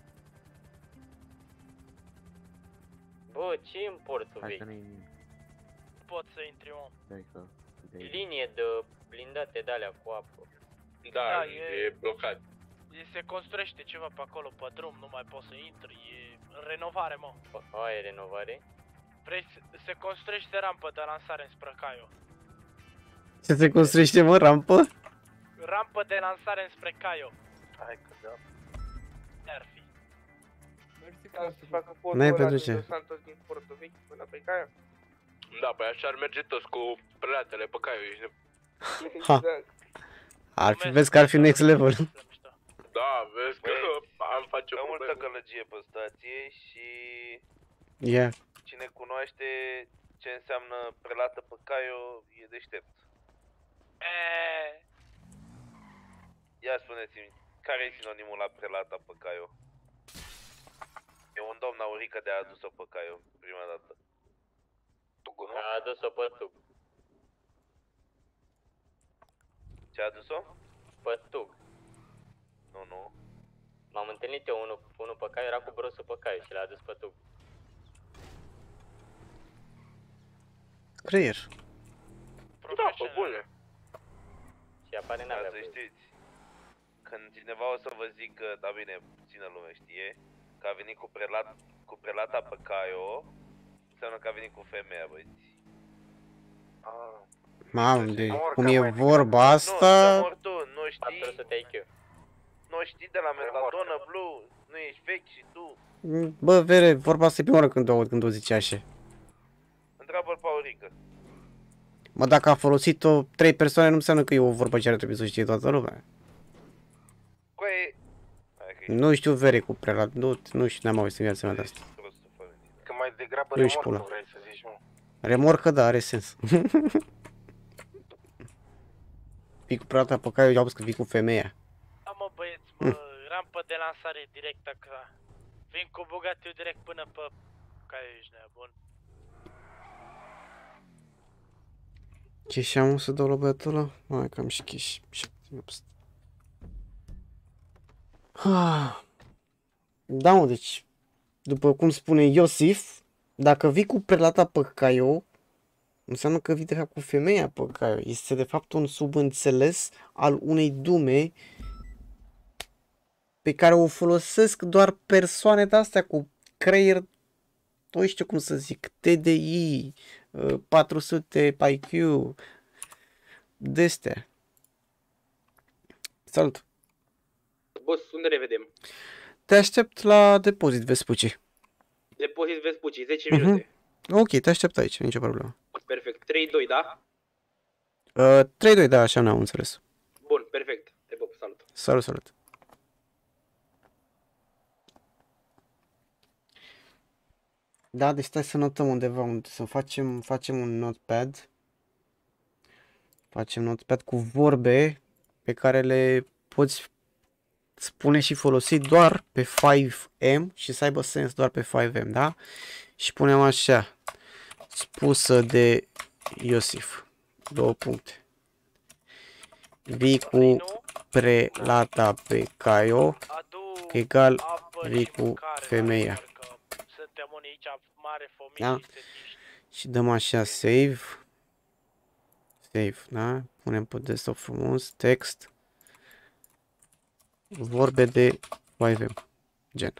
Bă, ce import tu Hai vei? că nu-i nimic. Pot să intri, om. Stai că... Linie de blindate de-alea cu apă. Da, e blocat. Se construiește ceva pe acolo, pe drum, nu mai poți să intri, e renovare, mă. Aia e renovare? Vrei se construiește rampă de lansare înspre Caio. Ce se construiește, mă, rampă? Rampă de lansare înspre Caio. Hai că da. Ar fi. Să facă podul N-ai ăla pentru de ce? Los Santos din Porto Vechi până pe Caio. Da, păi așa ar merge toți cu prelatele pe Caio, ești Ha. Ar fi, vezi că ar fi next level. Da, vezi că am face o multă gălăgie pe stație și Yeah. cine cunoaște ce înseamnă prelată pe Caio e deștept. Ia spuneți-mi, care e sinonimul la prelata pe Caio? E un domn Aurică de a adus-o pe Caio prima dată. Tugul, nu? A adus-o pe Tug. Ce a adus-o? Pe Tug. Nu. M-am întâlnit eu unul pe Caio, era cu brosul pe Caio și l-a adus pe Tug. Creier. Da, pe bune. Și apare n-avea Să știți, când cineva o să vă zică, da bine, puțină lume știe, că a venit cu prelata pe Caio, înseamnă că a venit cu femeia, băieți. Mamă, de cum e vorba asta? Nu, tu, nu știi? 400 IQ. Nu știi de la Metadona Blue, nu ești vechi și tu. Bă, vere, vorba asta e prima oară când o aud, când o zice așa. Întreabă-l pe Aurică. Mă, dacă a folosit-o 3 persoane, nu înseamnă că e o vorbă ce ar trebui să știe toată lumea. Nu știu vere cu prelat, nu știu, n-am auzit în viața mea de asta. Că mai degrabă Nu-i remorcă pula. vrei să zici, mă. Remorcă, da, are sens. Vii cu prelata pe care eu am spus că vii cu femeia. Da, mă, băieți, mă, am pe de lansare directă, că vin cu Bugatti direct până pe... Care ești nebun? Cash am să dau la băiatul ăla? Mai că am și cash. Da, mă, deci, după cum spune Iosif, dacă vii cu prelata pe Caio, înseamnă că vii de fapt cu femeia pe Caio. Este de fapt un subînțeles al unei dume pe care o folosesc doar persoane de-astea cu creier, nu știu cum să zic, TDI, 400 IQ, de-astea. Salut! Boss, unde ne vedem? Te aștept la depozit Vespucci. Depozit Vespucci, 10 minute. Ok, te aștept aici, nicio problemă. Perfect. 3-2, da? 3-2, da, așa n-am înțeles. Bun, perfect. Te pup, salut. Salut, salut. Da, deci stai să notăm undeva, să facem un notepad. Facem notepad cu vorbe pe care le poți spune și folosi doar pe 5M și să aibă sens doar pe 5M, da? Și punem așa, spusă de Iosif, 2 puncte. Vii cu prelata pe Caio, egal vii cu femeia. Da? Și dăm așa save. Save, da? Punem pe desktop frumos, text. Vorbe de 5M, gen.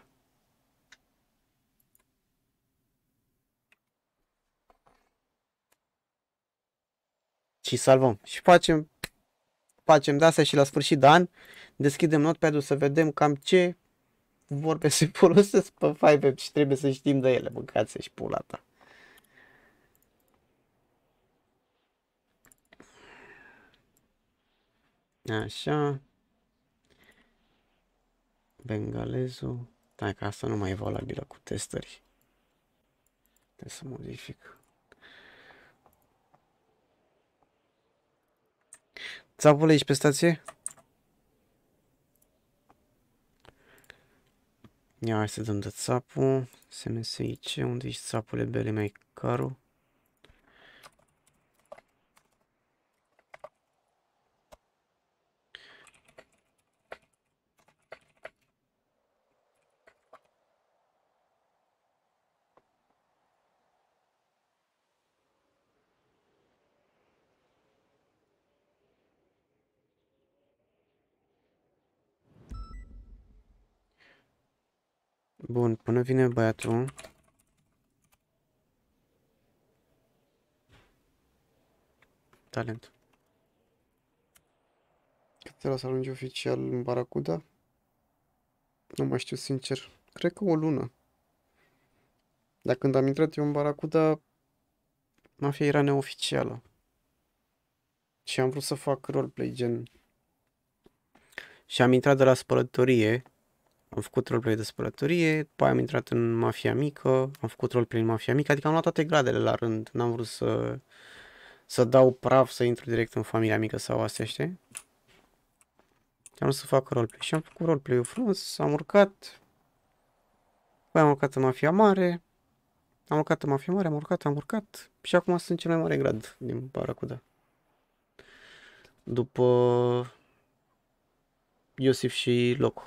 Și salvăm. Și facem de astea și la sfârșit de an deschidem notepad-ul să vedem cam ce vorbe se folosesc pe 5M și trebuie să știm de ele, băgați și pula ta. Așa. Bengalezul. Stai că asta nu mai e valabilă cu testări. Trebuie să modific. Țapul aici pe stație? Ia hai să dăm de țapul. SMSIC, unde ești țapule bele mai caro? Bun, până vine băiatul. Talent. Cât te lasă ajunge oficial în Baracuda? Nu mai știu sincer. Cred că o lună. Dar când am intrat eu în Baracuda, mafia era neoficială. Și am vrut să fac roleplay, gen... Și am intrat de la spălătorie. Am făcut roleplay de spălătorie, după aia am intrat în mafia mică, am făcut roleplay în mafia mică, adică am luat toate gradele la rând. N-am vrut să dau praf, să intru direct în familia mică sau astea, știi? Am vrut să fac roleplay și am făcut roleplay-ul frumos, am urcat. Păi am urcat în mafia mare. Am urcat în mafia mare, am urcat. Și acum sunt cel mai mare grad din Baracuda. După Iosif și Loco.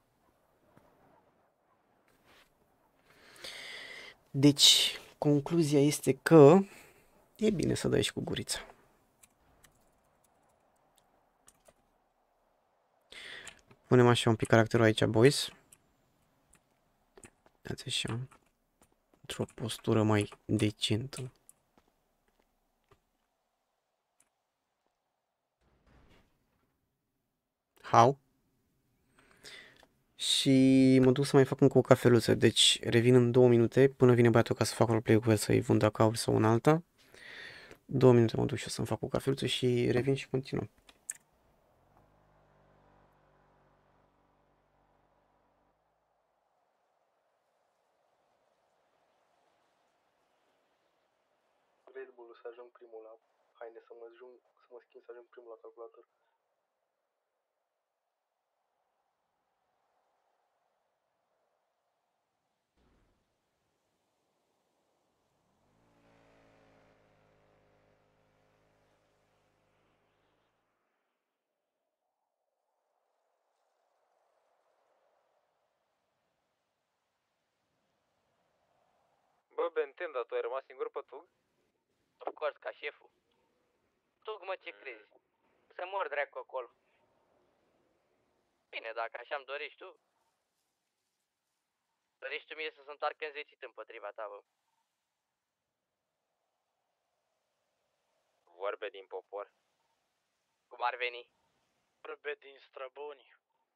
Deci, concluzia este că e bine să dai și cu gurița. Punem așa un pic caracterul aici, boys. Dați așa. Într-o postură mai decentă. How? Și mă duc să mai fac încă o cafeluță. Deci revin în 2 minute până vine băiatul ca să fac roleplay cu el, să-i vând acauri sau în alta. 2 minute mă duc și eu să-mi fac o cafeluță și revin și continuăm. Red Bull să ajung primul la haine, să mă schimb să ajung primul la calculator. Bă, Benten, dar tu ai rămas singur pe tug? Of course, ca șeful. Tu, mă, ce crezi? Să mor dracu acolo. Bine, dacă așa-mi dorești tu. Dorești tu mie să se întoarcă înzețit împotriva ta, bă. Vorbe din popor. Cum ar veni? Vorbe din străbuni.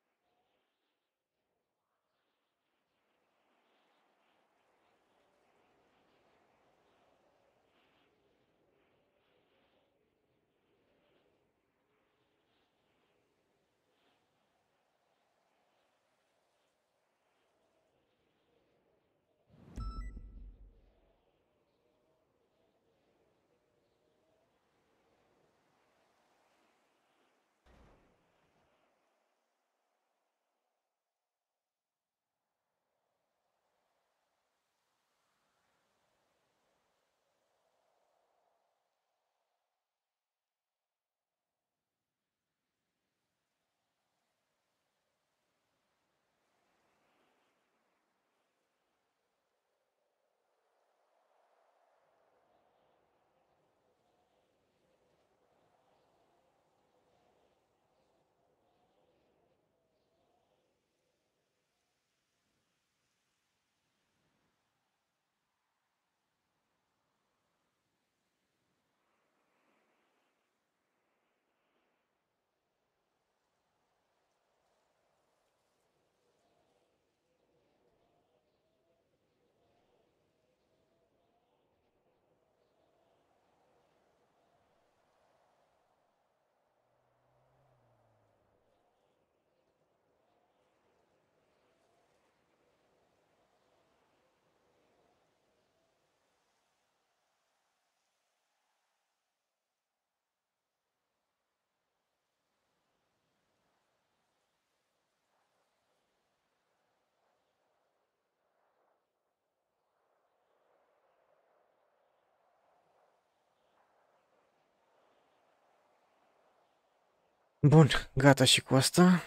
Bun, gata și cu asta.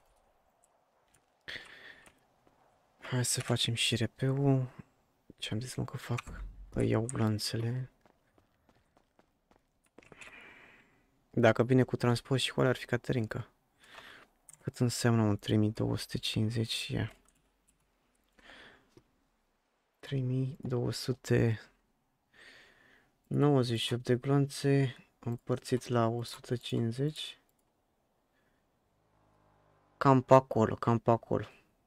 Hai să facem și RP-ul. Ce am zis mă că fac? Păi iau glanțele. Dacă vine cu transport și cu alea ar fi Caterinca. Cât înseamnă un 3250? Ia. 3298 de glanțe împărțit la 150. Cam pe acolo, cam pe acolo.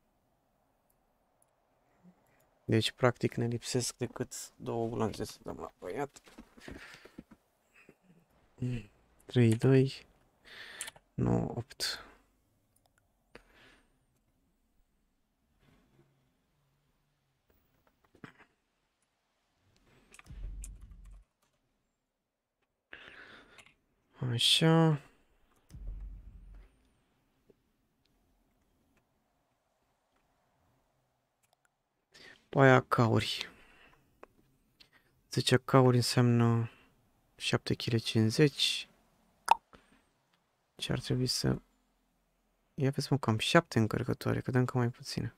Deci, practic, ne lipsesc decât 2 glanțe să dăm la băiat. 3, 2, 9, 8. Așa. Păi acauri. 10 acauri înseamnă 7,50 kg. Ce ar trebui să... Ia vezi mă, cam 7 încărcătoare, că dăm încă mai puține.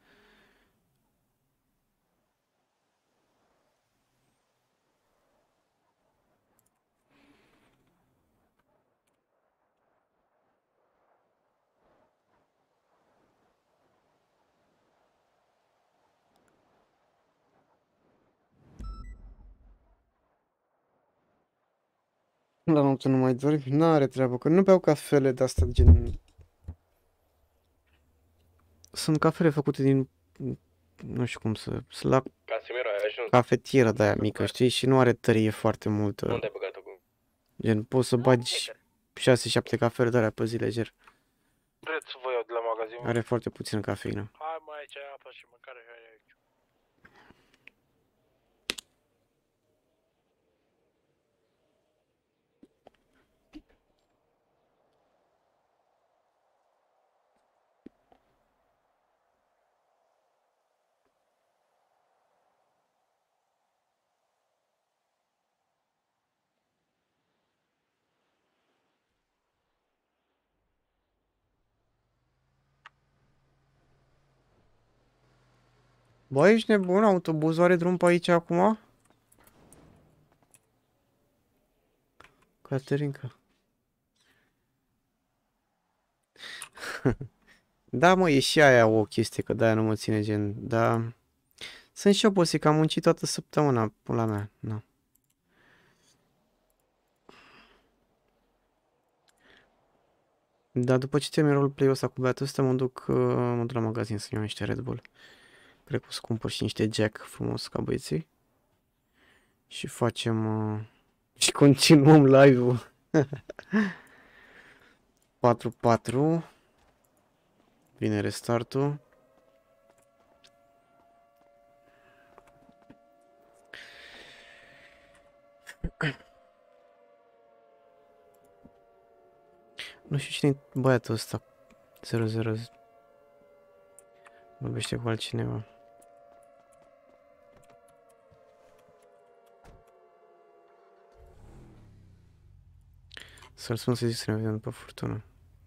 La noapte nu mai dormi? N-are treabă, că nu beau cafele de-astea gen... Sunt cafele făcute din... Nu știu cum să... Sunt la Casimiro, ai ajuns. cafetieră de-aia mică, știi? Și nu are tărie foarte multă. Unde ai băgat-o cu? Gen, poți să bagi 6-7 cafele de-alea pe zi leger. Prețul vă iau de la magazin. Are foarte puțină cafeină. Hai mă, aici ai apă și mâncare și ai aici. Bă, ești nebun? Autobuzul are drum pe aici acum? Caterinca. Da, mă, e și aia o chestie, că de-aia nu mă ține gen, dar... Sunt și obosit, că am muncit toată săptămâna, pula mea, na. Dar după ce termin roleplay-ul ăsta cu băiatul ăsta, mă duc la magazin să iau niște Red Bull. Cred că o să cumpăr și niște Jack frumos ca băieții. Și facem... și continuăm live-ul. 4-4. Vine restartul. Nu știu cine e băiatul ăsta. 0-0. Vorbește cu altcineva. Să-l spun să zic să ne vedem după furtună.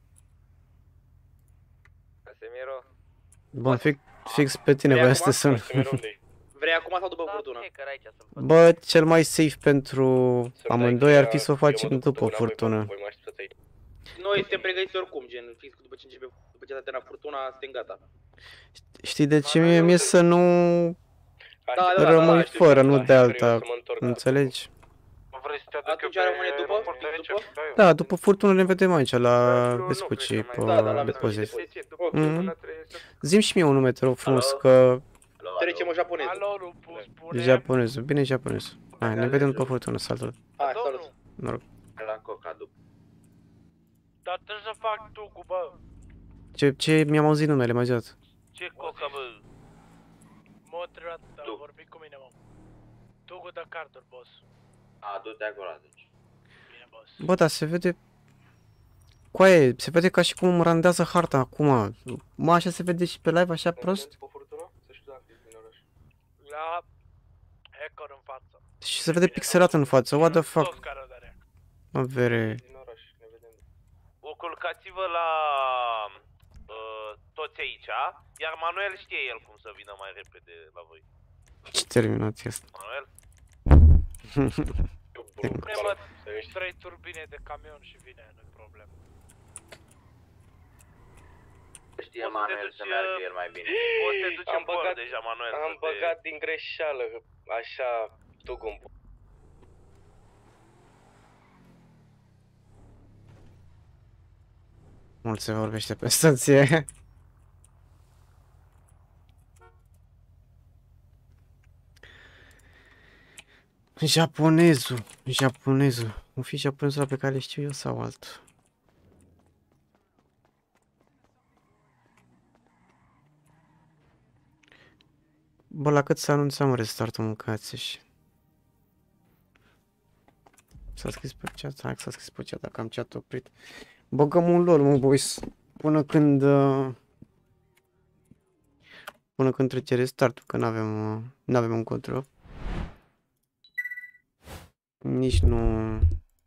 Casemiro. Bun, fix pe tine voia să te sun. Vrei acum sau după furtună? Bă, cel mai safe pentru amândoi ar fi să o facem după furtună. Noi suntem pregătiți oricum, gen, fix după ce începe, după ce s-a terminat furtuna, suntem gata. Știi de ce mie să nu rămâi fără, nu de alta, înțelegi? Atunci rămâne după? Da, după furtună ne vedem aici la Vespucii pe depozit. Zi-mi și mie un nume, te rog frumos, că... Trecem o japoneză. Japonezul, bine japonezul. Hai, ne vedem după furtună, salut. Hai, salut. Noroc. La coca după. Dar trebuie să fac tucu, bă. Ce mi-am auzit numele, mai zis. Ce coca, bă? Mă, trebuie să vorbi cu mine, mă. Tucu de carduri, boss. A, du-te acolo atunci. Bine, boss. Bă, dar se vede... Coaie, se vede ca și cum îmi randează harta acum. Mă, așa se vede și pe live, așa prost? La hacker în față. Și se vede pixelat în față, what the fuck? Mă, vere... Culcați-vă la toți aici, iar Manuel știe el cum să vină mai repede la voi. Ce terminație asta? Manuel? Pune-mă 3 turbine de camion și vine, nu-i problemă. Știe Manuel să meargă el mai bine. Poți să te duci în bord deja, Manuel. Am băgat din greșeală, așa, tugum. Mult se vorbește pe stație. Japonezul. O fi japonezul ăla pe care le știu eu sau altul? Bă, la cât să anunțăm restartul, mâncați și... S-a scris pe chat? Hai că s-a scris pe chat, dacă am chat oprit. Băgăm un LOL, mă, boys, până când trece restartul, că n-avem un control. Nici nu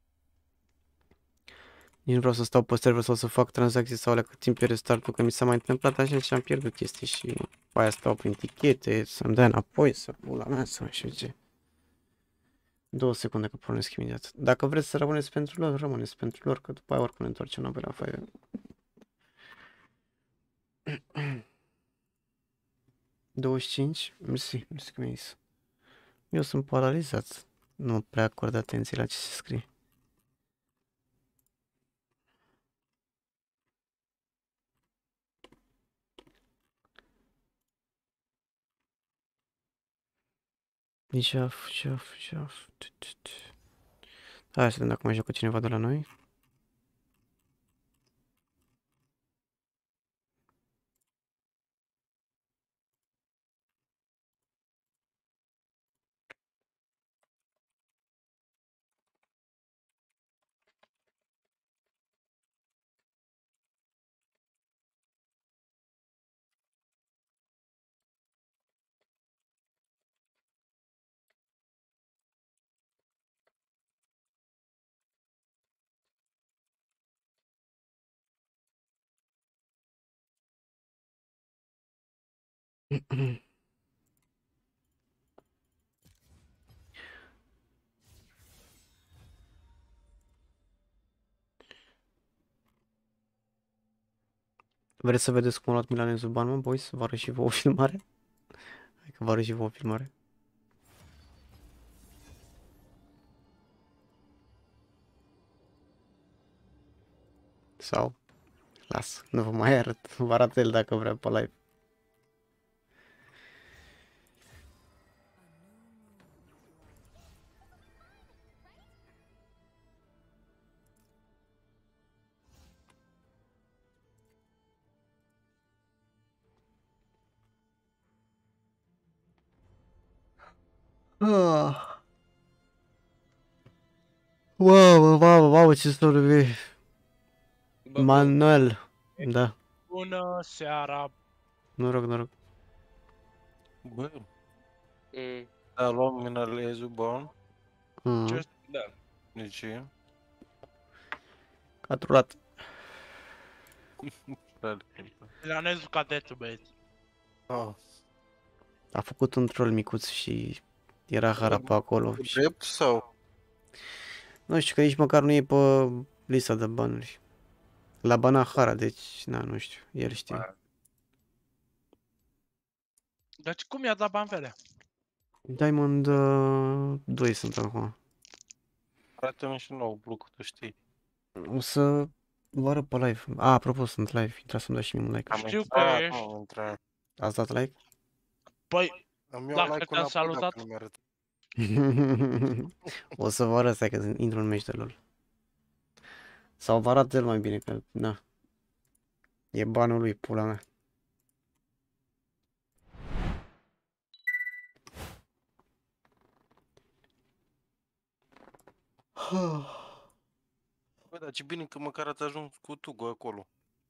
vreau să stau pe server sau să fac tranzacții sau la cât timp e restartul, că mi s-a mai întâmplat așa și am pierdut chestii și pe aia stau prin tichete, să-mi dea înapoi, să pula mea, să nu știu ce. 2 secunde că pornesc imediat. Dacă vreți să rămâneți pentru lor, rămâneți pentru lor, că după aia oricum ne întoarcem înapoi la foaie. 25? Mersi că mi-ai zis. Eu sunt paralizat. Nu prea acord atenție la ce se scrie. Jaf. Hai să vedem dacă mai joacă cineva de la noi. Vreți să vedeți cum a luat milanezul bani, mă, boys? Vă arăt și vouă o filmare? Hai că vă arăt și vouă o filmare. Sau? Las, nu vă mai arăt. Vă arăt el dacă vrea pe live. Ah. Wow, ce sorbi. Manuel. Da. Bună seara. Noroc. Bă, da, luăm mineralezul bun. Mm. Da. De ce? A trulat. Milanezul cadetul, băieți. A făcut un troll micuț și era hara pe acolo. Drept sau? Nu știu, că nici măcar nu e pe lista de banuri. La bana hara, deci, na, nu știu, el știe. Deci cum i-a dat bani vele? Diamond 2 sunt acum. Arată-mi și nou blocul, tu știi. O să vă arăt pe live. A, apropo, sunt live, intrați să-mi dați și mie un like. Știu că ești. Ați dat like? Păi, dacă te-am salutat. O să vă arăt, stai că intru în meci de LOL. Sau vă arată el mai bine, că, na. E banul lui, pula mea. Bă, dar ce bine că măcar ați ajuns cu Tugu acolo.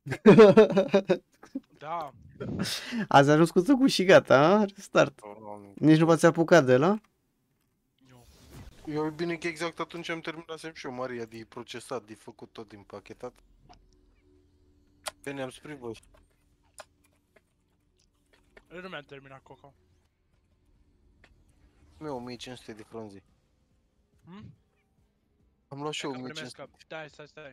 Da. Ați ajuns cu Tugu și gata, a? Restart. Nici nu v-ați apucat de la? Eu e bine că exact atunci am terminat și eu Maria de procesat, de făcut tot din pachetat. Veneam spre voi. Eu nu mi-am terminat coca. Mi-au 1500 de frunze. Hmm? Am luat și eu 1500. Stai.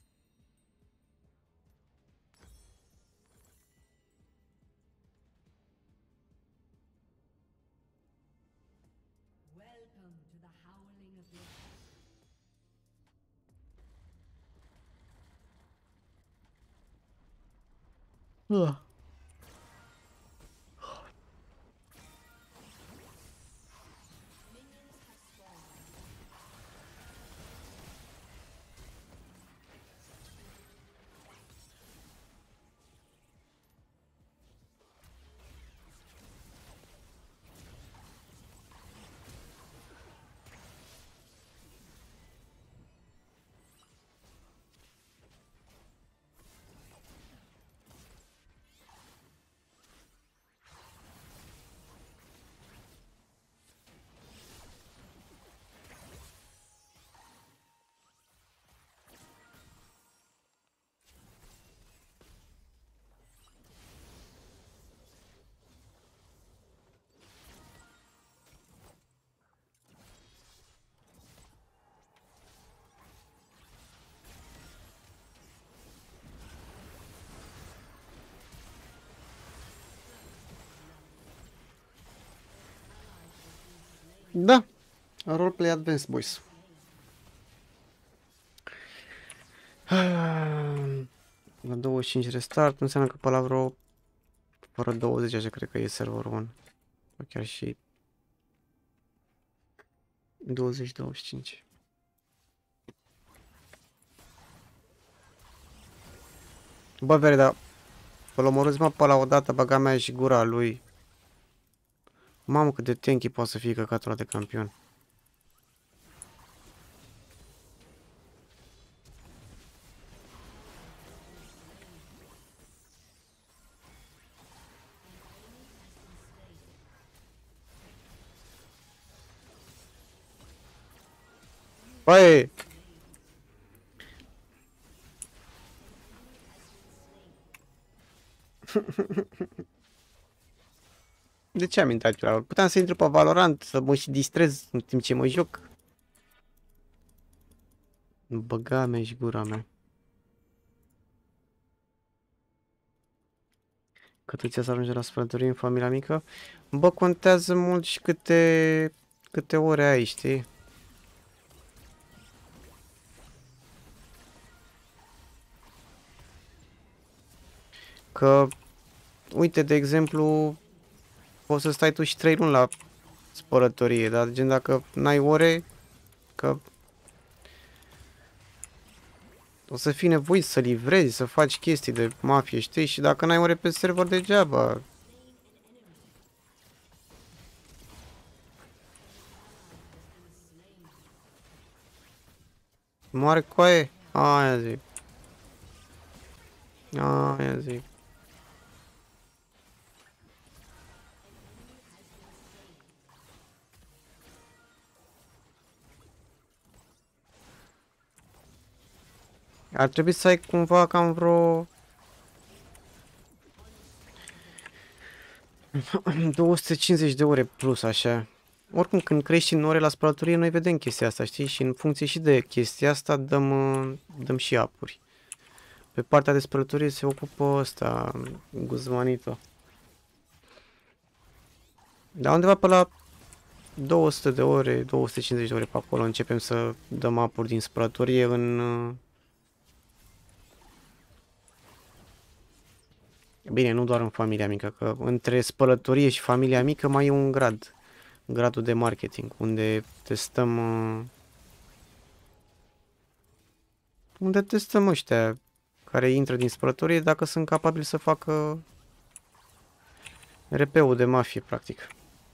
Da. Roleplay Advanced, boys. La 25 restart, înseamnă că pe la vreo fără 20 așa cred că e server 1. Chiar și 20-25. Bă, vere, dar îl omorâți, mă, pe la o dată, băga mea și gura lui. Mamă, cât de tanky poate să fie căcatul ăla de campion. Băi! De ce am intrat eu la LOL? Puteam să intru pe Valorant, să mă și distrez în timp ce mă joc. Băga mea și gura mea. Cât îți ia să ajungi la spălătorie în familia mică? Bă, contează mult și câte ore ai, știi? Că, uite, de exemplu, poți să stai tu și 3 luni la spălătorie, dar gen dacă n-ai ore, că o să fii nevoit să livrezi, să faci chestii de mafie, știi? Și dacă n-ai ore pe server, degeaba. Moare coaie? Aia zic. Aia zic. Ar trebui să ai cumva cam vreo 250 de ore plus, așa. Oricum, când crești în ore la spălătorie, noi vedem chestia asta, știi? Și în funcție și de chestia asta dăm și apuri. Pe partea de spălătorie se ocupă ăsta, Guzmanito. Dar undeva pe la 200 de ore, 250 de ore pe acolo începem să dăm apuri din spălătorie în... Bine, nu doar în familia mică, că între spălătorie și familia mică mai e un grad. Gradul de marketing, unde testăm... Unde testăm ăștia care intră din spălătorie dacă sunt capabili să facă RP-ul de mafie, practic.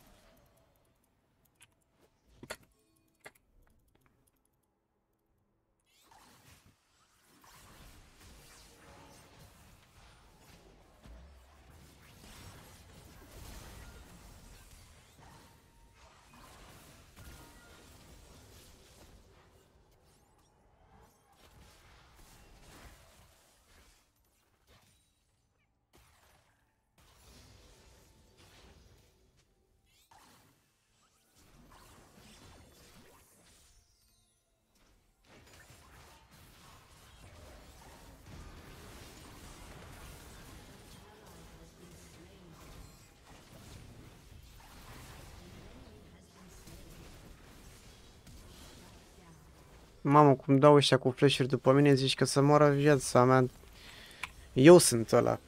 Mamă, cum dau ăștia cu flash-uri după mine, zici că să moară viața mea. Eu sunt ăla.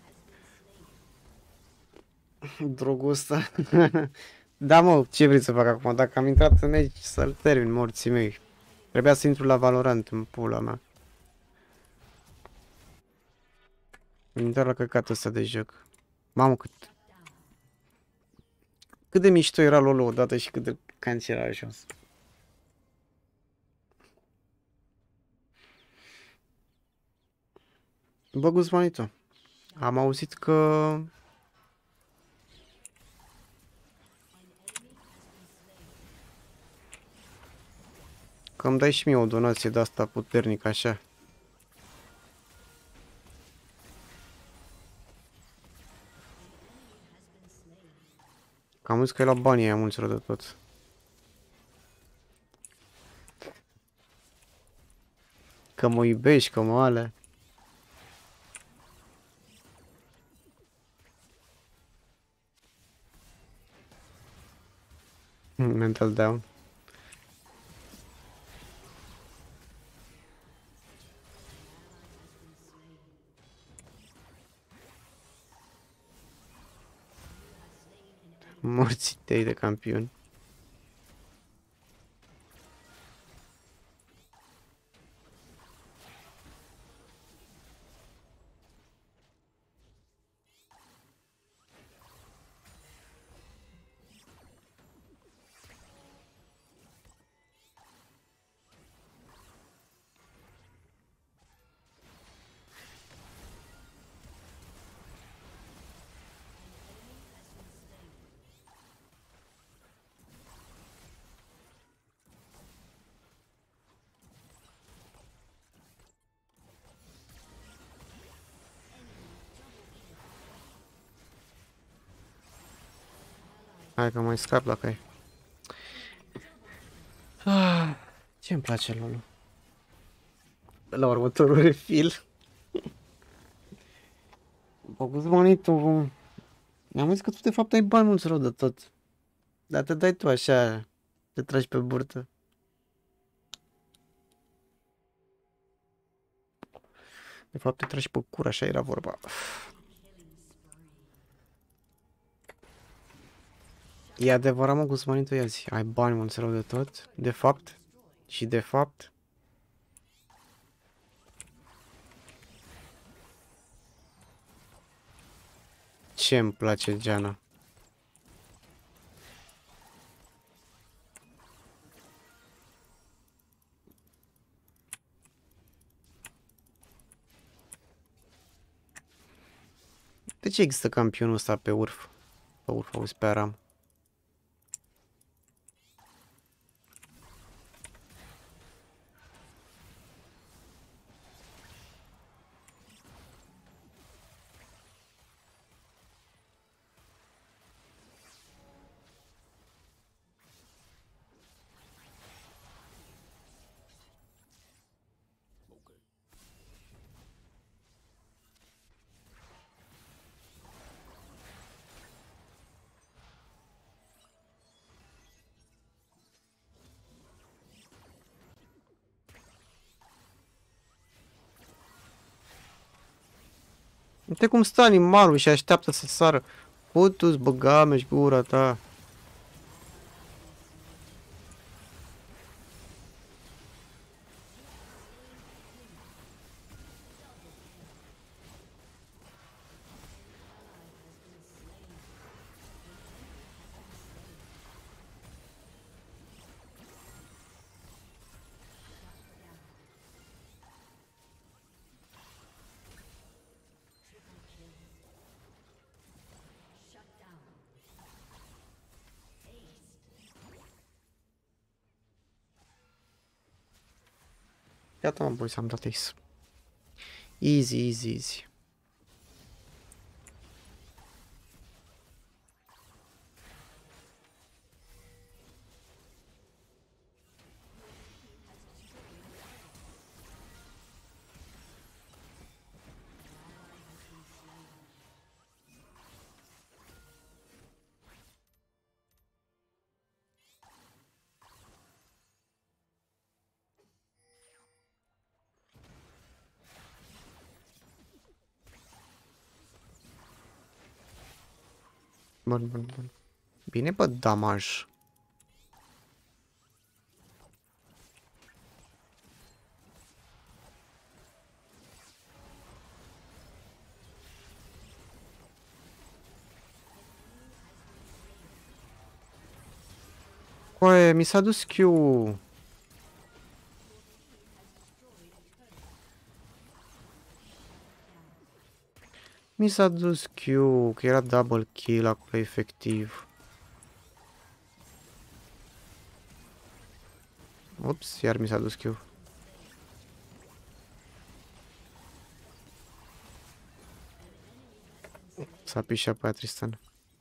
Drogul ăsta. Da, mă, ce vrei să fac acum? Dacă am intrat în aici, să-l termin, morții mei. Trebuia să intru la Valorant în pula mea. Am intrat la căcatul ăsta de joc. Mamă, cât de mișto era LoL odată și cât de cancer a ajuns. Bă, Guzmanito, am auzit că îmi dai și mie o donație de asta puternică, așa. Că am zis că e la banii aia mulți de tot. Că mă iubești, că mă alea. Mental down. Morții tăi de campion. Hai că mai scap dacă ai. Ce-mi place LoL? La următorul refill. Bă, Guzmanito, Mi-am zis că tu de fapt ai bani mulți rău de tot. Dar te dai tu așa, te tragi pe burtă. De fapt te tragi pe cur, așa era vorba. E adevărat, mă, Guzmanin, tu iazi. Ai bani mulți rău de tot. De fapt. Și de fapt. Ce îmi place, Giana? De ce există campionul ăsta pe urf? Pe urf, auzi, pe aram. Uite cum stă animalul și așteaptă să sară. Putu-ți băga-mi-și gura ta. Iată, mă, boys, am dat ace. Easy, easy, easy. Bun, bun, bun. Bine, bă, damaj. Coaie, mi s-a dus Q. Mi s-a dus Q, că era double kill acolo, efectiv. Ups, iar mi s-a dus Q. S-a pișat pe aia Tristan.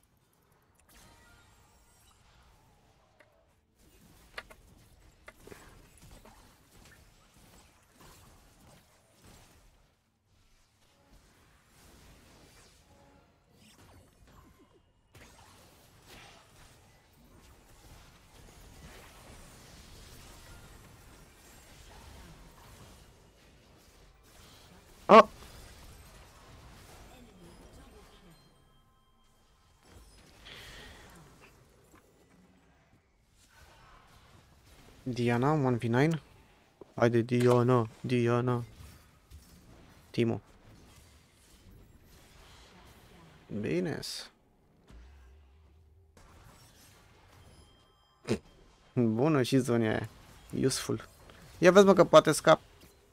Oh! Diana, 1v9. Haide, Diana, Diana. Timo. Bine-s. Bună și zona aia. Useful. Ia vezi, mă, că poate scap.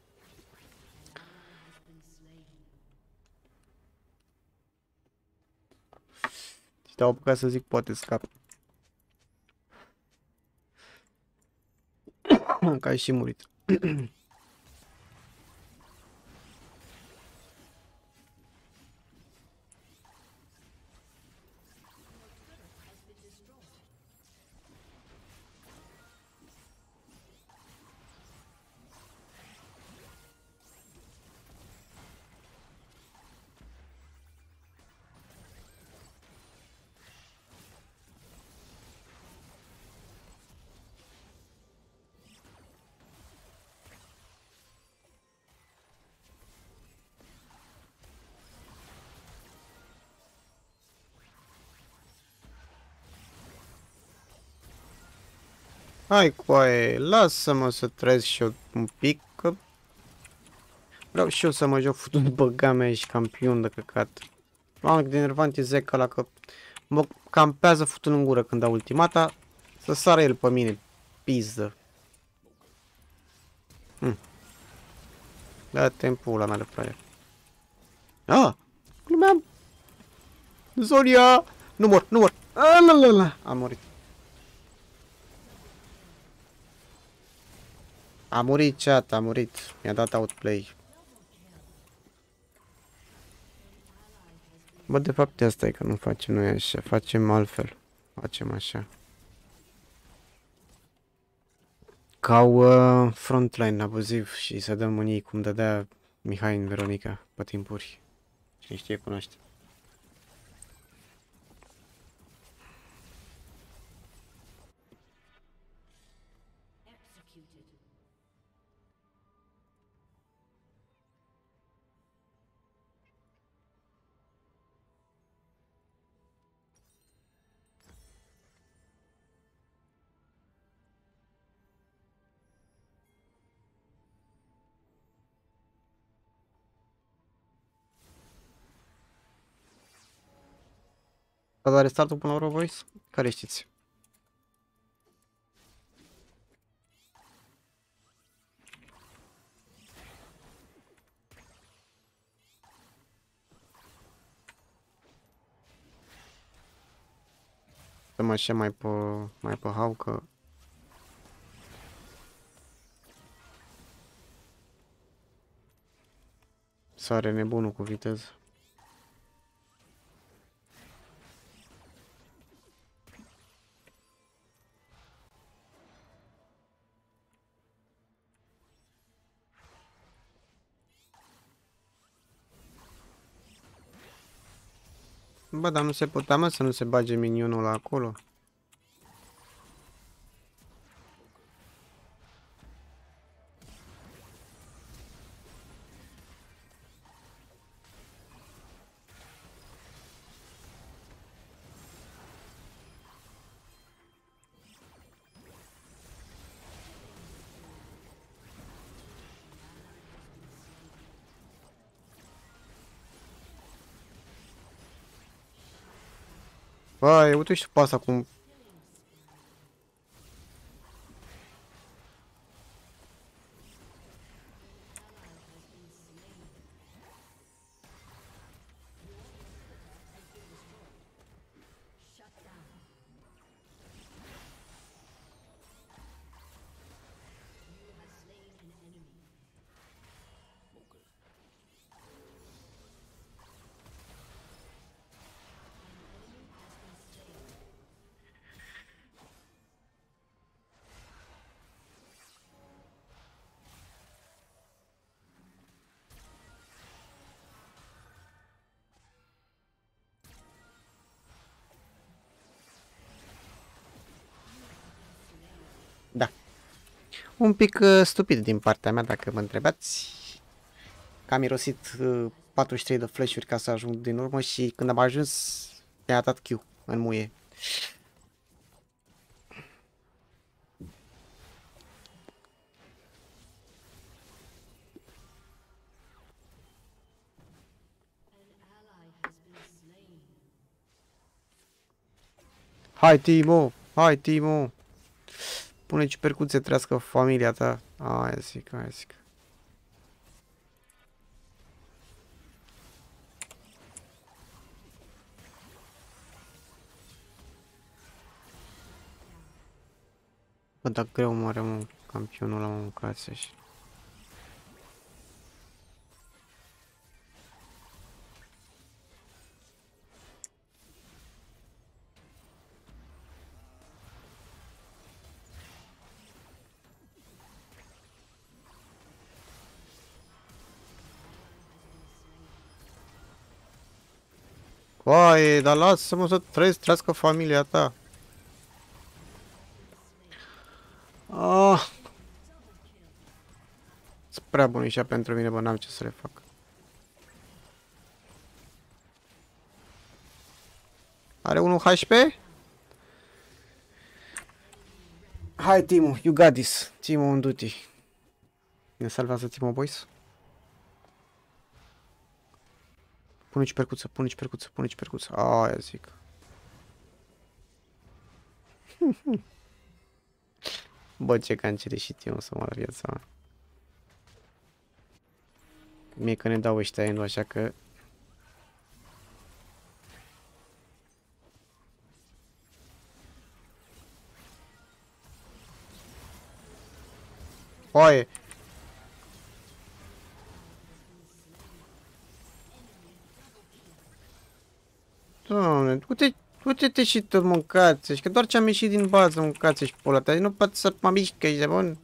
Și te-au apucat să zic poate scap. Că ai și murit. Hai coaie, lasă-mă să trăiesc și eu un pic, că vreau și eu să mă joc futut băga mea și campion de căcat. Mamă, cât de enervant e Zeca ăla, că mă campează futut în gură când dau ultimata, să sară el pe mine, pizdă. Da-te în pula mea de fraier. Ah! Glumeam! Zonia! Nu mor, nu mor! Alalala! Am murit. A murit chat, a murit. Mi-a dat outplay. Bă, de fapt asta e că nu facem noi așa, facem altfel. Facem așa. Ca au frontline abuziv și să dăm unii cum dădea Mihai în Veronica pe timpuri. Cine știe cunoaște. A dat restartul până la urmă, boys? Care știți? Stăm așa mai pe hau, că sare nebunul cu viteză. Bă, dar nu se putea, mă, să nu se bage minionul ăla acolo. Băi, uite și pe asta cum... Da. Un pic stupid din partea mea, dacă mă întrebați. Că am mirosit 43 de flash-uri ca să ajung din urmă și când am ajuns mi-a dat Q în muie. Hai, Timo! Hai, Timo! Pune ciupercuțe, trească familia ta. Aia zic, aia zic. Bă, dar greu moare, mă, campionul ăla, mă, mâncați așa. Oaie, dar lasă-mă să trăiesc, trească familia ta. Ah. Sunt prea bun ăștia pentru mine, bă, n-am ce să le fac. Are unul HP? Hai, Timo, you got this. Timo on duty. Ne salvează Timo, boys. Pune-ci percuță, pune-ci percuță, pune-ci percuță. Aia zic. Bă, ce cancere și Timo să moară viața mea. Mie că ne dau ăștia endo, așa că... Oaie! Doamne, du-te și tu, mâncați-și, că doar ce am ieșit din bază, mâncați-și pula ta, nu pot să mă mișc, ești de bun?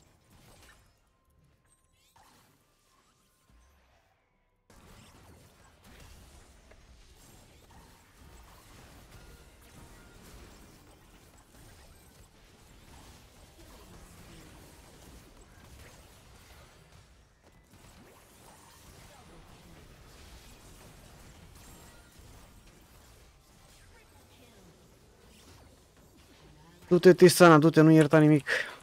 Du-te, Tristana, du-te, nu ierta nimic.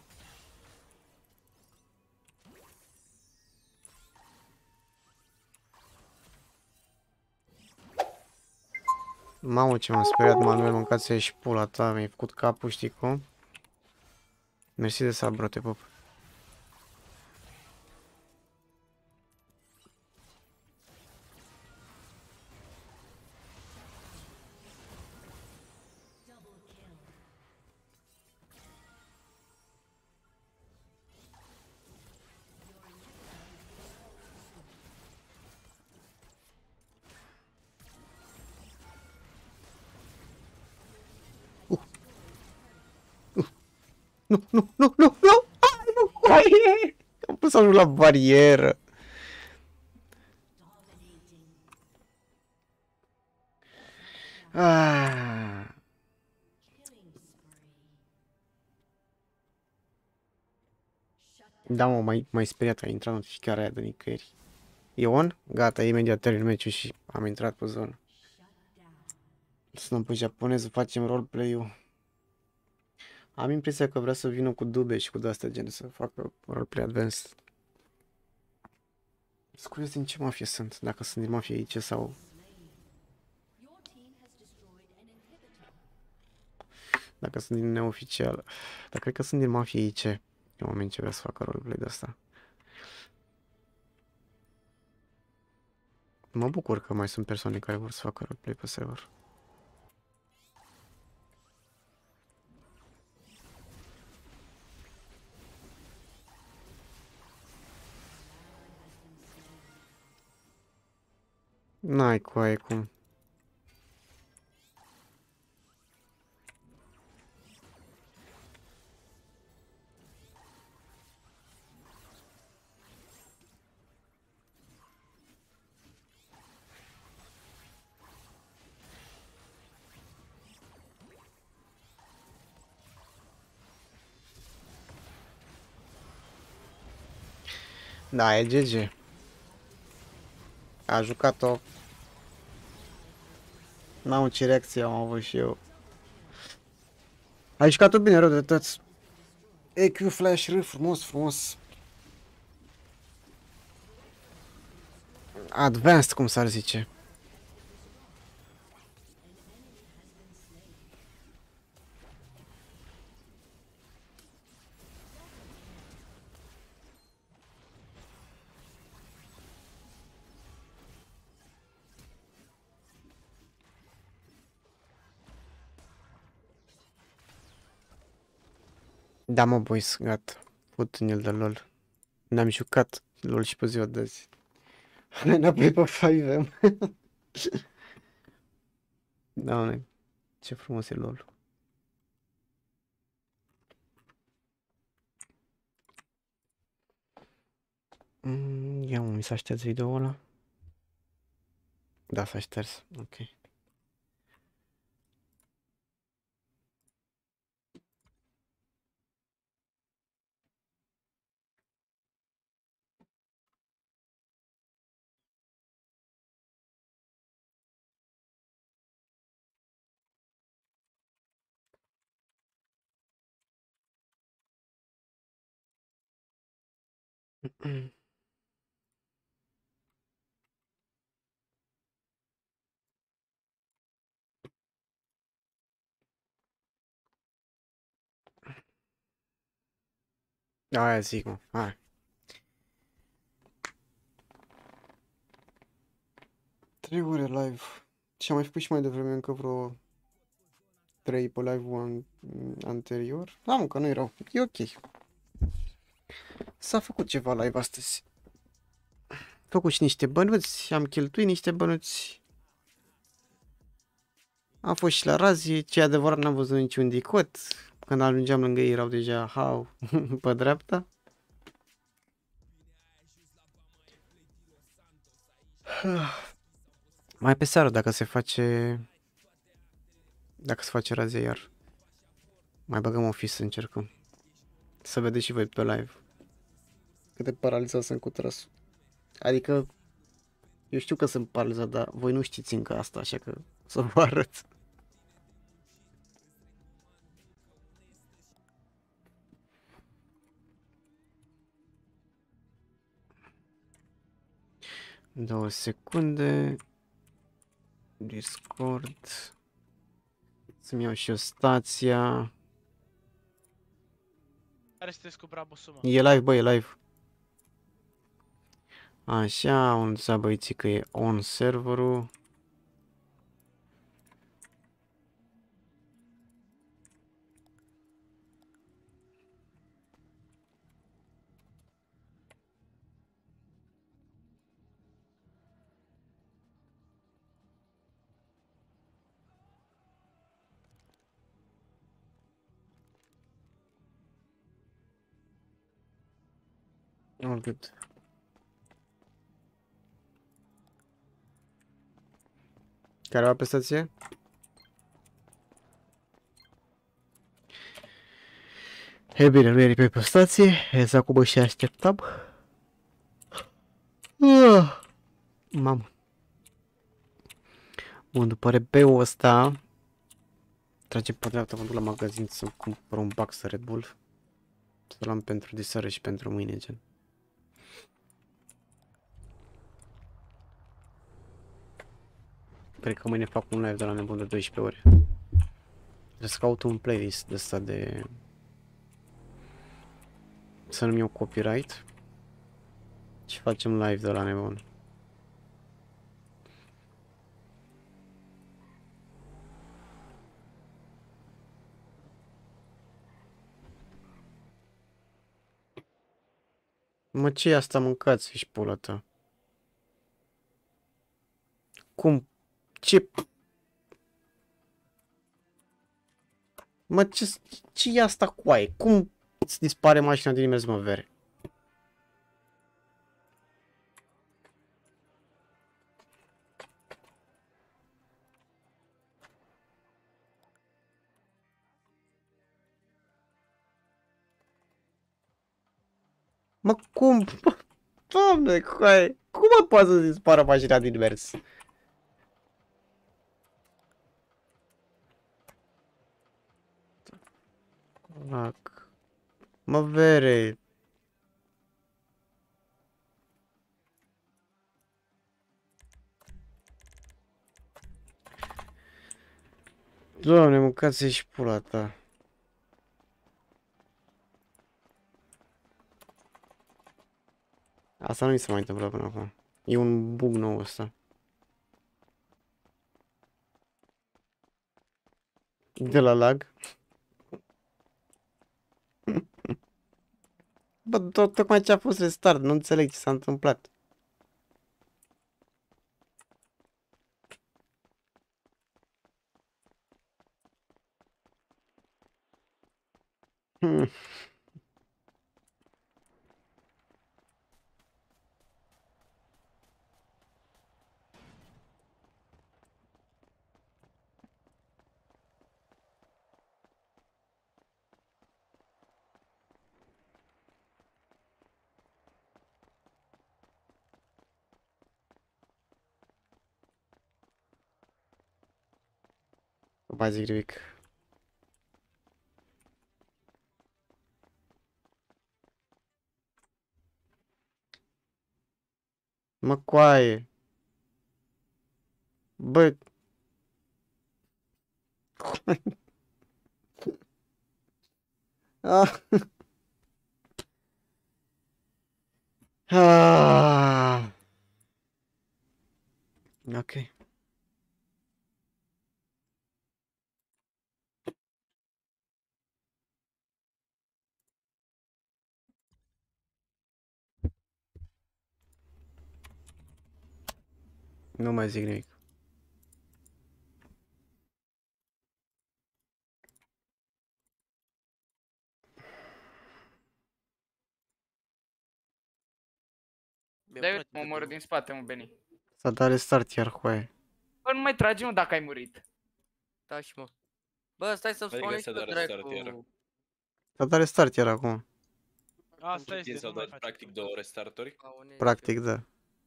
Mamă, ce m-am speriat, Manuel, mâncați-i și pula ta, mi-ai făcut capul, știi cum? Mersi de sub, bro, te pup. Nu, nu, nu, nu, nu! Ai, nu, coaie! Am pus să ajung la barieră. Ah. Da, mă, mai speriat, a intrat notificarea aia de nicăieri. Ion? Gata, imediat termin meciul și am intrat pe zonă. Sunăm pe japoneză, facem roleplay-ul. Am impresia că vrea să vină cu dube și cu de-astea gen să facă roleplay advanced. Sunt curios din ce mafie sunt, dacă sunt din mafie aici sau... Dacă sunt din neoficial. Dar cred că sunt din mafie aici. În moment ce vrea să facă roleplay de asta. Mă bucur că mai sunt persoane care vor să facă roleplay pe server. N-ai coaie cum. Da, e GG. A jucat-o. N-am ce reacție am avut și eu. Ai jucat-o bine, rău de tot. EQ Flash R, frumos, frumos. Advanced, cum s-ar zice. Da, mă, boys, gata. Put în el de LOL. Ne-am jucat LOL și pe ziua de azi. Hai înapoi pe 5M. Doamne, ce frumos e LOL. Ia mă, mi s-a șters video-ul ăla? Da, s-a șters, ok. Aia zic, mă. Hai. Trei ore live. Și am mai făcut și mai devreme încă vreo 3 pe live-ul anterior. Da, mă, că nu erau. E ok. S-a făcut ceva live astăzi. Am făcut și niște bănuți, am cheltuit niște bănuți. Am fost și la razie, ce adevărat n-am văzut niciun dicot. Când ajungeam lângă ei erau deja hau pe dreapta. Mai pe seară dacă se face razia iar. Mai băgăm office să încercăm. Să vedeți și voi pe live. Cât de paralizat sunt cu trasul. Adică eu știu că sunt paralizat, dar voi nu știți încă asta, așa că să vă arăt. Două secunde. Discord. Să-mi iau și eu stația. Care sunteți cu Brabus, mă? E live, bă, e live. Așa, unde s-a băieții că e on serverul. All good. Care va pe stație? E bine, nu e pe stație, exact cum și așteptam. Mamă. Bun, după RP-ul ăsta trage pe dreapta, mă duc la magazin să cumpăr un box de Red Bull. Să-l am pentru diseară și pentru mâine, gen. Cred că mâine fac un live de la nebun de 12 ore. Trebuie să caut un playlist de ăsta de... Să nu-mi iau copyright. Și facem live de la nebun. Mă, ce e asta, mâncați și pula ta? Cum? Ce? Mă, ce e asta cu aia? Cum îți dispare mașina din mers, mă, vere? Mă, cum? Doamne, coaie, cum mă poate să dispară mașina din mers? Mă, vere. Doamne, mâncați și pula ta. Asta nu mi se mai întâmplă până acum. E un bug nou ăsta. De la lag. Bă, tocmai ce a fost restart, nu înțeleg ce s-a întâmplat. Mai zic nimic. Mă, coaie. Bă. Ah. Ah. Ok. Nu mai zic nimic. Dai uite, mă omoră din spate, mă, Beni. S-a dat restart iar, coaie. Bă, nu mai tragi, mă, dacă ai murit. Da, și mă. Bă, stai să-mi Adică spune s-a și pe dat restart iară. dracu. S-a dat restart iar acum. Asta este, S-au dat practic 2 restarturi. Practic, da.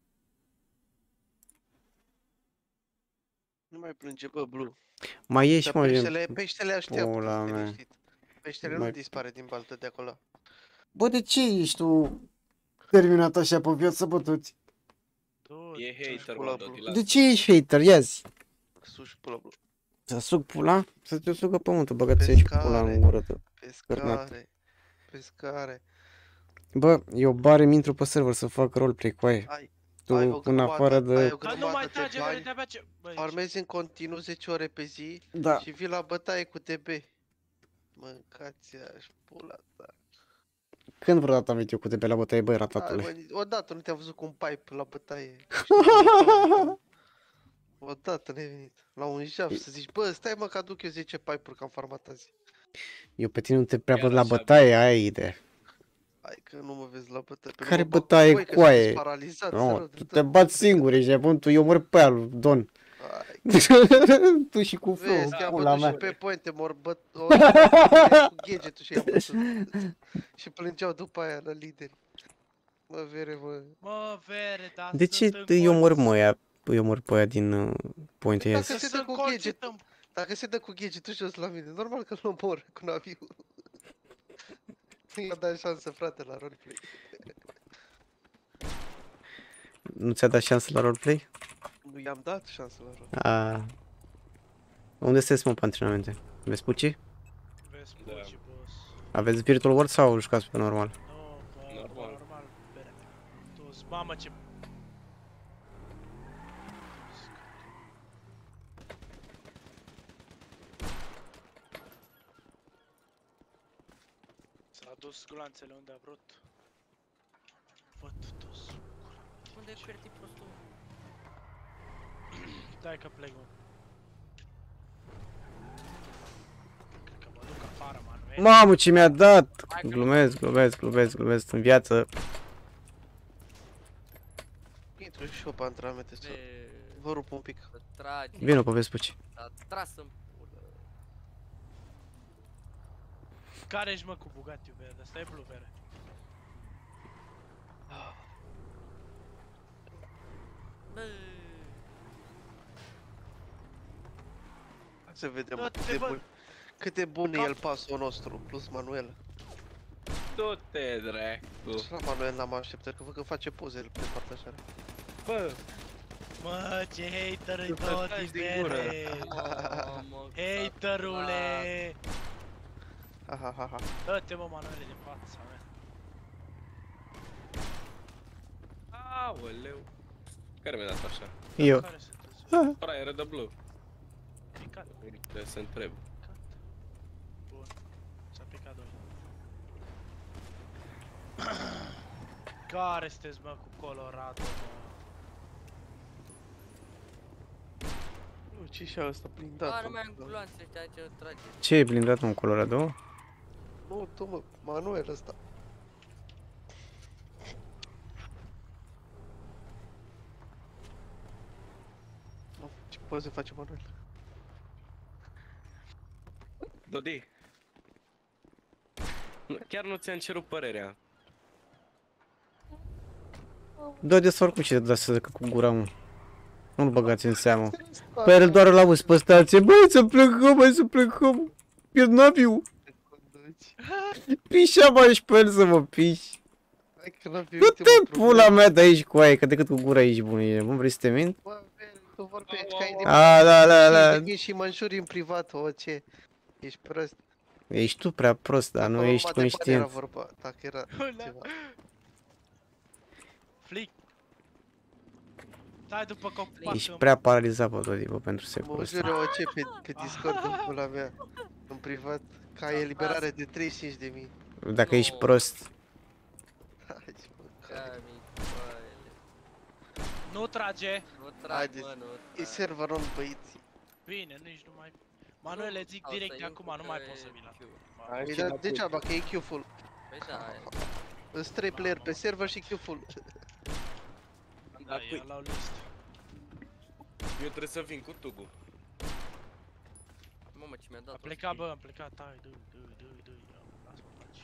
Nu mai plânge, bă, Blue. Mai ieși, mă, peștele așteaptă, pula mea. liniștit. Peștele Mai- nu dispare din baltă de acolo. Bă, de ce ești tu terminat așa pe viață, bă, toți? E hater, mă, Dodi, De ce ești hater? Ia-zi. Suși pula, Blue. Să suc pula? Să te sucă pământul, băgați și pula în gură. Pescare. Bă, eu bare intru pe server să fac roleplay cu aia. Tu, în afară de... Dar nu mai trage, farmezi în continuu 10 ore pe zi Da. și vii la bătaie cu DB. Mâncați-aș pula ta. Când vreodată am venit eu cu DB la bătaie, băi, ratatule? Hai, bă, odată nu te-am văzut cu un pipe la bătaie. Odată n-ai venit. La un jaf să zici, bă, stai mă că aduc eu 10 pipe-uri că am farmat azi. Eu pe tine nu te prea văd la bătaie, aia e ideea. Hai că nu mă vezi la bătaie. Pe Care mă bag bătaie, cu voi, că coaie? sunteți paralizați, No, rău de tu tot. te bați singur, ești nebun, tu, eu mor pe aia lui Don. Tu și cu flow, Vezi că am pula bătut mea. și pe pointe, mor băt... cu gadget-ul și i-am bătut. Și plângeau după aia la lideri. Mă, vere, mă. Mă, vere, dar De ce eu mor, mă, aia? Eu mor pe aia din Point Dacă Yes. se dă cu gadget, dacă se dă cu gadget-ul jos la mine, normal că nu mor cu naviul. Nu i-a dat șansă, frate, la roleplay. Nu ți-a dat șansă la roleplay? Nu i-am dat șansă la roleplay. A. Unde sunteți, mă, pe antrenamente? Vezi puci? Vezi puci, boss. Aveți Virtual World sau jucați pe normal? Normal, bere. Tu, mamă, ce... S-a dus gloanțele unde a vrut. Văd dus. Unde e Ferti prostul? Dai că plec, mă. Cred că mă duc afară, Manuel. Mamă, ce mi-a dat! Glumesc, în viață. Intru și eu pe antrenamente să vă rup un pic. Tragi. Vino pe vezi puci. A tras în pulă. Care ești, mă, cu Bugatti, verde? Asta e Blue, vere. Hai să vedem cât de bun e el pasul nostru, plus Manuel. Du-te, dracu. Și la Manuel n-am așteptat, că văd că face poze pe partajare. Bă! Mă, ce hater-i tot, vere! Haterule! Dă-te, mă, Manuele, din fața mea. Aoleu. Care mi-a dat așa? Eu. Fraiere de Blue. Trebuie să întreb. Bun. S-a picat doi. Care sunteți, mă, cu Colorado, mă? Nu, ce și ăsta blindat? Are mai în culoanțe ăștia ce trage. Ce e blindat în Colorado? Nu, tu, mă, Manuel ăsta. Ce poze face Manuel? Dodi. Chiar nu ți-am cerut părerea. Dă de oricum ce dă să zică cu gura, mă. Nu-l băgați în seamă. Pe el doar îl auzi pe stație. Băi, să plecăm. Pierd naviul. Pișa mai și pe el să mă piși. Hai că n-am fi Du-te pula mea de aici cu aia, că decât cu gura ești bun. Bun, vrei să te mint? Bă, tu vorbești ca ai și mă înjuri în privat, o, ce? Ești prost. Ești tu prea prost, dar nu ești conștient. Era vorba, dacă era ceva. Flic. Stai după copac. Ești prea paralizat, bă, Dodi, bă, pentru Mă secul ăsta. jur, o, ce, pe Discord în pula mea, în privat, ca ai eliberare de 35.000. Dacă ești prost. Nu trage. Nu trage, mă, nu E server on, băieți. Bine, nici nu mai... Manuel, le zic direct de acum, nu mai poți să vii la... Păi da, degeaba, că e Q-full. Păi da, Sunt 3 player pe server și Q-full. Da, e la o listă. Eu trebuie să vin cu tugul. Mamă, ce mi-a dat. A plecat, bă, am plecat, tai, dă-i, lasă-mă faci.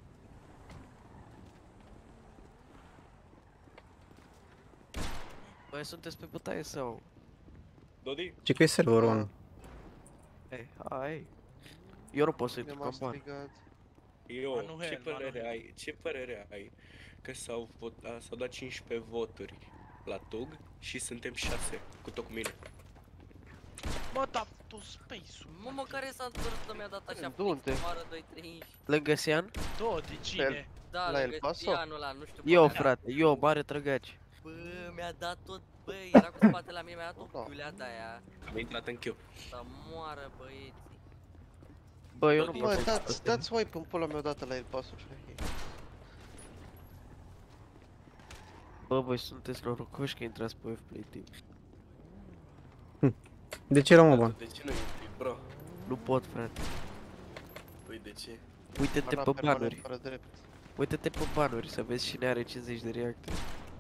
Băi, sunteți pe bătaie sau? Dodi? Ce că e serverul on? Hai, hai. Eu nu pot să intru în ban. Eu, ce părere ai că s-au dat 15 voturi la Tug și suntem 6 cu tot cu mine? Mă, da, tu space-ul. Mă, care s-a întors că mi-a dat așa Du-te. moară 2-3. Lângă Sian? De cine? Da, La El lângă Paso? Sianul ăla, nu știu. Eu, frate, eu, mare trăgaci. Bă, mi-a dat tot, bă, era cu spatele la mine, mi-a dat o chiuleata aia. Am intrat în queue. Să moară, băieții. Bă, eu nu Bă, dați wipe în pula mea odată la El Paso și Bă, voi sunteți norocoși că intrați pe F-Play Team. De ce rău, mă, bă? De ce nu intri, bro? Nu pot, frate. Păi de ce? Uite-te pe banuri. Uite-te pe banuri să vezi cine are 50 de reacte.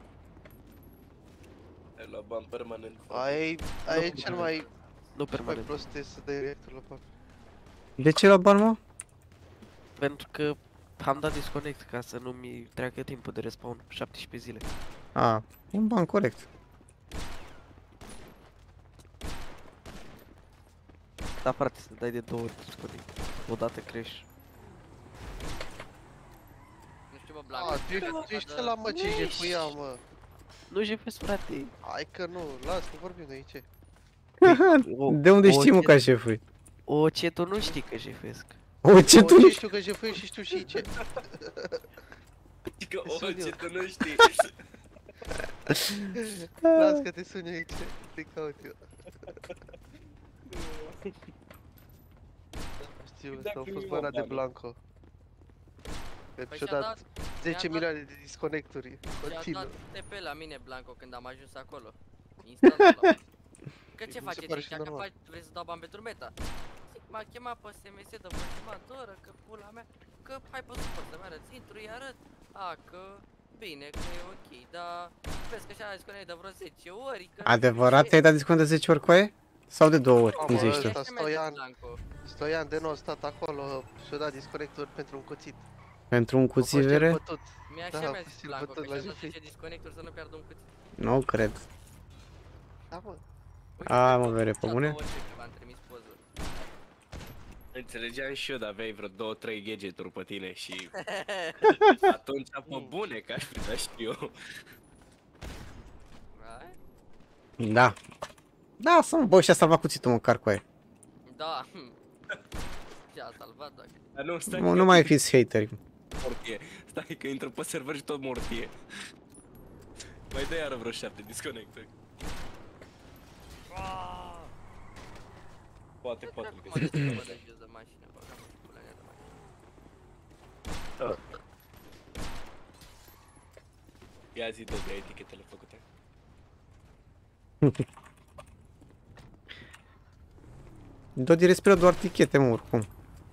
Ai luat bani permanent. Ai e cel mai... Nu permanent. Mai prost este să dai reactor la bani. De ce la bani, mă? Pentru că am dat disconnect ca să nu mi treacă timpul de respawn, 17 zile. A, un ban corect. Da, frate, să dai de 2 ori disconnect. Odată crești. Nu știu, bă, Blanco. Tu ești ăla, mă, ce jefuia, mă. Nu jefezi, frate. Hai că nu, las că vorbim de aici. De unde știi, mă, ca șefui? O, ce tu nu știi că jefesc. O, ce tu nu știu că jefuiești și știu și ce. Că o, ce tu nu știi. Las că te suni aici, te caut eu. Știu, ăsta a fost bana de Blanco. Pentru și-a dat 10 milioane de disconecturi. Și-a dat TP la mine, Blanco, când am ajuns acolo. Instant ăla. Că ce faceți aici? Că vrei să dau bani pentru meta? M-a chemat pe SMS de voștimatoră, că pula mea, că hai pe suport să-mi arăți, intru, îi arăt. A, că bine, că e ok, dar vezi că și-a disconect de vreo 10 ori, că... Adevărat? Te-ai dat discont de 10 ori cu aia? Sau de 2 ori, cum zici tu? Stoian de nou a stat acolo și-a dat disconecturi pentru un cuțit. Pentru un cuțivere? Mi-a și mi-a zis Blanco, că și-a dat 10 disconecturi să nu piardă un cuțit. Nu cred. Da, mă. A, mă, vere, pe bune? V-am trimis poză. Înțelegeam și eu, dar aveai vreo 2-3 gadgeturi pe tine și... Atunci, pe bune, că aș putea și eu. Da. Da, să mă, bă, și-a salvat cuțitul măcar cu aia. Da. Și-a salvat, dacă... Dar nu, stai Nu mai fiți hateri. Mortie. Stai că intră pe server și tot mortie. Mai dă iară vreo 7 disconnecturi. Poate că ia zi, Dodi, ai etichetele făcute. Dodi respiră doar tichete, mă, oricum.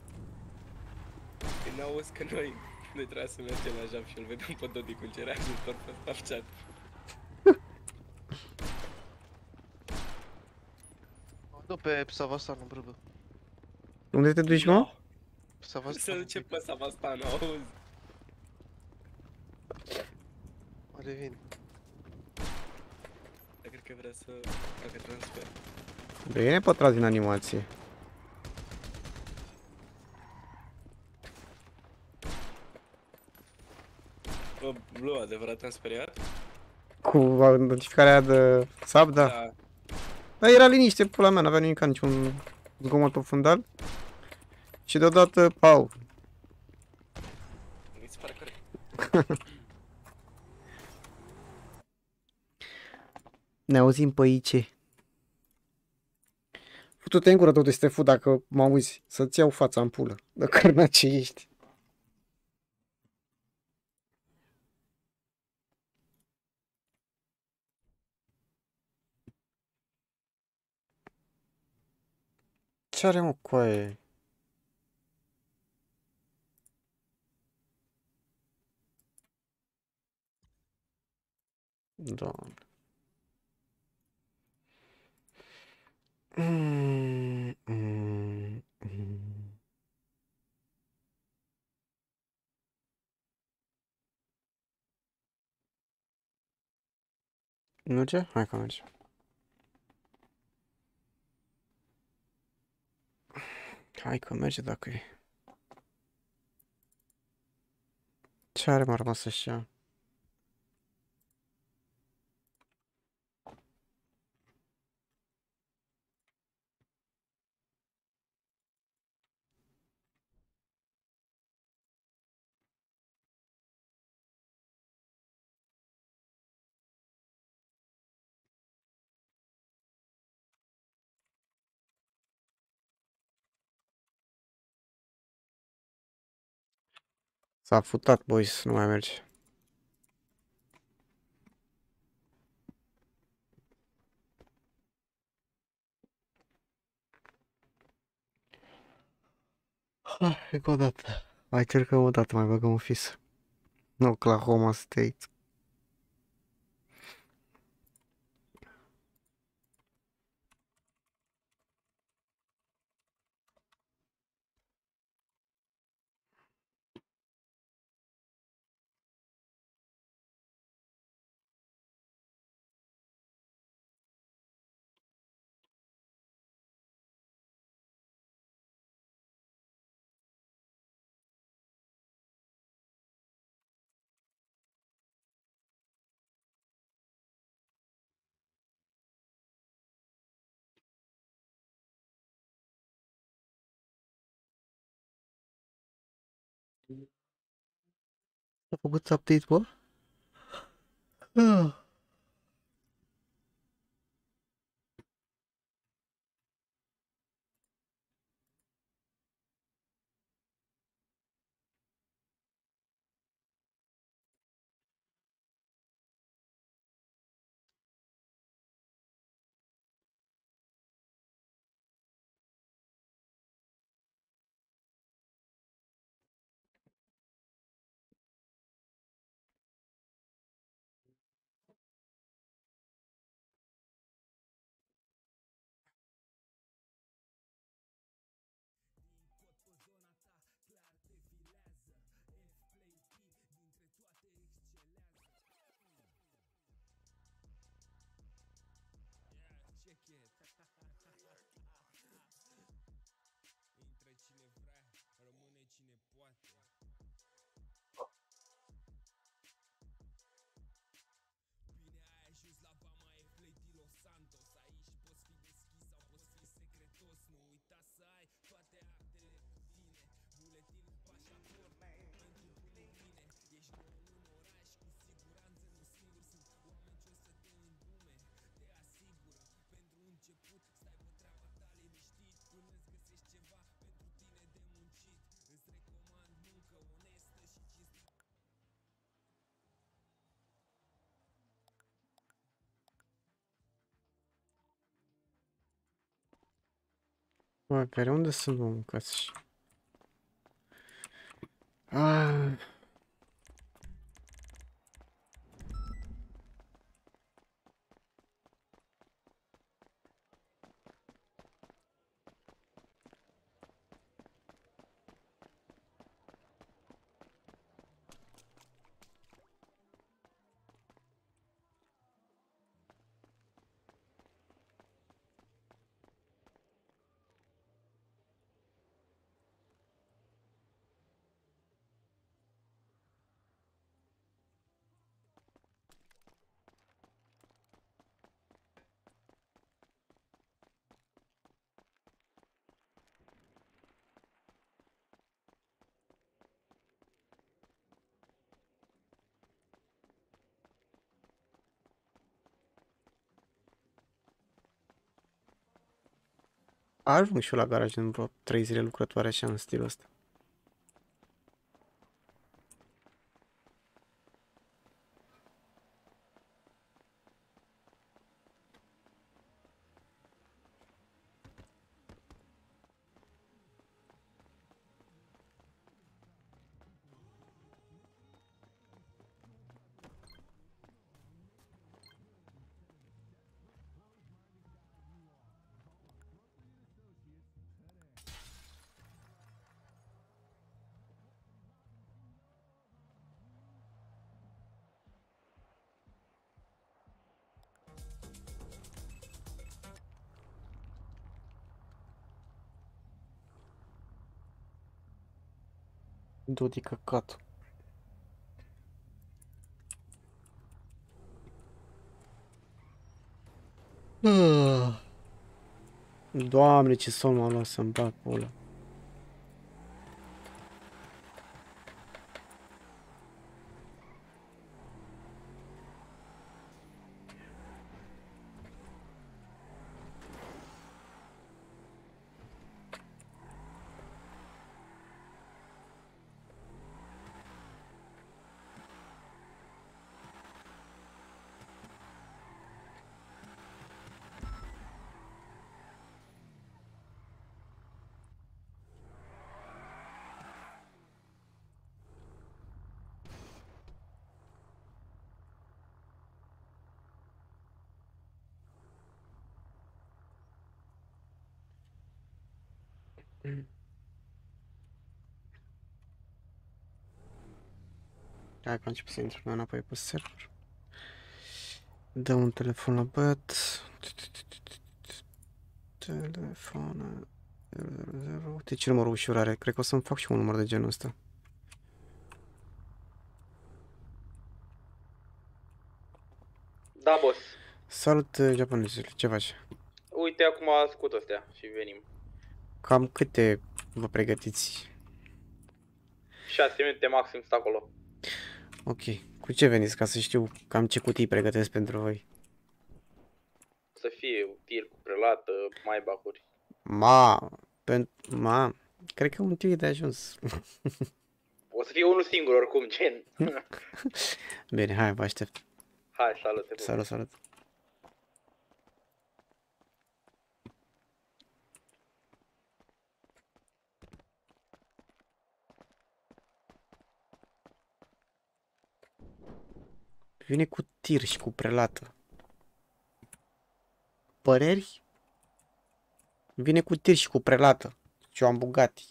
Când auzi că noi trebuia să mergem la jaf și îl vedem pe Dodi cu ce reactor pe Snapchat. Nu pe Savastan, bro. Unde te duci, mă? Să ducem pe Savastan, auzi? Mă revin. Dar cred că vrea să facă transfer. Bine, pătrat din animație. Bă, Blue, adevărat te-am speriat? Cu notificarea de sub, da. Da. Dar era liniște, pula mea, n-avea nimic, niciun zgomot pe fundal. Și deodată, pau. Mi se pare corect. Ne auzim pe aici. Futu-te în gură, tot este fu dacă mă auzi, să-ți iau fața în pulă, de cărnace ești. Ce are, mă, coaie? Doamne. Merge? Hai că merge. Hai că merge dacă e. Ce are, mă, rămas așa? S-a futat, boys, nu mai merge. Hai, încă o dată. Mai cercăm o dată, mai băgăm un fis. Oklahoma State. A făcut update, bă? Bă, care unde sunt, mă, mâncați? Ah. Ajung și eu la garaj în vreo 3 zile lucrătoare așa în stilul ăsta. Du-te căcat. Doamne, ce somn m-a luat să-mi bag pula. Hai că am început să intru înapoi pe server. Dă un telefon la băiat. Telefon 000. Uite ce numărul ușor are. Cred că o să-mi fac și un număr de genul ăsta. Da, boss. Salut, japonezule. Ce faci? Uite, acum scot astea și venim. Cam câte vă pregătiți? 6 minute maxim stă acolo. Ok. Cu ce veniți ca să știu cam ce cutii pregătesc pentru voi? Să fie tir cu prelată, mai bacuri. Cred că un tir e de ajuns. O să fie unul singur oricum, gen. Bine, hai, vă aștept. Hai, salut. Salut, salut. Vine cu tir și cu prelată. Păreri? Vine cu tir și cu prelată. Și eu am Bugatti.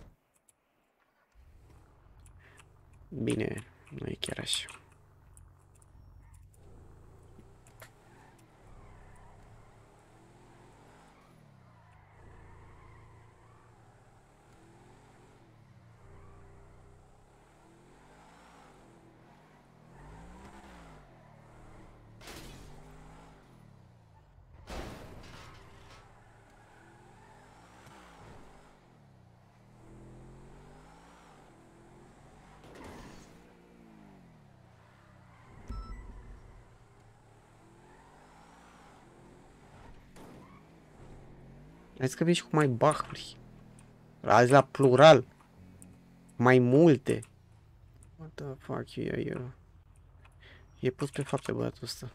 Bine, nu e chiar așa. Azi că vin și cu mai bahuri. Azi la plural. Mai multe. What the fuck e pus pe fapte băiatul ăsta.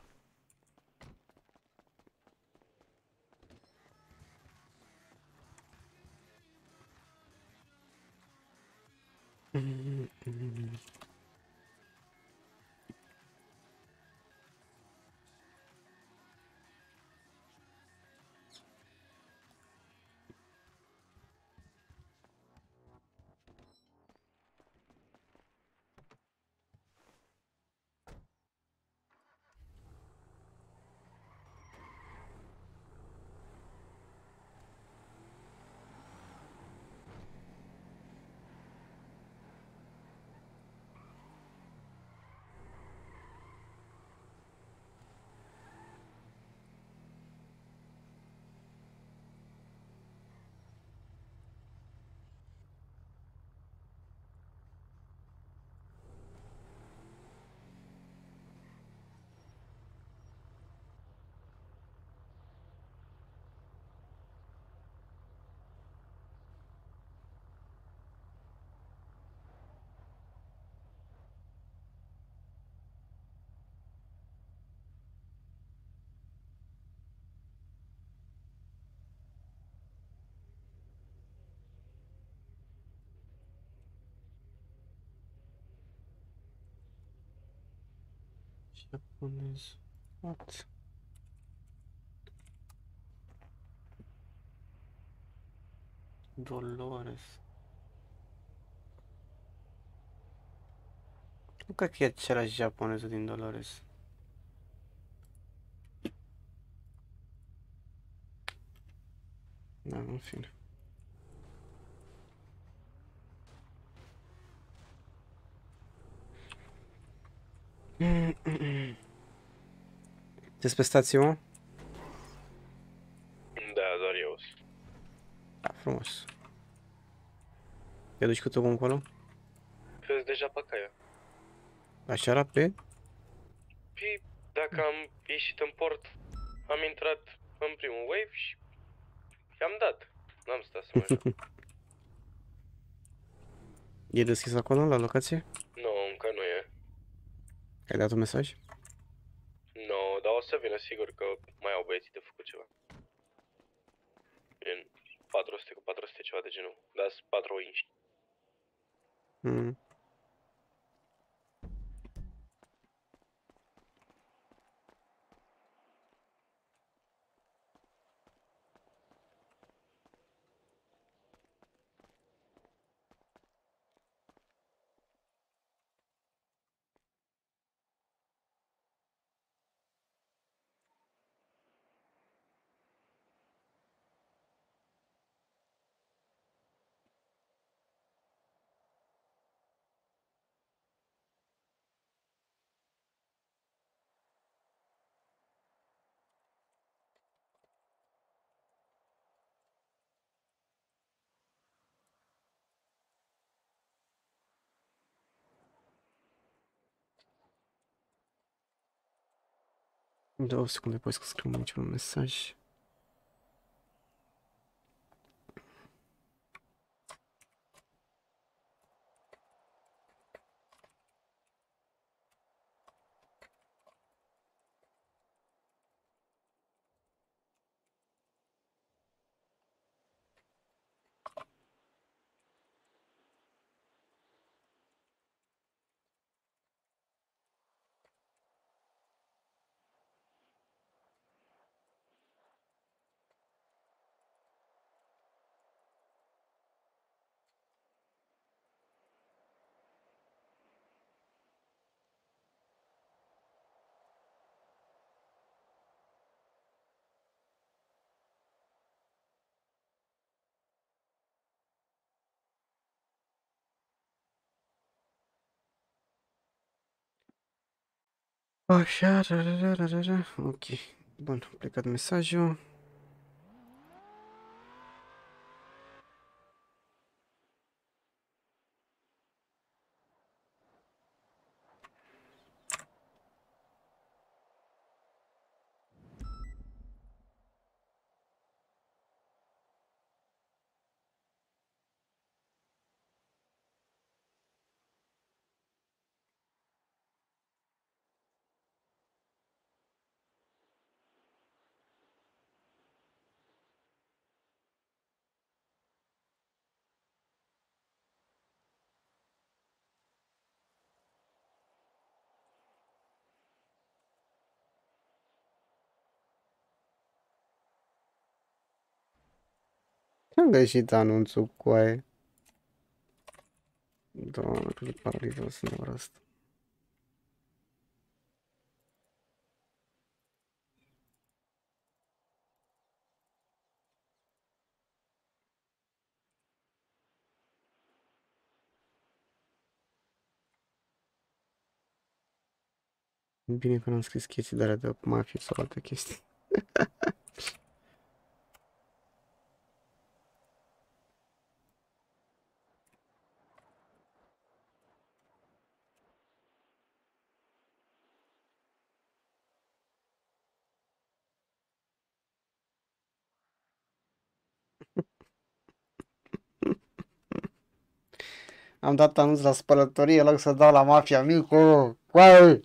Japonez. What? Dolores. Nu cred că e același japonezul din Dolores. Da, în fine. Sunteți pe stație, mă? Da, doar eu. Da, frumos. Te duci cu tobul încolo? Vezi deja pe caia. Așa rapid? Păi, dacă am ieșit în port, am intrat în primul wave și i-am dat. N-am stat să mă joc. E deschis acolo, la locație? Nu, încă nu e. Ai dat un mesaj? Nu, dar o să vină sigur că mai au băieții de făcut ceva. În 400 cu 400 ceva de genul. Dar sunt 4 inși. Mm. Două secunde, poți să scriu niciun mesaj. Așa, ok. Bun, a plecat mesajul. Am găsit anunțul cu aia. Doamne, cât de paralizat sunt la asta. Bine că n-am scris chestii de alea de mafie sau alte chestii. Am dat anunț la spălătorie, în loc să dau la mafia micu. Uai!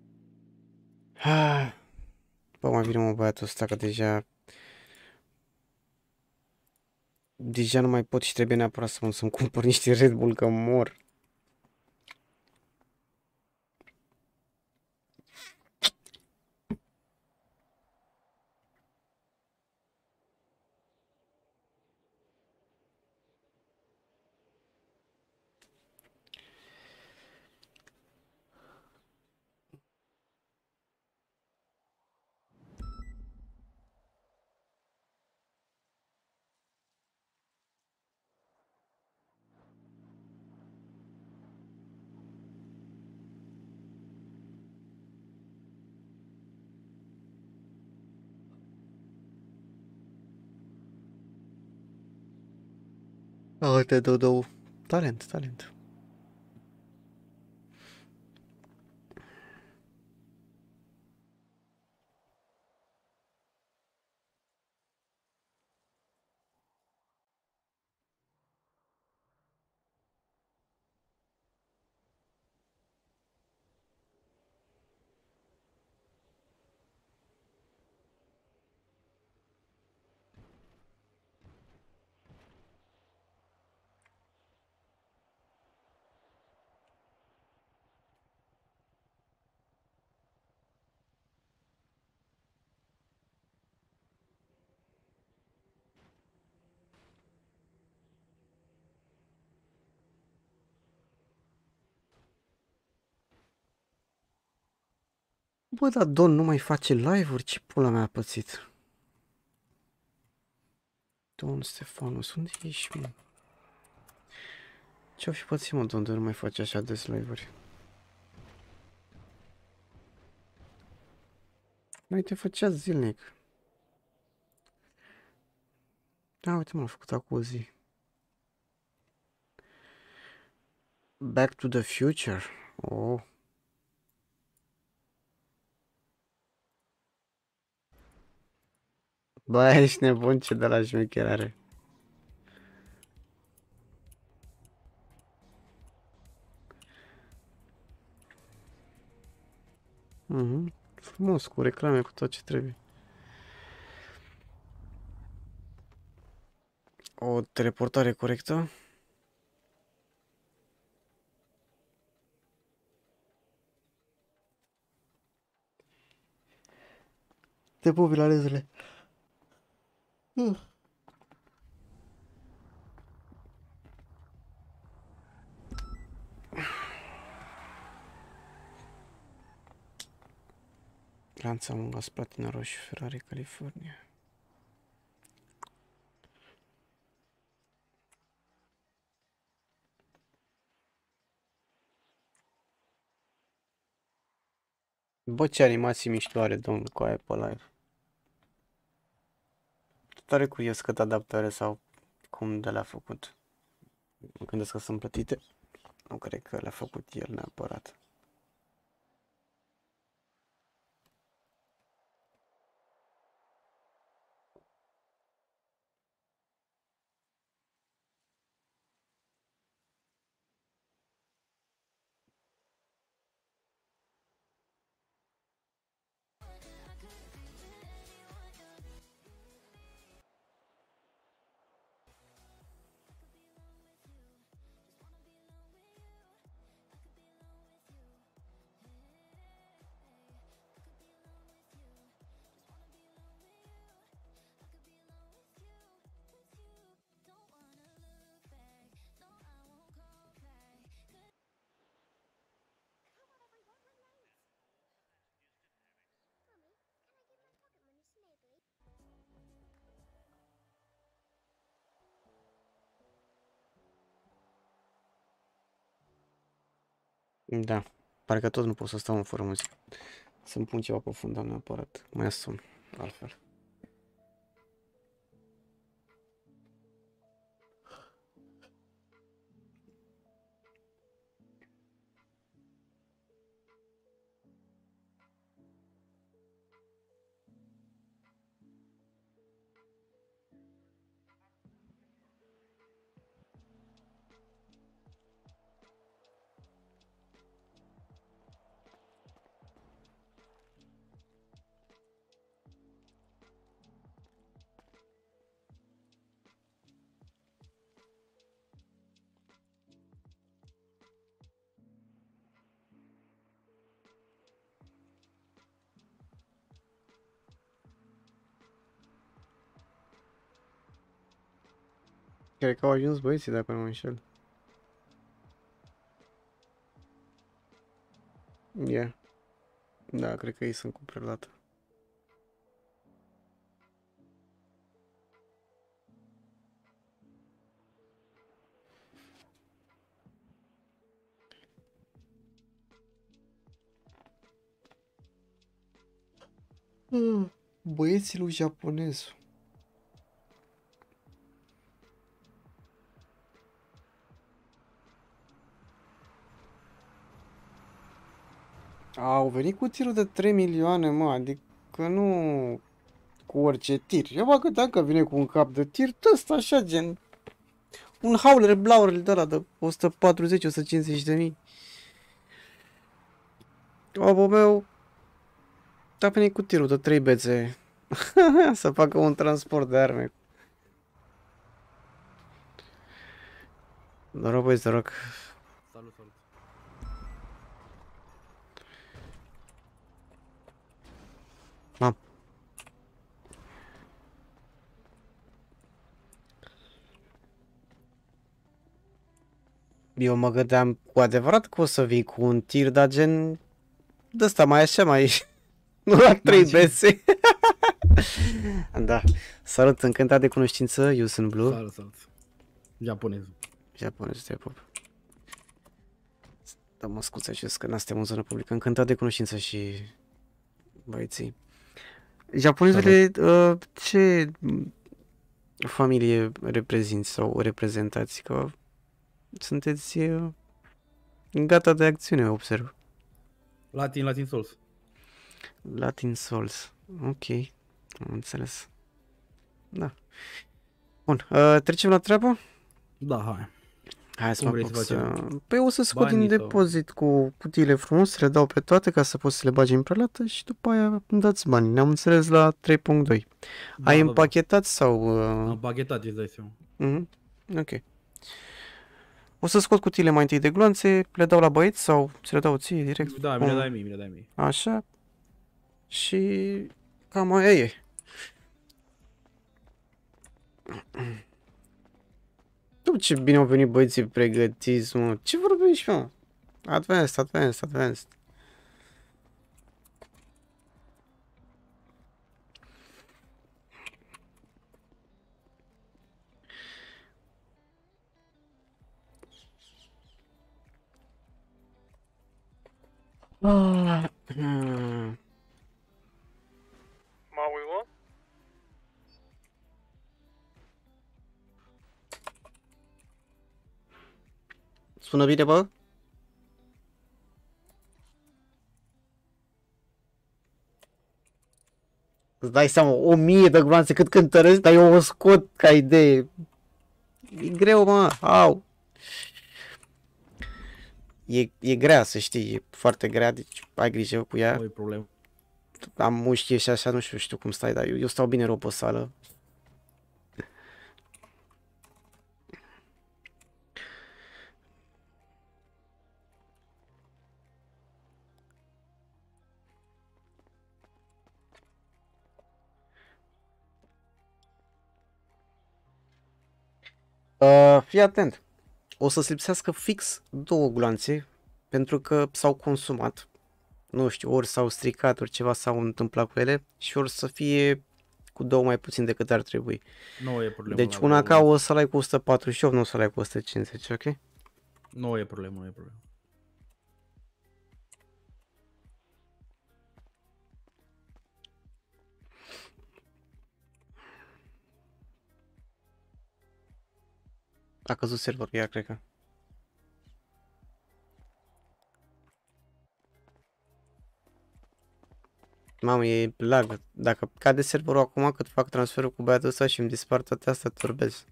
Bă, mai vine mă băiatul ăsta că deja deja nu mai pot și trebuie neapărat să-mi cumpăr niște Red Bull că mor. Uite, Dodo. Talent, talent. Bă, dar Don nu mai face live-uri? Ce pula mea a pățit? Don Stefanus, unde ești, mă? Ce-o fi pățit, mă, Don, de nu mai face așa des live-uri? Noi te făcea zilnic. Da, uite, m-a făcut acum o zi. Back to the Future. Oh. Bă, ești nebun, ce de la șmecherare. Frumos, cu reclame, cu tot ce trebuie. O teleportare corectă. Te pupi la lezele. Lanța Mungas Platina Roșu, Ferrari, California. Bă, ce animații mișto are domnul cu aia pe live. Tare curios cât adaptare sau cum de le-a făcut. Mă gândesc că sunt plătite. Nu cred că le-a făcut el neapărat. Da, parcă tot nu pot să stau în fără muzică. Să-mi pun ceva pe fundal neapărat. Mai sun, altfel. Cred că au ajuns băieții, dacă nu mă înșel. Yeah. Da, cred că ei sunt cu prelată. Băieții lui japonez. Au venit cu tirul de 3 milioane, mă, adică nu cu orice tir. Eu bă, că dacă vine cu un cap de tir, ăsta așa, gen un hauler blauer de ăla de 140-150 de mii. Obul meu a venit cu tirul de 3 bețe să facă un transport de arme. Noroc, băieți, noroc. Salut, salut. Mam. Eu mă gândeam cu adevărat că o să vii cu un tir, dar gen de ăsta mai așa, mai nu la 3 bețe. Da. Salut, încântat de cunoștință, eu sunt Blue. Salut, salut. Japonez. Japonez, te pup. Da, mă scuzați că n-suntem în zonă publică. Încântat de cunoștință și băieții. Japonezele, ce familie reprezinți sau reprezentați? Că sunteți gata de acțiune, observ. Latin Souls. Latin Souls. Ok. Am înțeles. Da. Bun. Trecem la treabă? Da, hai. Hai să Cum mă vrei apuc să facem? Păi o să scot din Banii sau- depozit cu cutiile frumos, să le dau pe toate ca să poți să le bagi în prelată și după aia îmi dați bani. Ne-am înțeles la 3.2. Ai da. împachetat sau... Am pachetat, îți dai seama. Ok. O să scot cutiile mai întâi de gloanțe, le dau la băieți sau ți le dau ție direct? Da, mi le dai mie, mi le dai mie. Așa. Și cam aia e. Tu ce bine au venit băieții pregătiți, mă. Ce vorbești, mă? Advanced. Maui-o? Sună bine, bă? Îți dai seama, 1000 de gloanțe cât cântăresc, dar eu o scot ca idee. E greu, mă, au. E grea, să știi, e foarte grea, deci ai grijă cu ea. Nu e problemă. Am mușchie și așa, nu știu cum stai, dar eu stau bine rău pe sală. Fii atent. O să-ți lipsească fix 2 gloanțe pentru că s-au consumat. Nu știu, ori s-au stricat, ori ceva s-au întâmplat cu ele și ori să fie cu 2 mai puțin decât ar trebui. Nu e problemă. Deci una ca o să-l ai cu 148, nu o să-l ai cu 150, ok? Nu e problemă, nu e problemă. A căzut serverul, iar cred că. Mamă, e lag. Dacă cade serverul acum cât fac transferul cu băiatul ăsta și îmi dispar toate astea, turbez.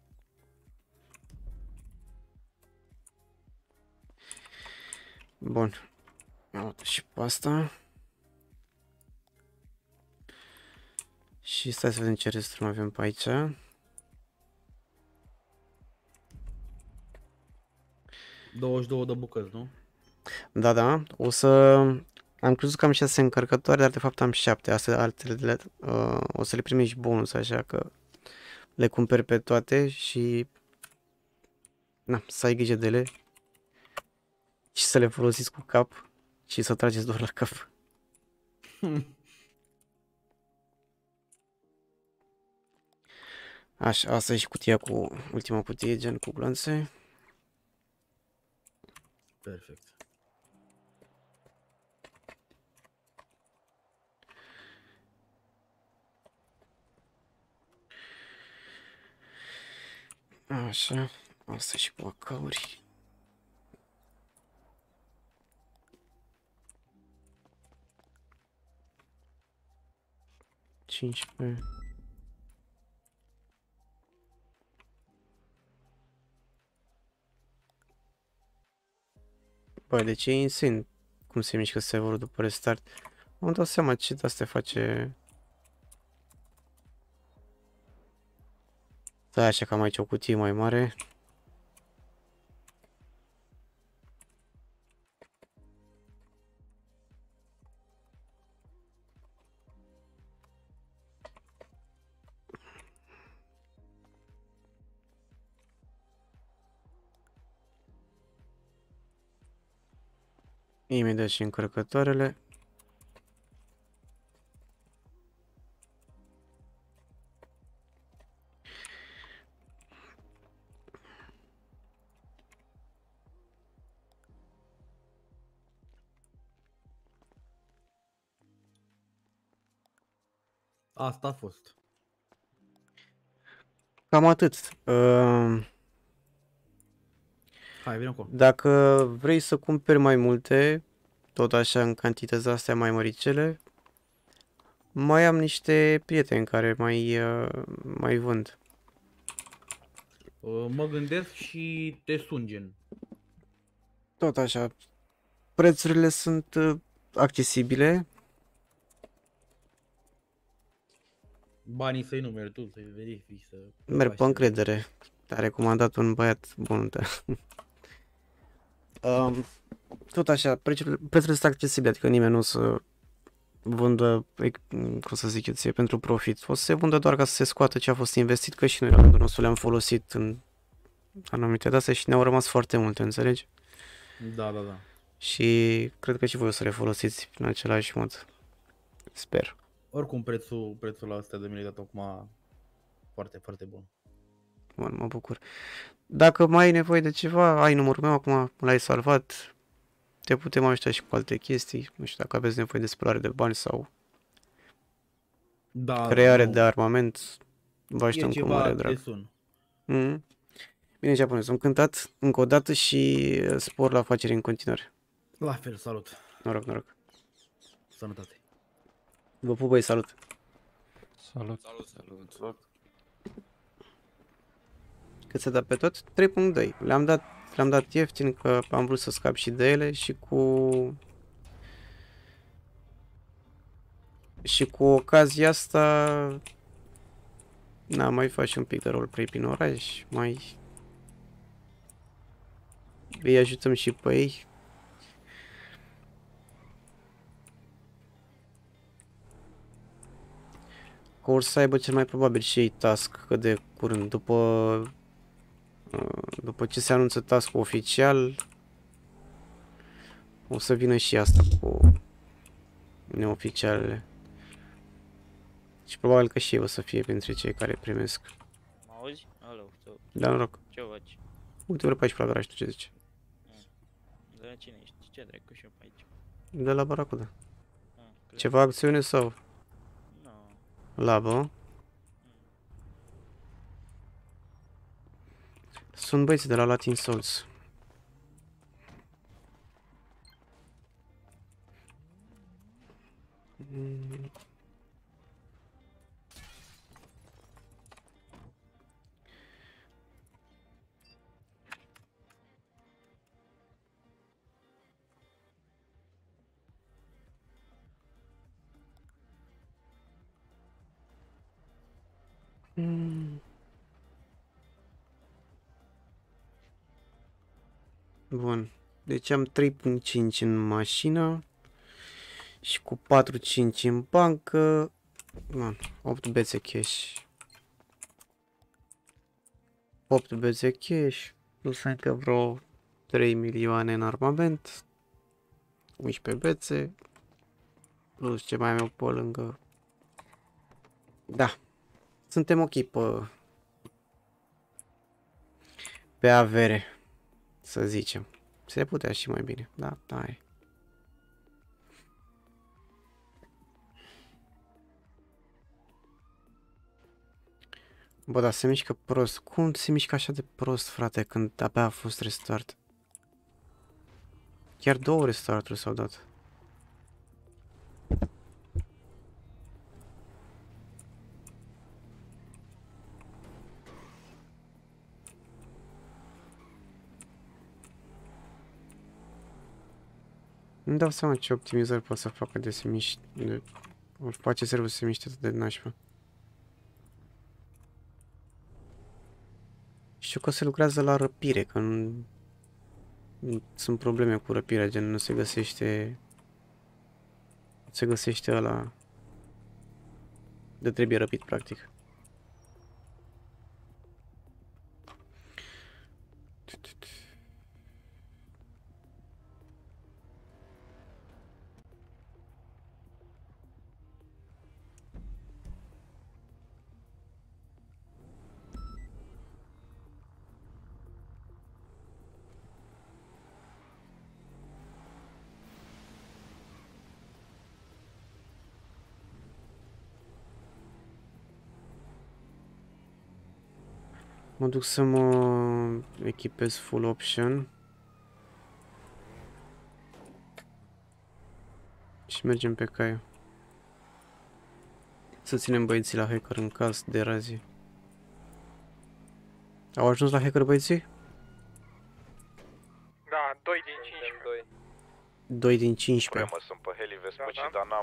Bun. Uite și pe asta. Și stai să vedem ce resturi mai avem pe aici. ...22 de bucăți, nu? Da. O să... Am crezut că am 6 încărcătoare, dar de fapt am 7. Astea altele o să le primești bonus, așa că le cumperi pe toate și Na, să ai grijă de ele și să le folosiți cu cap și să trageți doar la cap. Așa, asta e și cutia cu ultima cutie, gen cu glanțe. Perfect. Așa, asta și cu acauri. Cincisprezece. Băi, deci e insane cum se mișcă serverul după restart. Am dat seama ce de astea face. Da, așa că am aici o cutie mai mare. Imediat și încărcătoarele. Asta a fost. Cam atât. Hai, vină acolo. Dacă vrei să cumperi mai multe, tot așa în cantități astea mai măricele, mai am niște prieteni care mai vând. Mă gândesc și te sun, gen. Tot așa. Prețurile sunt accesibile. Banii să-i numeri tu, să-i verifici, să... Merg pe încredere. Te-a recomandat un băiat bun. Tot așa, prețurile sunt accesibile, adică nimeni nu o să vândă, cum să zic eu ție, pentru profit. O să se vândă doar ca să se scoată ce a fost investit, că și noi la rândul nostru le-am folosit în anumite date și ne-au rămas foarte multe, înțelegi? Da, da, da. Și cred că și voi o să le folosiți în același mod. Sper. Oricum prețul la astea de mi l-ai dat acum foarte, foarte bun. Bun, mă bucur. Dacă mai ai nevoie de ceva, ai numărul meu, acum l-ai salvat. Te putem ajuta și cu alte chestii. Nu știu dacă aveți nevoie de spălare de bani sau creare de armament. Vă ajutăm cu mare drag. Bine, japonez, am cântat încă o dată și spor la afaceri în continuare. La fel, salut. Noroc, noroc. Sănătate. Vă pup, băi, salut. Salut. Salut. Cât se da pe tot? 3.2. Le-am dat ieftin că am vrut să scap și de ele și cu ocazia asta mai faci un pic de roleplay prin oraș, mai îi ajutăm și pe ei. Că or să aibă cel mai probabil și ei task cât de curând, după ce se anunță task-ul oficial, o să vină și asta cu neoficialele. Și probabil că și eu o să fie printre cei care primesc. Mă auzi? Alo, Da, noroc. ce faci? Uite, vreo pe aici pe la garaj, tu ce zici? De la cine ești? Ce dracu și eu pe aici? De la Baracuda. Ceva acțiune sau? Labă. Sunt băieții de la Latin Souls. Bun. Deci am 3.5 în mașină și cu 4.5 în bancă. Bun, 8 bețe cash. 8 bețe cash. Plus încă vreo 3 milioane în armament, 11 bețe, plus ce mai am eu pe lângă. Da, suntem ok pe avere, să zicem. Se putea și mai bine, da, e. Bă, dar se mișcă prost. Cum se mișcă așa de prost, frate, când abia a fost restart? Chiar 2 restarturi s-au dat. Nu dau seama ce optimizări pot să facă de se miște, ori face serverul să se miște atât de nașpa. Știu că se lucrează la răpire, că nu sunt probleme cu răpirea, gen nu se găsește ăla de trebuie răpit, practic. Mă duc să mă echipez full option. Și mergem pe cai. Să ținem băieții la hacker în caz de razie. Au ajuns la hacker băieții? Da, 2 din 15. 2 din 15. Mă, sunt pe heli Vespucci, dar n-am...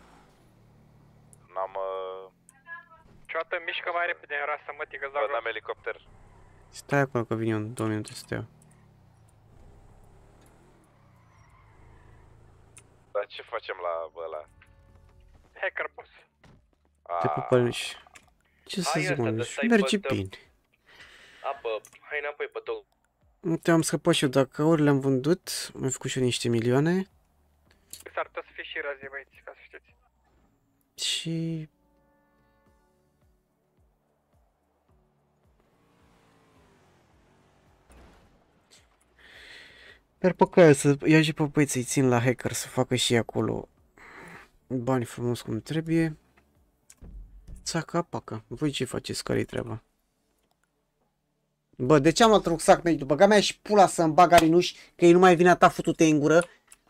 Ciodată mișcă mai repede în rasă, mătii, că-ți dau n-am elicopter. Stai acolo că vin eu în 2 minute să te iau. Dar ce facem la ăla? Hacker boss. Te pupălniși. Ce să zic, mă, merge bine. Apă, hai înapoi pe tot. Uite, am scăpat și eu, dacă ori le-am vândut, am făcut și eu niște milioane. S-ar putea să fie și razie, băieți, ca să știți. Și... Per păcate să ia și pe băieți să-i țin la hacker să facă și acolo bani frumos cum trebuie. Țaca pacă. Voi ce faceți? Care-i treaba? Bă, de ce am luat rucsac mediu? Băga mea și pula să-mi bag arinuși, că ei nu mai vine a ta futute în gură.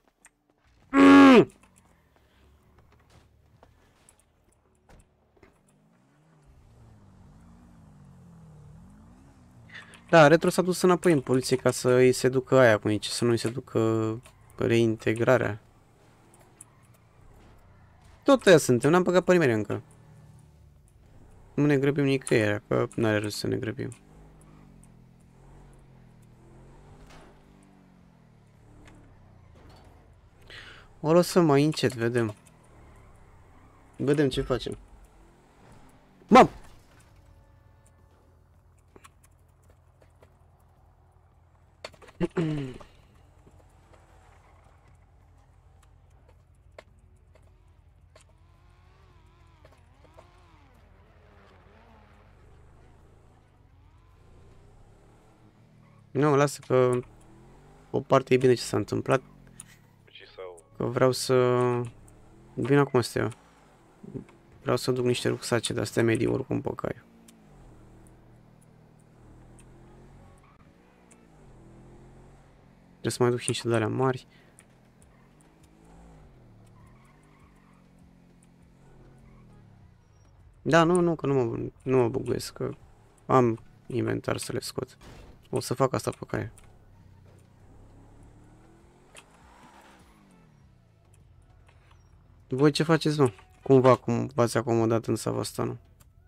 Da, Retro s-a dus înapoi în poliție ca să îi se ducă aia cu nici, să nu îi se ducă reintegrarea. Tot aia suntem, n-am băgat pe nimeni încă. Nu ne grăbim nicăieri, că n-are rost să ne grăbim. O lăsăm mai încet, vedem. Vedem ce facem. Mam! Nu, lasă că o parte e bine ce s-a întâmplat. Că vreau să... Vin acum să te iau. Vreau să duc niște rucsace de-astea medii oricum pe cai. Trebuie să mai duc și niște de-alea mari. Da, nu, că nu mă buguiesc, că am inventar să le scot. O să fac asta pe cai. Voi ce faceți, mă? Cum v-ați acomodat în Savastano?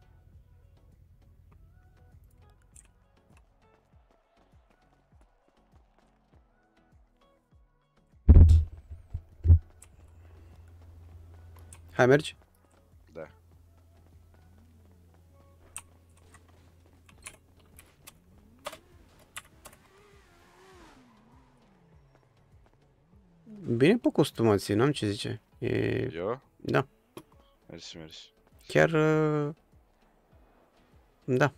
Hai, mergi? Da. Bine pe costumație, n-am ce zice. Eu? Da. Mersi, mersi. Chiar... Da.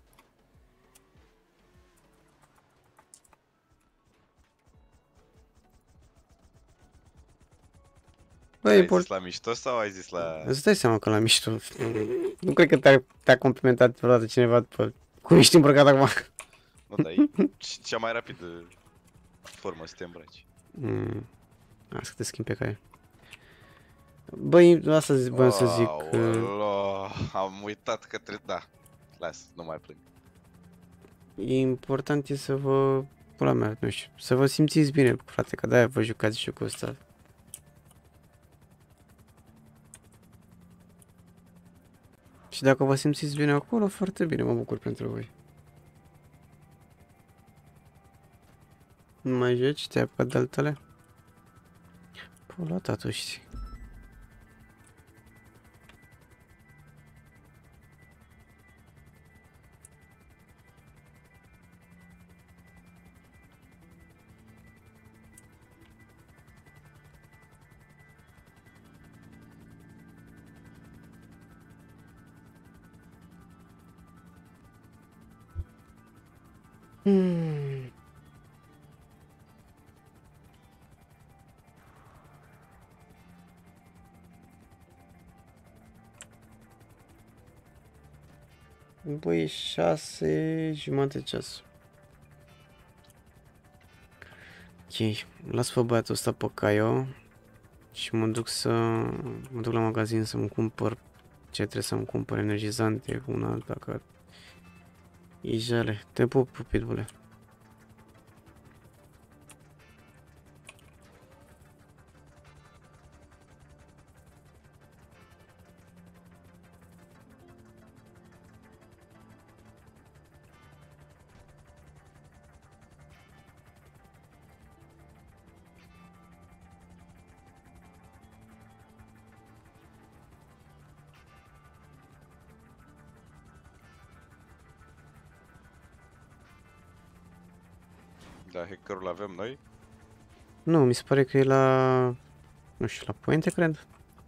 Băi, Ai zis la mișto sau ai zis la... Îți dai seama că la mișto. Nu cred că te-a complimentat vreodată cineva după cum ești îmbrăcat acum. Nu, dar e cea mai rapidă formă să te îmbraci. Hai să te schimbi pe cai. Băi, asta voiam să zic. Am uitat că trebuie... Da, lasă, nu mai plâng. Important e să vă... Pula mea, nu știu, să vă simțiți bine, frate, că de-aia vă jucați și cu ăsta. Și dacă vă simțiți bine acolo, foarte bine, mă bucur pentru voi. Nu mai joci? Te-ai apucat de altele? Pula ta, tu știi. Băi, 6:30 ceas. Ok, las pe băiatul ăsta pe Caio și mă duc la magazin să-mi cumpăr ce trebuie să-mi cumpăr, energizante, una, dacă e jale. Te pup, pitbule. Da, hackerul avem noi? Nu, mi se pare că e la... Nu știu, la Puente, cred.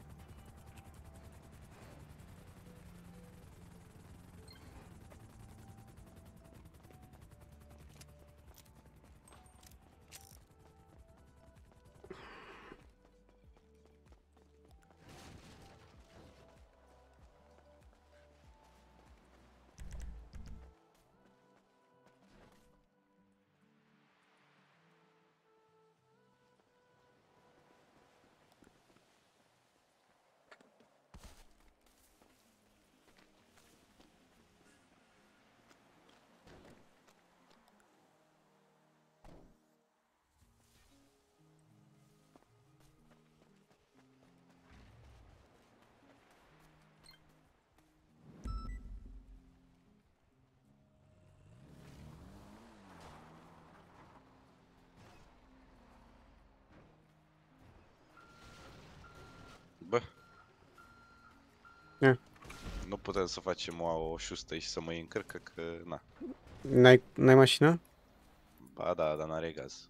Bă. Yeah. Nu putem să facem o șustă și să mă încărcă, că na. N-ai mașină? Ba da, dar n-are gaz.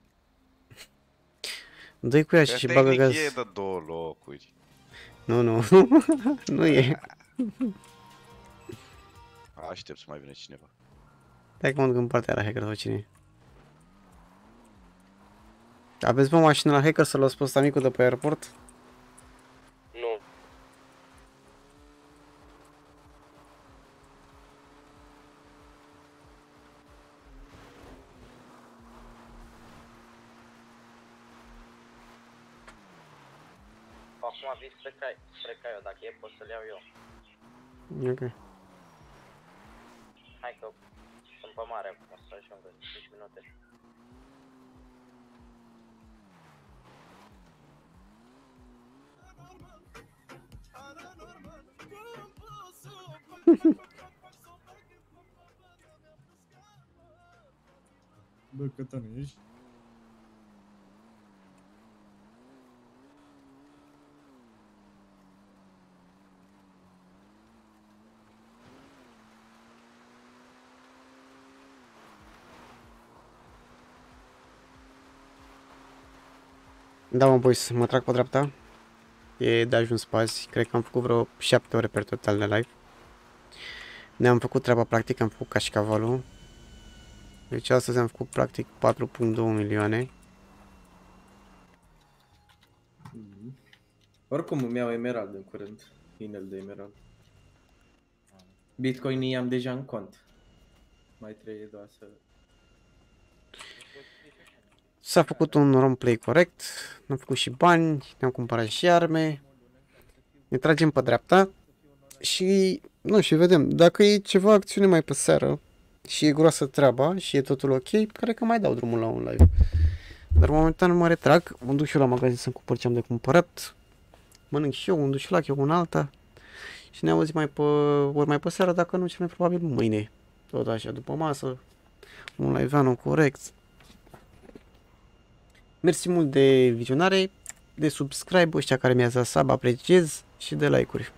Dă-i cu ea și bagă gaz. E de 2 locuri. Nu, nu. Nu e. Aștept să mai vină cineva. Hai că mă duc în partea la hacker sau cine. Aveți bă mașină la hacker să luați pe ăsta micul de pe aeroport? Nu. Acum vii spre Caio, dacă e pot să-l iau eu. Ok. Hai că sunt pe mare acum, o să ajung în 5 minute. Bă, Cătane, ești? Da, mă, boys, mă trag pe dreapta. E de ajuns pe azi. Cred că am făcut vreo 7 ore pe total de live. Ne-am făcut treaba practic, am făcut cașcavalul. Deci astăzi am făcut practic 4.2 milioane. Oricum îmi iau emerald în curând. Inel de emerald. Bitcoin i-am deja în cont. Mai trebuie doar să... S-a făcut un roleplay corect. Ne-am făcut și bani. Ne-am cumpărat și arme. Ne tragem pe dreapta. Și, nu știu, vedem. Dacă e ceva acțiune mai pe seară și e groasă treaba și e totul ok, cred că mai dau drumul la un live. Dar momentan mă retrag. Mă duc și eu la magazin să-mi cumpăr ce am de cumpărat. Mănânc și eu un dușulac, eu un alta. Și ne auzim mai pe seară, dacă nu, cel mai probabil mâine. Tot așa, după masă. Un live-anu corect. Mersi mult de vizionare, de subscribe, ăștia care mi-ați dat sub, apreciez, și de like-uri.